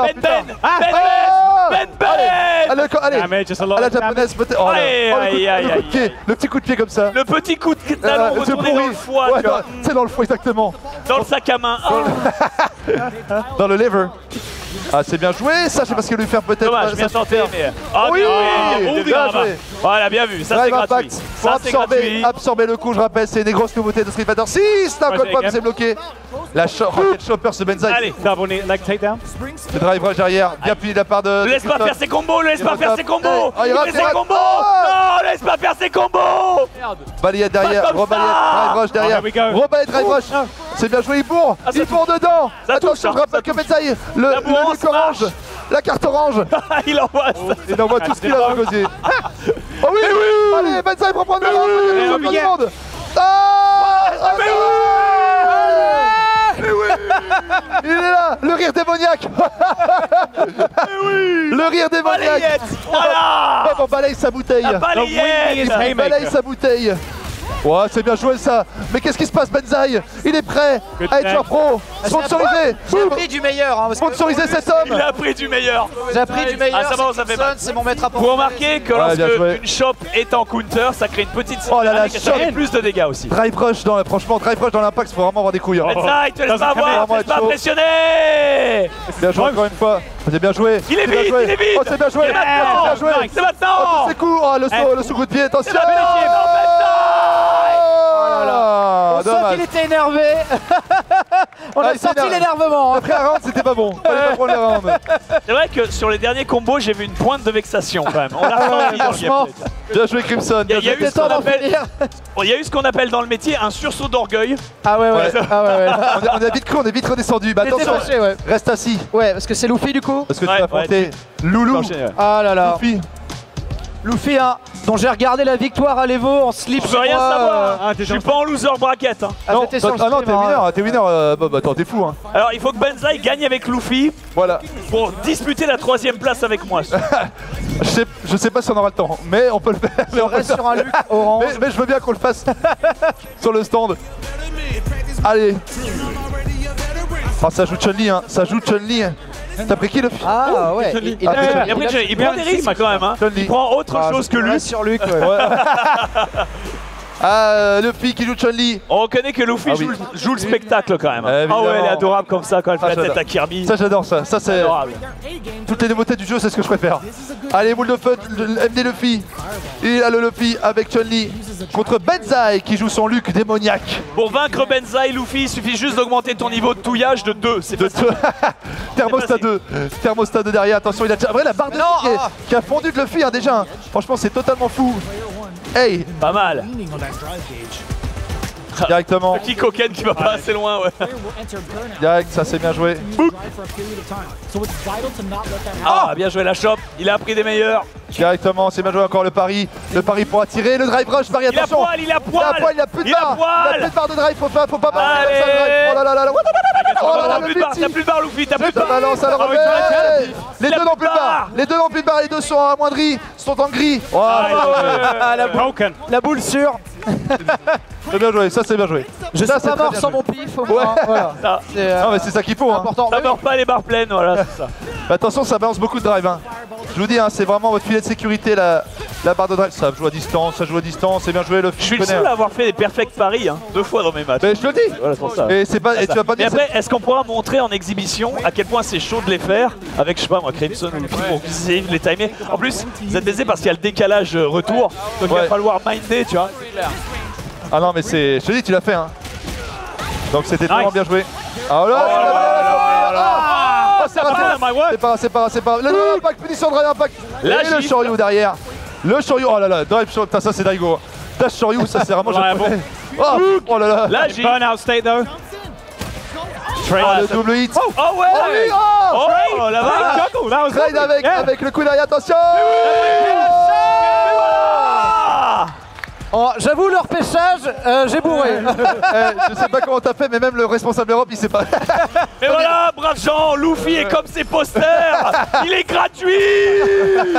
Ben. Allez, à la japonaise peut-être. Oh, le petit coup de pied comme ça.
Le petit coup de talon retourné dans le foie.
C'est dans le foie exactement.
Dans le sac à main.
Dans le lever. Ah, c'est bien joué, ça je sais pas ce qu'il va lui faire peut-être.
Dommage, bien tenté, mais.
Oui,
bien joué. Voilà, bien vu, ça c'est gratuit.
Pour absorber le coup, je rappelle, c'est des grosses nouveautés de Street Fighter 6. Là, encore une fois, c'est bloqué. La Rocket Chopper, ce Benzaï.
Allez,
double leg takedown.
Le drive rush derrière, bien puni de la part de.
Laisse pas faire ses combos, laisse pas faire ses combos. Non, laisse pas faire ses combos.
Balayette derrière, rebalayette, drive rush derrière. Rebalayette, drive rush. C'est bien joué, il bourre dedans. Attention, je rappelle que Benzaï, le Luc orange, la carte orange.
Il envoie ça.
Il envoie tout ce qu'il a dans le gosier. Oh oui, allez, Benzaï pour prendre le champion du monde. Il est là, le rire démoniaque. Le rire démoniaque.
Voilà.
On balaye sa bouteille.
Il
balaye sa bouteille. Ouais, c'est bien joué ça. Mais qu'est-ce qui se passe, Benzaï? Il est prêt à être joueur pro. Sponsorisé.
J'ai appris du meilleur. Hein,
sponsorisé cet homme.
Il a appris du meilleur.
J'ai appris du meilleur.
Ah, ça va, ça fait mal.
C'est mon maître à penser.
Vous remarquez que lorsque une chope est en counter, ça crée une petite dynamique et ça fait plus de dégâts aussi.
Drive rush dans franchement, drive rush dans l'impact, il faut vraiment avoir des couilles.
Benzaï, te laisse pas avoir, te laisse pas impressionner.
Bien joué encore une fois. C'est bien joué.
Il est vite, il est vite.
Oh, c'est bien joué.
C'est maintenant.
C'est court. Le saut, le sous-coup de pied, attention.
On sent qu'il était énervé. On a senti l'énervement.
Après un round, c'était pas bon. Fallait pas prendre les rounds.
C'est vrai que sur les derniers combos, j'ai vu une pointe de vexation quand même. On l'a ressenti dans le gameplay.
Bien joué, Crimson.
Il y a eu ce qu'on appelle dans le métier un sursaut d'orgueil.
Ah ouais.
On est vite cru, on est vite redescendu. Bah attention, reste assis.
Ouais, parce que c'est Luffy du coup.
Parce que tu vas affronter Loulou.
Ah là là.
Luffy,
hein, dont j'ai regardé la victoire à l'Evo en slip.
Je veux rien savoir. Je suis pas en loser bracket. Hein.
Non, t'es winner. Attends, t'es fou. Hein.
Alors il faut que Benzaï gagne avec Luffy.
Voilà.
Pour disputer la 3ème place avec moi.
je sais pas si on aura le temps, mais on peut le faire.
On reste sur un Luc orange.
Mais je veux bien qu'on le fasse sur le stand. Allez. Oh, ça joue Chun-Li, hein. Ça joue Chun-Li. T'as pris qui le film?
Ah ouais.
Il prend des rythmes quand même. Hein. Il prend autre chose que Luc.
Sur Luc.
Ah, Luffy qui joue Chun-Li.
On reconnaît que Luffy joue le spectacle quand même. Ah ouais, elle est adorable comme ça quand elle fait la tête à Kirby.
Ça j'adore ça. Ça c'est adorable. Toutes les nouveautés du jeu, c'est ce que je préfère. Allez, moule de feu, MD Luffy. Il a le Luffy avec Chun-Li contre Benzaï qui joue son Luc démoniaque.
Pour vaincre Benzaï, Luffy, il suffit juste d'augmenter ton niveau de touillage de 2. C'est
Thermostat 2. Thermostat 2 derrière. Attention, il a déjà. Après la barre de vie qui a fondu de Luffy déjà. Hein. Franchement, c'est totalement fou. Hey!
Pas mal!
Directement.
Le kick au Ken qui va pas assez loin, ouais.
Direct, ça c'est bien joué.
Ah, bien joué la chope, il a pris des meilleurs.
Directement, c'est bien joué encore le pari. Le pari pour attirer, le drive rush, pari, attention.
Il a poil,
il a plus de barre. Il a plus de barre de drive, faut pas balancer
Allez.
ça de drive. Oh là là là là.
T'as plus de barre, Luffy, t'as plus de barre.
Ça balance à la revers. Les deux n'ont plus de barre. Les deux n'ont plus de barre, les deux sont amoindris, sont en gris.
La boule sûre.
C'est bien joué, ça c'est bien joué.
Je suis pas mort sans mon pif au moins. Voilà.
Non mais c'est ça qu'il faut. Hein.
Ça meurt pas les barres pleines, voilà, c'est ça.
Attention, ça balance beaucoup de drive. Hein. Je vous dis, hein, c'est vraiment votre filet de sécurité la barre de drive. Ça joue à distance, c'est bien joué.
Je suis le seul à avoir fait des perfect paris 2 fois dans mes matchs.
Mais je te le dis.
Voilà, pour ça.
Et c'est pas. Et tu vas pas dire.
Mais après, est-ce qu'on pourra montrer en exhibition à quel point c'est chaud de les faire avec, je sais pas moi, Crimson ou Luffy pour essayer de les timer. En plus, vous êtes baisés parce qu'il y a le décalage retour, donc il va falloir minder, tu vois.
Ah non, mais c'est. Je te dis, tu l'as fait. Hein. Donc c'était vraiment bien joué. Ah là c'est pas. Le impact, punition de drive impact. Et le Shoryu derrière. Le Shoryu, oh là là, drive Shoryu, putain, ça c'est Daigo. Dash Shoryu, ça c'est vraiment japonais. Oh là là.
Là, j'ai burnout state though.
Le double hit.
Oh ouais. Oh la vache.
Trade avec le coup derrière, attention.
Oh, j'avoue, leur pêchage, j'ai bourré.
Je sais pas comment t'as fait, mais même le responsable Europe, il sait pas.
Et voilà, brave Jean, Luffy est comme ses posters. Il est gratuit.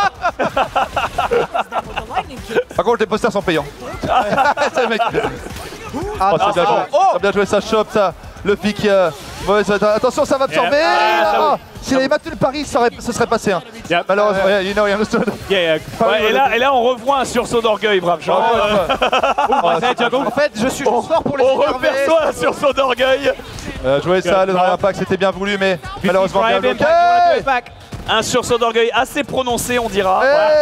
Par contre, les posters sont payants. C'est le mec. C'est bien joué. Ça a bien joué, ça chope, ça. Le pic. Attention, ça va absorber. S'il avait battu le pari, ça serait passé. Hein. Malheureusement, you understood.
Et là, on revoit un sursaut d'orgueil, brave Jean.
En fait, je suis juste fort pour les
énerver. On reperçoit un sursaut d'orgueil.
Jouer ça, le drive impact, c'était bien voulu, mais malheureusement bien bloqué.
Un sursaut d'orgueil assez prononcé, on dira.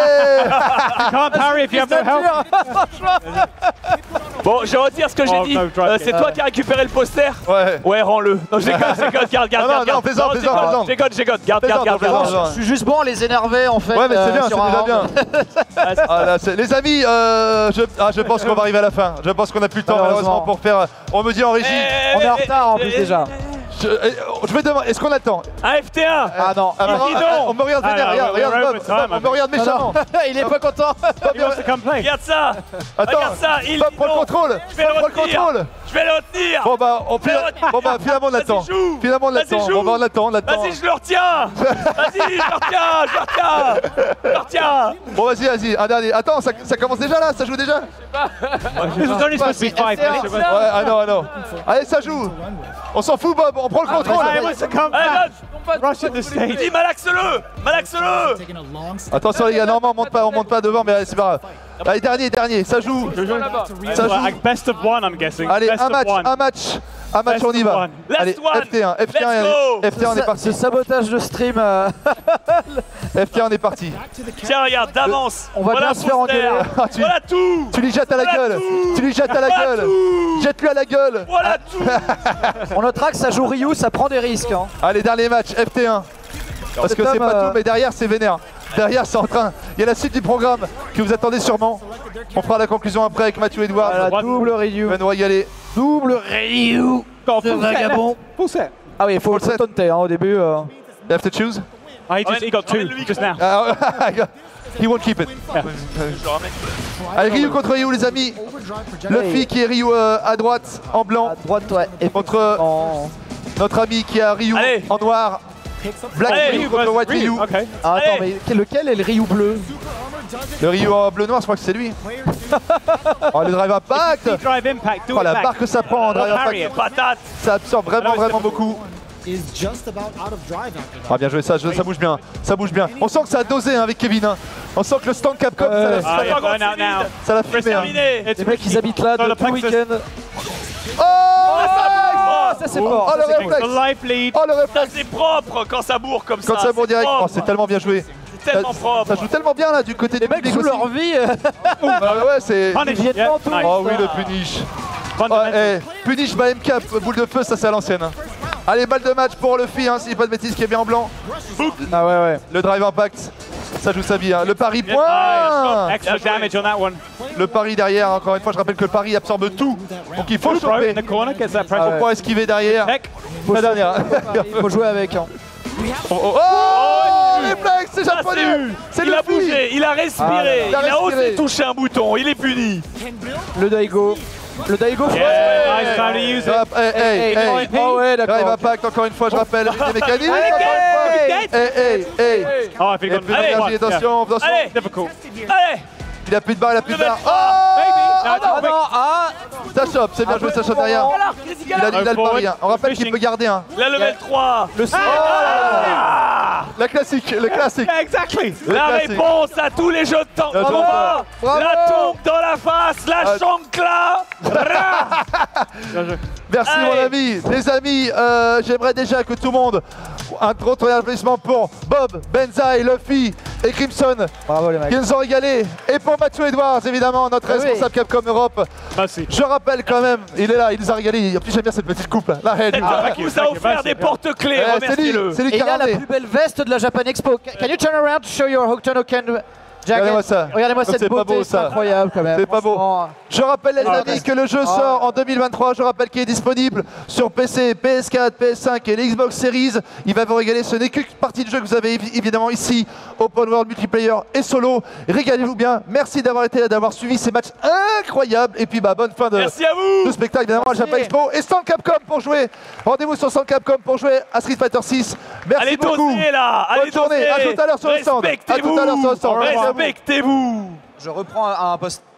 Bon, je retire ce que j'ai dit. C'est toi qui as récupéré le poster? Ouais, rends-le. Non, j'ai garde.
Non, plaisante.
J'ai garde.
Je suis juste bon à les énerver en fait.
Ouais, mais c'est bien, c'est déjà bien. Les amis, je pense qu'on va arriver à la fin. Je pense qu'on a plus le temps malheureusement pour faire. On me dit en régie.
On est en retard en plus déjà.
Je vais demander, est-ce qu'on attend?
Un FT1.
Ah non.
On me regarde vénère, regarde Bob, on me regarde méchamment.
Il est pas content.
Regarde ça.
Attends,
Regarde ça, il
Bob, prends le contrôle.
Je vais le retenir. Je vais le retenir.
Bon bah, finalement on l'attend. Finalement on l'attend. On va l'attendre, on l'attend.
Vas-y, je le retiens. Vas-y, je le retiens.
Bon, vas-y, un dernier. Attends, ça commence déjà là, ça joue déjà?
This was only supposed to be 5 minutes.
Ouais, ah non. Allez, ça joue. On s'en fout, Bob, on prend le contrôle.
Dis, malaxe-le.
Attention les gars, normalement on monte pas devant, mais c'est pas grave. Allez, dernier, ça joue. Ça joue.
Best of one, I'm guessing.
Allez, un match, on y va. Allez, FT1, on est parti.
Ce sabotage de stream.
FT1, on est parti.
Tiens, regarde, d'avance.
On va bien se faire engueuler.
Voilà tout.
Tu lui jettes à la gueule. Jette-lui à la gueule.
Voilà tout.
On notera que ça joue Ryu, ça prend des risques.
Allez, dernier match, FT1. Parce que c'est pas tout, mais derrière c'est vénère. Derrière c'est en train. Il y a la suite du programme que vous attendez sûrement. On fera la conclusion après avec Mathieu Edouard.
Voilà, double Ryu.
Il va nous régaler.
Double Ryu. Ce vagabond. Ah oui, il faut le taunter au début.
You have to choose.
He got 2 just now.
He won't keep it. Allez, Ryu contre Ryu les amis. Luffy qui est Ryu à droite en blanc. À
droite, ouais.
Et contre notre ami qui a Ryu en noir. Black Ryu contre White Ryu.
Ah, attends, mais lequel est le Ryu bleu?
Le Ryu en bleu noir, je crois que c'est lui. Oh, le Drive Impact. Oh, la barre que ça prend en Drive Impact. Ça absorbe vraiment beaucoup. Ah, bien joué, ça bouge bien. On sent que ça a dosé avec Kevin. On sent que le stand Capcom, ça l'a fumé.
Les mecs, ils habitent là depuis le week-end.
Ça c'est fort. Oh le réflexe.
Ça c'est propre quand ça bourre comme ça.
Quand ça bourre direct. Oh, c'est tellement bien joué.
C'est tellement propre.
Ça joue tellement bien là du côté des
mecs sous leur vie.
Ouais, c'est. Oh oui, le punish. Punish by MK, boule de feu, ça c'est à l'ancienne. Allez, balle de match pour Luffy, si c'est pas de bêtises, qui est bien en blanc.
Ah ouais.
Le Drive Impact, ça joue sa vie. Le pari point.
Extra damage on that one.
Le pari derrière, encore une fois, je rappelle que le pari absorbe tout. Donc il faut choper. Pour pouvoir esquiver derrière. La dernière.
Il faut jouer avec.
Oh, réflexe, c'est japonais.
Il a bougé, il a respiré, il a osé toucher un bouton, il est puni.
Le Daigo. Le Daigo.
Nice time to use it.
Oh ouais, d'accord.
Drive Impact, encore une fois, je rappelle. Les mécaniques.
Oh, I think
Allez, attention.
Difficult.
Allez.
Il a plus de barre, Ça chope, c'est bien joué, ça chope derrière. Il a le pari. On rappelle qu'il peut garder un.
La level 3.
La classique, le classique.
Exactly.
La réponse à tous les jeux de temps. La tombe dans la face, la chancla.
Merci mon ami. Les amis, j'aimerais déjà que tout le monde, un gros applaudissement pour Bob, Benzaï, Luffy et Crimson.
Bravo les mecs.
Qui nous ont régalé. Et pour Mathieu Edwards, évidemment, notre responsable Capcom Europe.
Merci.
Je rappelle quand même, il est là, il nous a régalé. En plus, j'aime bien cette petite coupe là.
Il vous a offert des porte-clés, remerciez-le.
C'est lui
Et
qui
il a la plus belle veste de la Japan Expo. Can you turn around to show your Hokuto-no-Ken jacket? Regardez-moi cette beauté, c'est incroyable quand même.
C'est pas beau. Je rappelle les amis que le jeu sort en 2023. Je rappelle qu'il est disponible sur PC, PS4, PS5 et l'Xbox Series. Il va vous régaler. Ce n'est qu'une partie du jeu que vous avez évidemment ici. Open World, multiplayer et solo. Régalez-vous bien. Merci d'avoir été là, d'avoir suivi ces matchs incroyables. Et puis bonne fin de spectacle évidemment à Japan Expo. Et Stand Capcom pour jouer. Rendez-vous sur Stand Capcom pour jouer à Street Fighter 6. Merci beaucoup. Bonne journée. À tout à l'heure sur le stand.
Respectez-vous.
Respectez-vous.
Respectez-vous.
Je reprends un post.